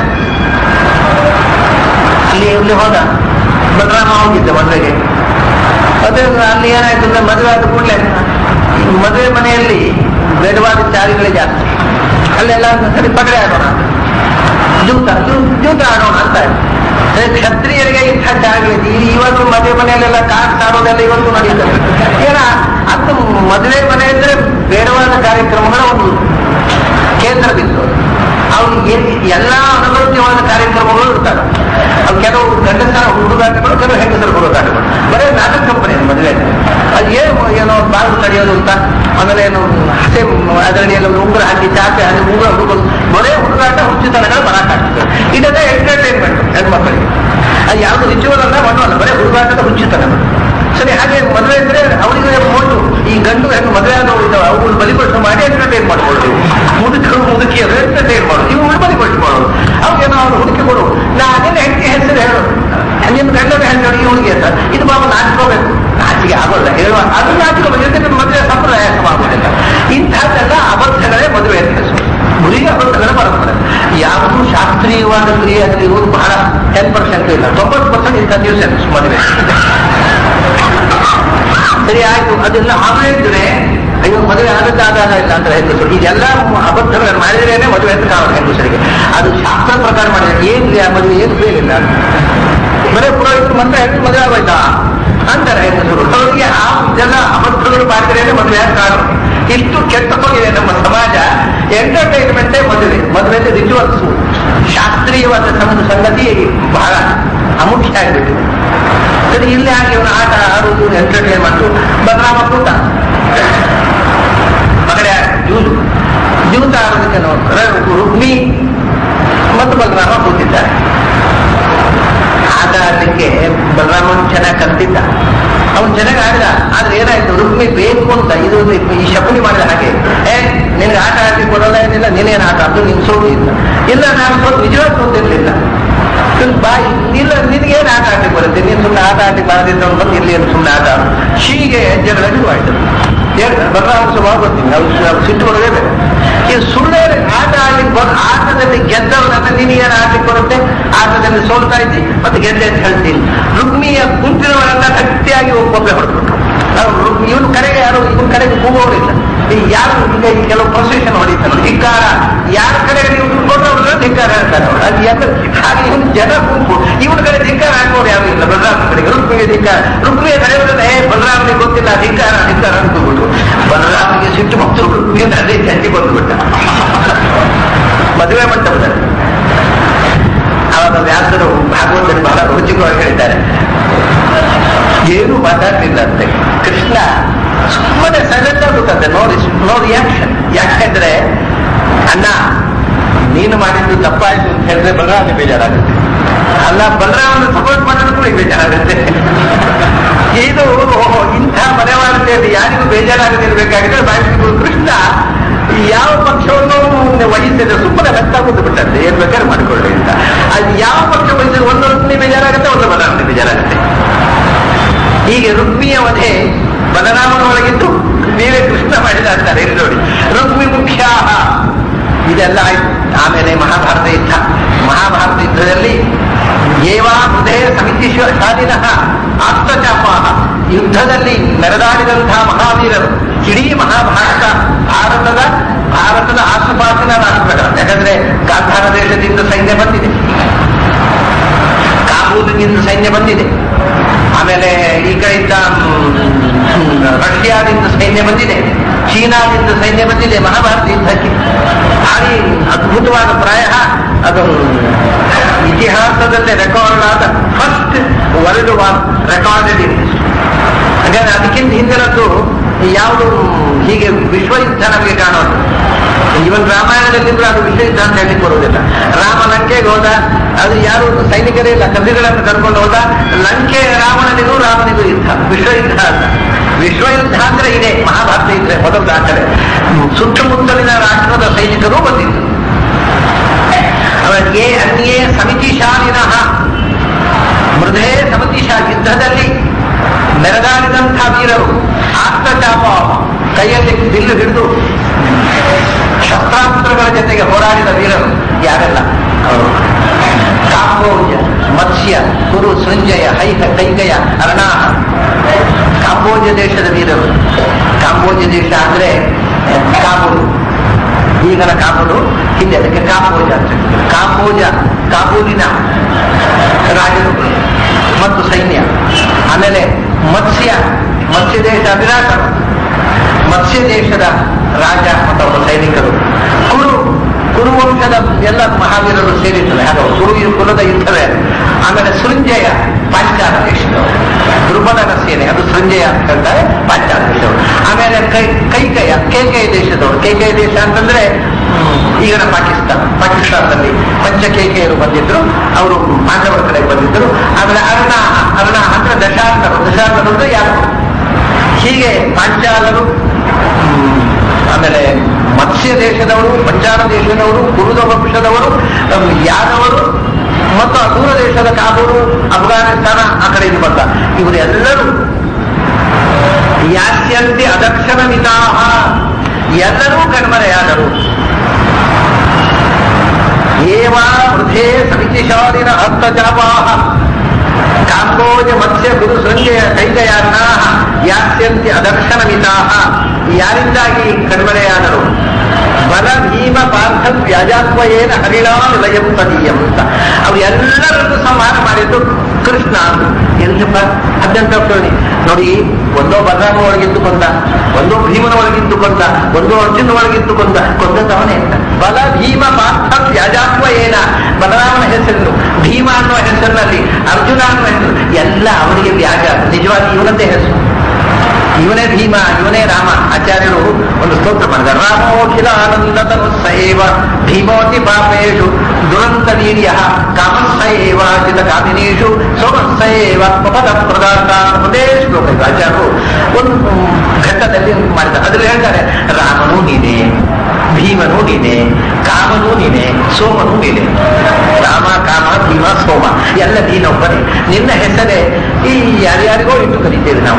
ಅಲ್ಲಿ ಇಲ್ಲಿ ಹೋದ ಬಲರಾಮ ಹೋಗಿದ್ದ ಮದುವೆಗೆ. ಅದೇ ಅಲ್ಲಿ ಏನಾಯ್ತು ಅಂದ್ರೆ ಮದುವೆ ಆದ ಕೂಡಲೇ ಮದುವೆ ಮನೆಯಲ್ಲಿ ಬೇಡವಾದ ಚಾರಿಗಳೇ ಜಾಸ್ತಿ. ಅಲ್ಲೆಲ್ಲ ಸರಿ ಪಗಡೆ ಆಡೋಣ, ಜೂತ ಜೂತ ಆಡೋಣ ಅಂತ. ಕ್ಷತ್ರಿಯರಿಗೆ ಇಂಥ ಚಾರಿಗಳಿದೆ. ಇವತ್ತು ಮದುವೆ ಮನೆಯಲ್ಲೆಲ್ಲ ಕಾರ್ಡ್ ಆಡೋದೆಲ್ಲ ಇವತ್ತು ನಡೀತದೆ. ಏನ ಅದು ಮದುವೆ ಮನೆ ಅಂದ್ರೆ ಬೇಡವಾದ ಕಾರ್ಯಕ್ರಮಗಳ ಒಂದು ಕೇಂದ್ರ ಬಿದ್ದು ಅವ್ರಿಗೆ ಎಲ್ಲ ಅನಗತ್ಯವಾದ ಕಾರ್ಯಕ್ರಮಗಳು ಇರ್ತಾರೆ. ಅವು ಕೆಲವು ಗಂಡಸರ ಹುಡುಗಾಟಗಳು, ಕೆಲವು ಹೆಂಗಸರ ಹುಡುಗಾಟಗಳು. ಬರೀ ನಾಟಕ ಕಂಪನಿ ಮದುವೆ. ಅದು ಏನು ಏನೋ ಬಾಗಿಲು ತಡೆಯೋದು ಅಂತ, ಆಮೇಲೆ ಏನು ಹಸೆ ಅದರಡಿಯಲ್ಲಿ ಉಂಗುರ ಹಾಕಿ ಚಾಪೆ ಹಾಕಿ ಉಂಗುರ ಹುಡುಗೋದು, ಬರೇ ಹುಡುಗಾಟ ಹುಚ್ಚುತನಗಳು ಬರಾಕಾಗ್ತದೆ. ಇದೆಲ್ಲ ಎಂಟರ್ಟೈನ್ಮೆಂಟ್ ಹೆಣ್ಮಕ್ಕಳಿಗೆ. ಅದು ಯಾವುದು ರಿಚುವಲ್ ಅಲ್ಲ, ಮಣ್ಣಲ್ಲ, ಬರೀ ಹುಡುಗಾಟದ ಹುಚ್ಚುತನಗಳು. ಸರಿ, ಹಾಗೆ ಮದುವೆ ಇದ್ರೆ ಅವರಿಗೆ ಮೋಟು. ಈ ಗಂಡು ಹೆಣ್ಣು ಮದುವೆ ಆದವು ಇದ್ದಾವೆ, ಅವುಗಳು ಬಲಿಪಟ್ಟು ಮಾಡಿ ಎಂಟರ್ಟೈನ್ ಮಾಡ್ಕೊಳ್ತೀವಿ. ಮುದುಕರು ಮುದುಕಿಯರು ಎಂಟರ್ಟೈನ್ ಮಾಡೋದು, ಇವು ಬಲಿಪಟ್ಟು ಮಾಡೋದು. ಅವಾಗೇನೋ ಅವ್ರು ಹುಡುಕಿ ಕೊಡು, ನಾ ಅದೇನು ಹೆಂಡತಿ ಹೆಸರು ಹೇಳು, ನಿಮ್ಮ ಗಂಡನ ಹೆಣ್ಣು ಈ ಹುಡುಗಿ ಅಂತ. ಇದು ಬಾಬು ನಾಚಿಕೋಬೇಕು, ನಾಚಿಗೆ ಆಗೋಲ್ಲ ಹೇಳುವ, ಅದು ನಾಚಿಕೋಬೇಕು. ಜೊತೆಗೆ ಮದುವೆ ಸಂಪ್ರದಾಯ ಆಗೋದಿಲ್ಲ. ಇಂಥದ್ದೆಲ್ಲ ಅಬದ್ಧಗಳೇ ಮದುವೆ ಅಂತ ಹೆಸರು. ಹುಡುಗಿ ಅಬದ್ಧಗಳ ಪರಂಪರೆ. ಯಾವುದು ಶಾಸ್ತ್ರೀಯವಾದ ಕ್ರಿಯೆಯಲ್ಲಿ ಇರುವುದು ಬಹಳ ಟೆನ್ ಪರ್ಸೆಂಟ್ ಇಲ್ಲ, ತೊಂಬತ್ತು ಪರ್ಸೆಂಟ್ ಇಂಥ ದಿವಸ ಮದುವೆ. ಸರಿ ಆಯ್ತು, ಅದೆಲ್ಲ ಆಗಲೇ ಇದ್ರೆ ಅಯ್ಯೋ ಮದುವೆ ಆಗದ್ದಾದಾಗ ಇಲ್ಲ ಅಂತ ಹೆಂಗಸರು. ಇದೆಲ್ಲ ಅಬದ್ಧಗಳನ್ನು ಮಾಡಿದ್ರೇನೆ ಮದುವೆ ಅಂತ ಕಾಣೋದು ಹೆಂಗಸರಿಗೆ. ಅದು ಶಾಸ್ತ್ರ ಪ್ರಕಾರ ಮಾಡಿದ್ರೆ ಏನ್ರಿ ಆ ಮದುವೆ ಏನು ಬೇಕಿಲ್ಲ, ಬರೀ ಪುರೋಹಿತರು ಮಾತ್ರ ಹೆಣ್ಣು ಮದುವೆ ಆಗೋಯ್ತಾ ಅಂತಾರೆ ಹೆಂಗಸರು. ಅವರಿಗೆ ಆ ಇದೆಲ್ಲ ಅಬದ್ಧಗಳು ಮಾಡಿದ್ರೇನೆ ಮದುವೆ ಆಗ ಕಾಣೋದು. ಇಷ್ಟು ಕೆಟ್ಟ ಹೋಗಿದೆ ನಮ್ಮ ಸಮಾಜ. ಎಂಟರ್ಟೈನ್ಮೆಂಟೇ ಮದುವೆ. ಮದುವೆಯಲ್ಲಿ ರಿಚುವಲ್ಸು, ಶಾಸ್ತ್ರೀಯವಾದ ಸಮದ ಸಂಗತಿ ಬಹಳ ಅಮುಖ್ಯ ಆಗಿಬಿಟ್ಟಿದೆ. ಸರಿ, ಇಲ್ಲಿ ಹಾಗೆ ಇವನು ಆಟ ಆಡುವುದು, ಎಂಟರ್ಟೈನ್ಮೆಂಟ್. ಬಲರಾಮ ಕೂತ ಮಗಡೆ ಜೂಜು ಜೂತ ಆಡೋದಕ್ಕೆ ರುಕ್ಮಿ ಮತ್ತು ಬಲರಾಮ ಕೂತಿದ್ದಾರೆ. ಆಟ ಆಡಲಿಕ್ಕೆ ಬಲರಾಮನ್ ಚೆನ್ನಾಗಿ ಕಲ್ತಿದ್ದ, ಅವನು ಚೆನ್ನಾಗಿ ಆಡಿದ. ಆದ್ರೆ ಏನಾಯ್ತು, ರುಕ್ಮಿ ಬೇಕು ಅಂತ ಇದು ಈ ಶಕುನಿ ಮಾಡಿದ ಹಾಗೆ, ಏ ನಿನಗೆ ಆಟ ಆಡ್ಲಿಕ್ಕೆ ಕೊಡೋಲ್ಲ ಏನಿಲ್ಲ, ನೀನೇನು ಆಟ ಆಡ್ದು ನಿನ್ ಸೋಲು ಇಲ್ಲ ಇಲ್ಲ ನಾನು ಸೋಲು ನಿಜವಾಗ ಸೋತಿರ್ಲಿಲ್ಲ. ಬಾಯಿ ಇಲ್ಲ, ನಿನಗೇನು ಆಟ ಆಡ್ಲಿಕ್ಕೆ ಬರುತ್ತೆ, ನೀನು ಸುಮ್ಮನೆ ಆಟ ಆಡ್ಲಿಕ್ಕೆ ಬಾರದಿದ್ದ ಬಂದು ಇಲ್ಲಿ ಏನು ಸುಮ್ಮನೆ ಆಟ ಆಡು. ಹೀಗೆ ಜಗಳ ಶುರುವಾಯ್ತು. ಹೇಳ್ತಾರೆ ಬಲರಾಮ ಸ್ವಭಾವ ಗೊತ್ತಿಲ್ಲ, ಅವ್ರು ಸಿಟ್ಟು ಬರಲೇಬೇಕು. ಈ ಸುಳ್ಳೆ ಆಟ ಆಡ್ಲಿಕ್ಕೆ ಬರ್ ಆಟದಲ್ಲಿ ಗೆದ್ದವರನ್ನ ನಿನಗೇನು ಆಡ್ಲಿಕ್ಕೆ ಬರುತ್ತೆ, ಆಟದಲ್ಲಿ ಸೋಲ್ತಾ ಇದ್ದಿ ಮತ್ತೆ ಗೆದ್ದೆ ಅಂತ ಹೇಳ್ತೀನಿ. ರುಕ್ಮಿಯ ಗುಂಪಿನವರೆಲ್ಲ ಗಟ್ಟಿಯಾಗಿ ಒಬ್ಬೊಬ್ಬೆ ಹೊಡೆದ್ಬಿಟ್ರು. ಇವನು ಕರೆಗೆ ಯಾರು ಇವನ್ ಕರೆಗೆ ಕೂಗೋರಿಲ್ಲ. ಈ ಯಾರು ಈಗ ಈ ಕೆಲವು ಪ್ರೊಸೆಷನ್ ಹೊಡಿತಾರೆ ಧಿಕ್ಕಾರ, ಯಾರ ಕಡೆಗೆ ನೀವು ದುಡ್ಡು ಧಿಕ್ಕಾರ ಹೇಳ್ತಾರೆ. ಅದು ಯಾಕೆ ಹಾಗೆ ಇವನು ಜನ ಗುಂಪು, ಇವನ ಕಡೆ ಧಿಕ್ಕಾರ ಹಾಕೋರು ಯಾರು ಇಲ್ಲ. ಬಲರಾಮ ಕಡೆಗೆ ರುಕ್ಮಿಗೆ ಧಿಕ್ಕಾರ, ರುಕ್ಮಿಯ ಕಡೆಯವರೆಲ್ಲ ಏ ಬಲರಾಮನಿಗೆ ಗೊತ್ತಿಲ್ಲ ಧಿಕ್ಕಾರ ಧಿಕ್ಕಾರ ಅನ್ಕೋಬಿಟ್ಟು ಬಲರಾಮನಿಗೆ ಸಿಟ್ಟು ಮತ್ತು ರುಕ್ಮಿಯ ಅದೇ ಚಂಡಿ ಬಂದುಬಿಟ್ಟ ಮದುವೆ ಮಂಟಪದಲ್ಲಿ. ಆವಾಗ ವ್ಯಾಸರು ಭಾಗವತರು ಬಹಳ ರೋಚಕವಾಗಿ ಹೇಳಿದ್ದಾರೆ. ಏನು ಮಾತಾಡ್ತಿಲ್ಲ ಅಂತೆ ಕೃಷ್ಣ, ಸುಮ್ಮನೆ ಸೈಲೆಂಟ್ ಆಗುತ್ತದೆ. ನೋಡಿ ನೋ ರಿಯಾಕ್ಷನ್. ಯಾಕೆಂದ್ರೆ ಅಣ್ಣ ನೀನು ಮಾಡಿದ್ದು ತಪ್ಪಾಯ್ತು ಅಂತ ಹೇಳಿದ್ರೆ ಬಲರಾಮನ ಬೇಜಾರಾಗುತ್ತೆ, ಅಲ್ಲ ಬಲರಾಮನ ಸಪೋರ್ಟ್ ಮಾಡೋದಕ್ಕೂ ಬೇಜಾರಾಗುತ್ತೆ. ಇದು ಇಂಥ ಮನೆವಾಳತೆಯಲ್ಲಿ ಯಾರಿಗೂ ಬೇಜಾರಾಗದಿರ್ಬೇಕಾಗಿದ್ರೆ ಬಾಯಿಸಿದ್ರು. ಕೃಷ್ಣ ಯಾವ ಪಕ್ಷವನ್ನು ವಹಿಸಿದ್ರೆ ಸುಮ್ಮನೆ ರಕ್ತ ಕೂತು ಬಿಟ್ಟಂತೆ, ಏನ್ ಬೇಕಾದ್ರೆ ಮಾಡಿಕೊಳ್ಳಿ ಅಂತ. ಅದು ಯಾವ ಪಕ್ಷ ವಹಿಸಿದ್ರೆ ಒಂದು ರುಕ್ಮಿ ಬೇಜಾರಾಗುತ್ತೆ, ಒಂದು ಬಲರಾಮನ ಬೇಜಾರಾಗುತ್ತೆ. ಹೀಗೆ ರುಕ್ಮಿಯ ವಧೆ ಬಲರಾಮನ ಒಳಗಿದ್ದು ನೀವೇ ಕೃಷ್ಣ ಮಾಡಿದ ಅಂತಾರೆ. ಇಲ್ಲಿ ನೋಡಿ, ರುಕ್ಮಿ ಮುಖ್ಯ ಇದೆಲ್ಲ ಆಯ್ತು. ಆಮೇಲೆ ಮಹಾಭಾರತ ಯುದ್ಧ. ಮಹಾಭಾರತ ಯುದ್ಧದಲ್ಲಿ ಏವಾ ಹೃದಯ ಸಮಿತಿ ಶಾಲಿನಃ ಆಸ್ತಚಾಪ, ಯುದ್ಧದಲ್ಲಿ ಮೆರೆದಾಡಿದಂತಹ ಮಹಾವೀರರು. ಇಡೀ ಮಹಾಭಾರತ ಭಾರತದ ಭಾರತದ ಆಸುಪಾಸಿನ ರಾಷ್ಟ್ರಗಳು. ಯಾಕಂದ್ರೆ ಗಾಂಧಾರ ದೇಶದಿಂದ ಸೈನ್ಯ ಬಂದಿದೆ, ಕಾಬೂಲಿನಿಂದ ಸೈನ್ಯ ಬಂದಿದೆ, ಆಮೇಲೆ ಈ ಕಡೆಯಿಂದ ರಷ್ಯಾದಿಂದ ಸೈನ್ಯ ಬಂದಿದೆ, ಚೀನಾದಿಂದ ಸೈನ್ಯ ಬಂದಿದೆ ಮಹಾಭಾರತ ಯುದ್ಧಕ್ಕೆ. ಭಾರಿ ಅದ್ಭುತವಾದ ಪ್ರಾಯ ಅದು ಇತಿಹಾಸದಲ್ಲೇ ರೆಕಾರ್ಡ್ ಆದ ಫಸ್ಟ್ ವರ್ಲ್ಡ್ ವಾರ್ ರೆಕಾರ್ಡೆಡ್ ಇದೆ. ಹಾಗಾದ್ರೆ ಅದಕ್ಕಿಂತ ಹಿಂದಿನದ್ದು ಯಾವುದು ಹೀಗೆ ವಿಶ್ವಯುದ್ಧ ನಮಗೆ ಕಾಣೋದು. ಇವನ್ ರಾಮಾಯಣದಲ್ಲಿದ್ರು ಅದು ವಿಶ್ವಯುದ್ಧ ಅಂತ ಹೇಳಿ ಬರುವುದಿಲ್ಲ. ರಾಮ ಲಂಕೆಗೆ ಹೋದ, ಅದು ಯಾರು ಸೈನಿಕರೇ ಇಲ್ಲ, ಕವಿಗಳನ್ನು ಕರ್ಕೊಂಡು ಹೋದ. ಲಂಕೆ ರಾವಣನಿಗೂ ರಾಮನಿಗೂ ಯುದ್ಧ, ವಿಶ್ವಯುದ್ಧ ಅಂತ. ವಿಶ್ವಯುದ್ಧ ಅಂದ್ರೆ ಇದೆ ಮಹಾಭಾರತ ಇದ್ರೆ ಮೊದಲು ದಾಖಲೆ. ಸುತ್ತಮುತ್ತಲಿನ ರಾಷ್ಟ್ರದ ಸೈನಿಕರು ಬಂದಿದ್ರು. ಅವರಿಗೆ ಅನ್ಯೇ ಸಮಿತಿಶಾಲಿನಃ ಮೃಧೇ ಸಮಿತಿಶಾ ಯುದ್ಧದಲ್ಲಿ ಮೆರೆದಾಡಿದಂಥ ವೀರರು, ಆತ್ಮಚಾಪ ಕೈಯಲ್ಲಿ ಬಿಲ್ಲು ಹಿಡಿದು ಶಸ್ತ್ರಾಸ್ತ್ರಗಳ ಜೊತೆಗೆ ಹೋರಾಡಿದ ವೀರರು ಯಾರೆಲ್ಲ ಅವರು ಕಾಂಬೋಜ, ಮತ್ಸ್ಯ, ಕುರು, ಸೃಂಜಯ, ಹೈಕ, ಕೈಕಯ, ಅರ್ಣಾಹ. ಕಾಂಬೋಜ ದೇಶದ ವೀರರು. ಕಾಂಬೋಜ ದೇಶ ಅಂದ್ರೆ ಕಾಬೂಲು, ಈಗನ ಕಾಬೂಲು, ಹಿಂದೆ ಅದಕ್ಕೆ ಕಾಂಬೋಜ ಅಂತ. ಕಾಂಬೋಜ ಕಾಬೂಲಿನ ರಾಜರು ಮತ್ತು ಸೈನ್ಯ. ಆಮೇಲೆ ಮತ್ಸ್ಯ, ಮತ್ಸ್ಯ ದೇಶ ವಿರಾಟರು, ಮತ್ಸ್ಯ ದೇಶದ ರಾಜ ಮತ್ತು ಅವರ ಸೈನಿಕರು. ಕುರು, ಕುರುವಂಶದ ಎಲ್ಲ ಮಹಾವೀರರು ಸೇರಿದ್ದಾರೆ. ಹಾಗೆ ಕುರು ಕುಲದ ಯುದ್ಧವೇ. ಆಮೇಲೆ ಸೃಂಜಯ ಪಾಂಚಾಲ ದೇಶದವರು, ದ್ರುಪದನ ಸೇನೆ, ಅದು ಸೃಂಜಯ ಅಂತ ಹೇಳ್ತಾರೆ, ಪಾಂಚಾಲ ದೇಶದವರು. ಆಮೇಲೆ ಕೈ ಕೈಕಯ ಕೇಕಯ ದೇಶದವರು. ಕೇಕಯ ದೇಶ ಅಂತಂದ್ರೆ ಈಗಿನ ಪಾಕಿಸ್ತಾನ. ಪಾಕಿಸ್ತಾನದಲ್ಲಿ ಪಂಚಕೇಕೆಯರು ಬಂದಿದ್ರು, ಅವರು ಪಾಂಡವರ ಕಡೆಗೆ ಬಂದಿದ್ದರು. ಆಮೇಲೆ ಅರ್ಣಾಹ, ಅರ್ಣಾಹ ಅಂದ್ರೆ ದಶಾಂತರು, ದಶಾಂತರು ಅಂದ್ರೆ ಯಾರು. ಹೀಗೆ ಪಾಂಚಾಲರು, ಆಮೇಲೆ ಮತ್ಸ್ಯ ದೇಶದವರು, ಪಂಚಾಲ ದೇಶದವರು, ಕುರುದ ವಂಶದವರು, ಯಾದವರು ಮತ್ತು ದೂರ ದೇಶದ ಕಾಬೂಲು, ಅಫ್ಘಾನಿಸ್ತಾನ ಆ ಕಡೆಯಿಂದ ಬಂದ ಇವರೆಲ್ಲರೂ ಯಾಸ್ಯಂತಿ ಅದಕ್ಷಣ ಮಿತಾಹ, ಎಲ್ಲರೂ ಕಣ್ಮರೆಯಾದರು. ಏವಾ ವೃಥೇ ಸಮಿತಿಶಾಲಿನ ಹಸ್ತಜಾಪಾಹ ಕಾಂಬೋಜ ಮತ್ಸ್ಯ ಗುರು ಸೃಂಜಯ ಕೈಕಯಾರ್ನಾಹ ಯಾಸ್ಯಂತಿ ಅದಕ್ಷಣ ಮಿತಾಹ. ಯಾರಿಂದಾಗಿ ಕಣ್ಮರೆಯಾದರು? ಬಲ ಭೀಮ ಪಾರ್ಥ ವ್ಯಾಜಾತ್ವಯೇನ ಹರಿಣಾ ನಿಲಯಂ ತದೀಯಂ ಅಂತ. ಅವ್ರು ಎಲ್ಲರನ್ನು ಸಂಹಾರ ಮಾಡಿದ್ದು ಕೃಷ್ಣ. ಎಂದಪ್ಪ ಹದಿನೆಂಟು ಹೋಗ್ತೇವೆ ನೋಡಿ. ಒಂದೋ ಬಲರಾಮ ಒಳಗಿದ್ದುಕೊಂಡ, ಒಂದೋ ಭೀಮನ ಒಳಗಿದ್ದುಕೊಂಡ, ಒಂದೋ ಅರ್ಜುನ ಒಳಗಿದ್ದುಕೊಂಡ, ಕೊಂದವನೇ ಅಂತ. ಬಲ ಭೀಮ ಪಾರ್ಥ ವ್ಯಾಜಾತ್ವಯೇನ, ಬಲರಾಮನ ಹೆಸರು, ಭೀಮ ಅನ್ನುವ ಹೆಸರಿನಲ್ಲಿ ಅರ್ಜುನ ಅನ್ನುವ ಹೆಸರು ಎಲ್ಲ ಅವನಿಗೆ ವ್ಯಾಜ. ನಿಜವಾಗಿ ಇವನದ್ದೇ ಹೆಸರು, ಇವನೇ ಭೀಮ, ಇವನೇ ರಾಮ. ಆಚಾರ್ಯರು ಒಂದು ಸ್ತೋತ್ರ ಮಾಡಿದ್ದಾರೆ. ರಾಮೋಖಿಲ ಆನಂದತನು ಸೈವ ಭೀಮೋತಿ ಪಾಪೇಶು ದುರಂತ ನೀರ್ಯ ಕಾಮಸ್ಸೈವ ಚಿತ ಕಾಮಿನೀಷು ಸೋಮಸ್ಸೈವ ಪದ ಪ್ರದಾತ ಒಂದೇ ಶ್ಲೋಕ ಇದು. ಆಚಾರ್ಯರು ಒಂದು ಘಟ್ಟದಲ್ಲಿ ಮಾಡಿದ್ದಾರೆ. ಅದ್ರಲ್ಲಿ ಹೇಳ್ತಾರೆ, ರಾಮನೂ ನೀನೆ, ಭೀಮನೂ ನೀನೆ, ಕಾಮನೂ ನೀನೆ, ಸೋಮನೂ ನೀನೆ. ರಾಮ, ಕಾಮ, ಭೀಮ, ಸೋಮ ಎಲ್ಲ ನೀನೊಬ್ಬನೇ. ನಿನ್ನ ಹೆಸರೇ ಈ ಯಾರ್ಯಾರಿಗೋ ಇಟ್ಟು ಕರೀತೇವೆ ನಾವು,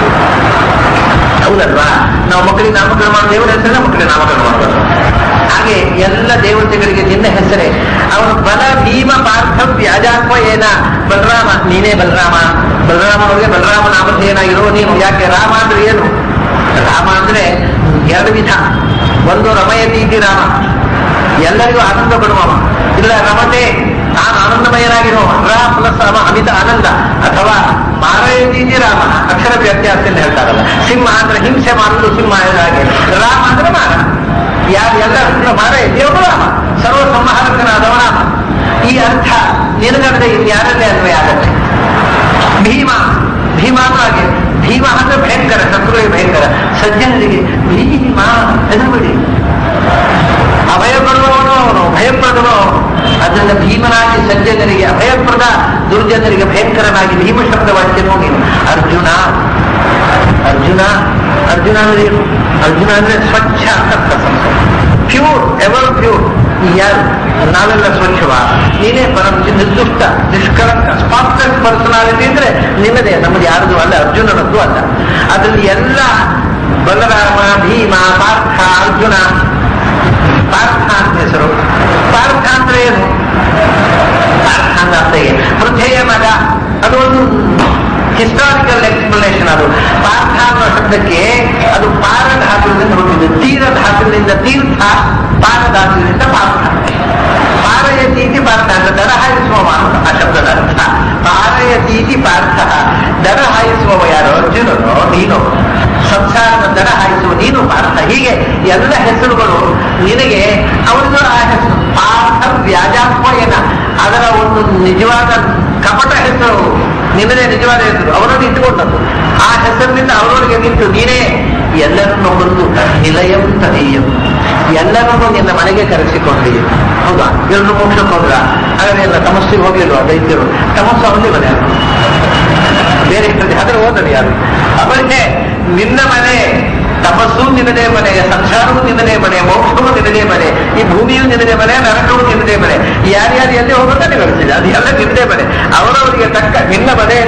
ಹೌದಲ್ವಾ? ನಾವು ಮಕ್ಕಳಿಗೆ ನಾಮಕರಣ ಮಾಡೋ ದೇವರ ಹೆಸರೇ ಮಕ್ಕಳಿಗೆ ನಾಮಕರಣ ಮಾಡಬಾರ್ದು. ಹಾಗೆ ಎಲ್ಲ ದೇವತೆಗಳಿಗೆ ನಿನ್ನ ಹೆಸರೇ. ಅವನು ಬಲ ಭೀಮ ಪಾರ್ಥ ವ್ಯಾಜಾತ್ವ ಏನ, ಬಲರಾಮ ನೀನೇ ಬಲರಾಮ. ಬಲರಾಮನಿಗೆ ಬಲರಾಮ ನಾಮಧೇಯನಾಗಿರೋ ನೀನು. ಯಾಕೆ? ರಾಮ ಅಂದ್ರೆ ಏನು? ರಾಮ ಅಂದ್ರೆ ಎರಡು ವಿಧ. ಒಂದು ರಮಯತೀತಿ ರಾಮ, ಎಲ್ಲರಿಗೂ ಆನಂದ ಪಡುವವ. ಇಲ್ಲ ರಮತೆ, ತಾನು ಆನಂದಮಯನಾಗಿರುವ ರಾ ಪ್ಲಸ್ ರಾಮ ಅಮಿತ ಆನಂದ. ಅಥವಾ ಮಾರಯತೀತಿ ರಾಮ, ಅಕ್ಷರ ವ್ಯತ್ಯಾಸ ಅಂತ ಹೇಳ್ತಾರಲ್ಲ. ಸಿಂಹ ಅಂದ್ರೆ ಹಿಂಸೆ ಮಾಡುವುದು ಸಿಂಹ ಹಾಗೆ. ರಾಮ ಅಂದ್ರೆ ಮಾರ, ಯಾರು ಎಲ್ಲ ಮಾರಯತಿಯವರು ರಾಮ, ಸರ್ವ ಸಂಹಾರಕನಾದವ ರಾಮ. ಈ ಅರ್ಥ ನಿನಗಡದೆ ಇನ್ಯಾರಲ್ಲೇ ಅನ್ವಯ ಆಗತ್ತೆ. ಭೀಮ, ಭೀಮ ಹಾಗೆ. ಭೀಮ ಅಂದ್ರೆ ಭಯಂಕರ, ಶತ್ರುವಿಗೆ ಭಯಂಕರ. ಸಜ್ಜನರಿಗೆ ಭೀಮ ಹೆದರಬೇಡಿ, ಅಭಯಪಡುವವನು ಅವನು, ಭಯಪಡುವನು. ಅದರಿಂದ ಭೀಮನಾಗಿ ಸಜ್ಜನರಿಗೆ ಅಭಯಪ್ರದ, ದುರ್ಜನರಿಗೆ ಭಯಂಕರನಾಗಿ ಭೀಮ ಶಬ್ದವಾಚ್ಯನೋ ನೀನು. ಅರ್ಜುನ, ಅರ್ಜುನ ಅರ್ಜುನ ಅಂದ್ರೆ ಏನು? ಅರ್ಜುನ ಅಂದ್ರೆ ಸ್ವಚ್ಛ ಅಂತ, ಪ್ಯೂರ್, ಎವರ್ ಪ್ಯೂರ್. ಯಾರು? ನಾವೆಲ್ಲ ಸ್ವಚ್ಛವ, ನೀನೇ ಪರಮ ನಿರ್ದುಷ್ಟ, ನಿಷ್ಕಳಂಕ, ಸ್ಪಾಟ್ಲೆಸ್ ಪರ್ಸನಾಲಿಟಿ ಅಂದ್ರೆ ನಿನ್ನದೇ, ನಮ್ಮದು ಯಾರದು ಅಲ್ಲ, ಅರ್ಜುನನದ್ದು ಅಲ್ಲ. ಅದರಲ್ಲಿ ಎಲ್ಲ ಬಲರಾಮ, ಭೀಮ, ಪಾರ್ಥ, ಅರ್ಜುನ. ಪಾರ್ಥ ಅಂತ ಹೆಸರು. ಪಾರ್ಥ ಅಂದ್ರೆ ಏನು? ಪಾರ್ಥ ಅಂತ ಅರ್ಥ ಏನು? ಪೃಥ್ವಿಯ ಮಗ, ಅದು ಒಂದು ಹಿಸ್ಟಾರಿಕಲ್ ಎಕ್ಸ್ಪ್ಲನೇಷನ್. ಅದು ಪಾರ್ಥ ಅನ್ನೋ ಶಬ್ದಕ್ಕೆ ಅದು ಪಾರ ಧಾತುವಿನಿಂದ ಹುಟ್ಟಿದ್ದು. ತೀರ ಧಾತುವಿನಿಂದ ತೀರ್ಥ, ಪಾರ ಧಾತುವಿನಿಂದ ಪಾರ್ಥ. ಪಾರಯತೀತಿ ಪಾರ್ಥ ಅಂತ ದರ ಹಾಯಿಸುವವ ಆ ಶಬ್ದದ ಅರ್ಥ. ಪಾರಯತೀತಿ ಪಾರ್ಥ, ದರ ಹಾಯಿಸುವವ ಯಾರು? ಅರ್ಜುನನು, ನೀನು. ಸಂಸಾರದ ದರ ಹಾಯಿಸುವ ನೀನು ಪಾರ್ಥ. ನಿನಗೆ ಅವರಿಗೂ ಆ ಹೆಸರು ಪಾರ್ಥ ವ್ಯಾಜಾತ್ಮಯನ, ಅದರ ಒಂದು ನಿಜವಾದ ಕಪಟ ಹೆಸರು ನಿನ್ನದೇ ನಿಜವಾದ ಹೆಸರು ಅವರನ್ನು ಇಟ್ಟುಕೊಂಡದ್ದು. ಆ ಹೆಸರಿನಿಂದ ಅವರೊಳಗೆ ನಿಂತು ನೀನೇ ಎಲ್ಲರನ್ನು ಬಂದು ನಿಲಯಂ ತದೀಯಂ, ಎಲ್ಲರನ್ನು ನಿನ್ನ ಮನೆಗೆ ಕರೆಸಿಕೊಂಡಿ. ಹೌದಾ? ಎಲ್ಲರೂ ಮೋಕ್ಷಕ್ಕೆ ಹೋದ್ರ? ಹಾಗಾದ್ರೆ ಎಲ್ಲ ತಮಸ್ಸಿಗೆ ಹೋಗ್ಲಿಲ್ವಾ ದೈತ್ಯರು? ತಮಸ್ಸು ಅವನೇ ಮನೆ, ಬೇರೆ ಆದ್ರೆ ಹೋದನು ಯಾರು? ಅವರಿಗೆ ನಿನ್ನ ಮನೆ, ತಪಸ್ಸು ನಿನ್ನದೇ ಮನೆ, ಸಂಸಾರವೂ ನಿನ್ನದೇ ಮನೆ, ಮೋಕ್ಷವೂ ನಿನ್ನದೇ ಮನೆ, ಈ ಭೂಮಿಯೂ ನಿನ್ನದೇ ಮನೆ, ನರಕವೂ ನಿನ್ನದೇ ಮನೆ. ಯಾರ್ಯಾರು ಎಲ್ಲಿ ಹೋಗೋದ ನಿವರಿಸಿದೆ, ಅದು ಎಲ್ಲ ನಿನ್ನದೇ ಮನೆ. ಅವರವರಿಗೆ ತಕ್ಕ ನಿನ್ನ ಮನೆಯಲ್ಲಿ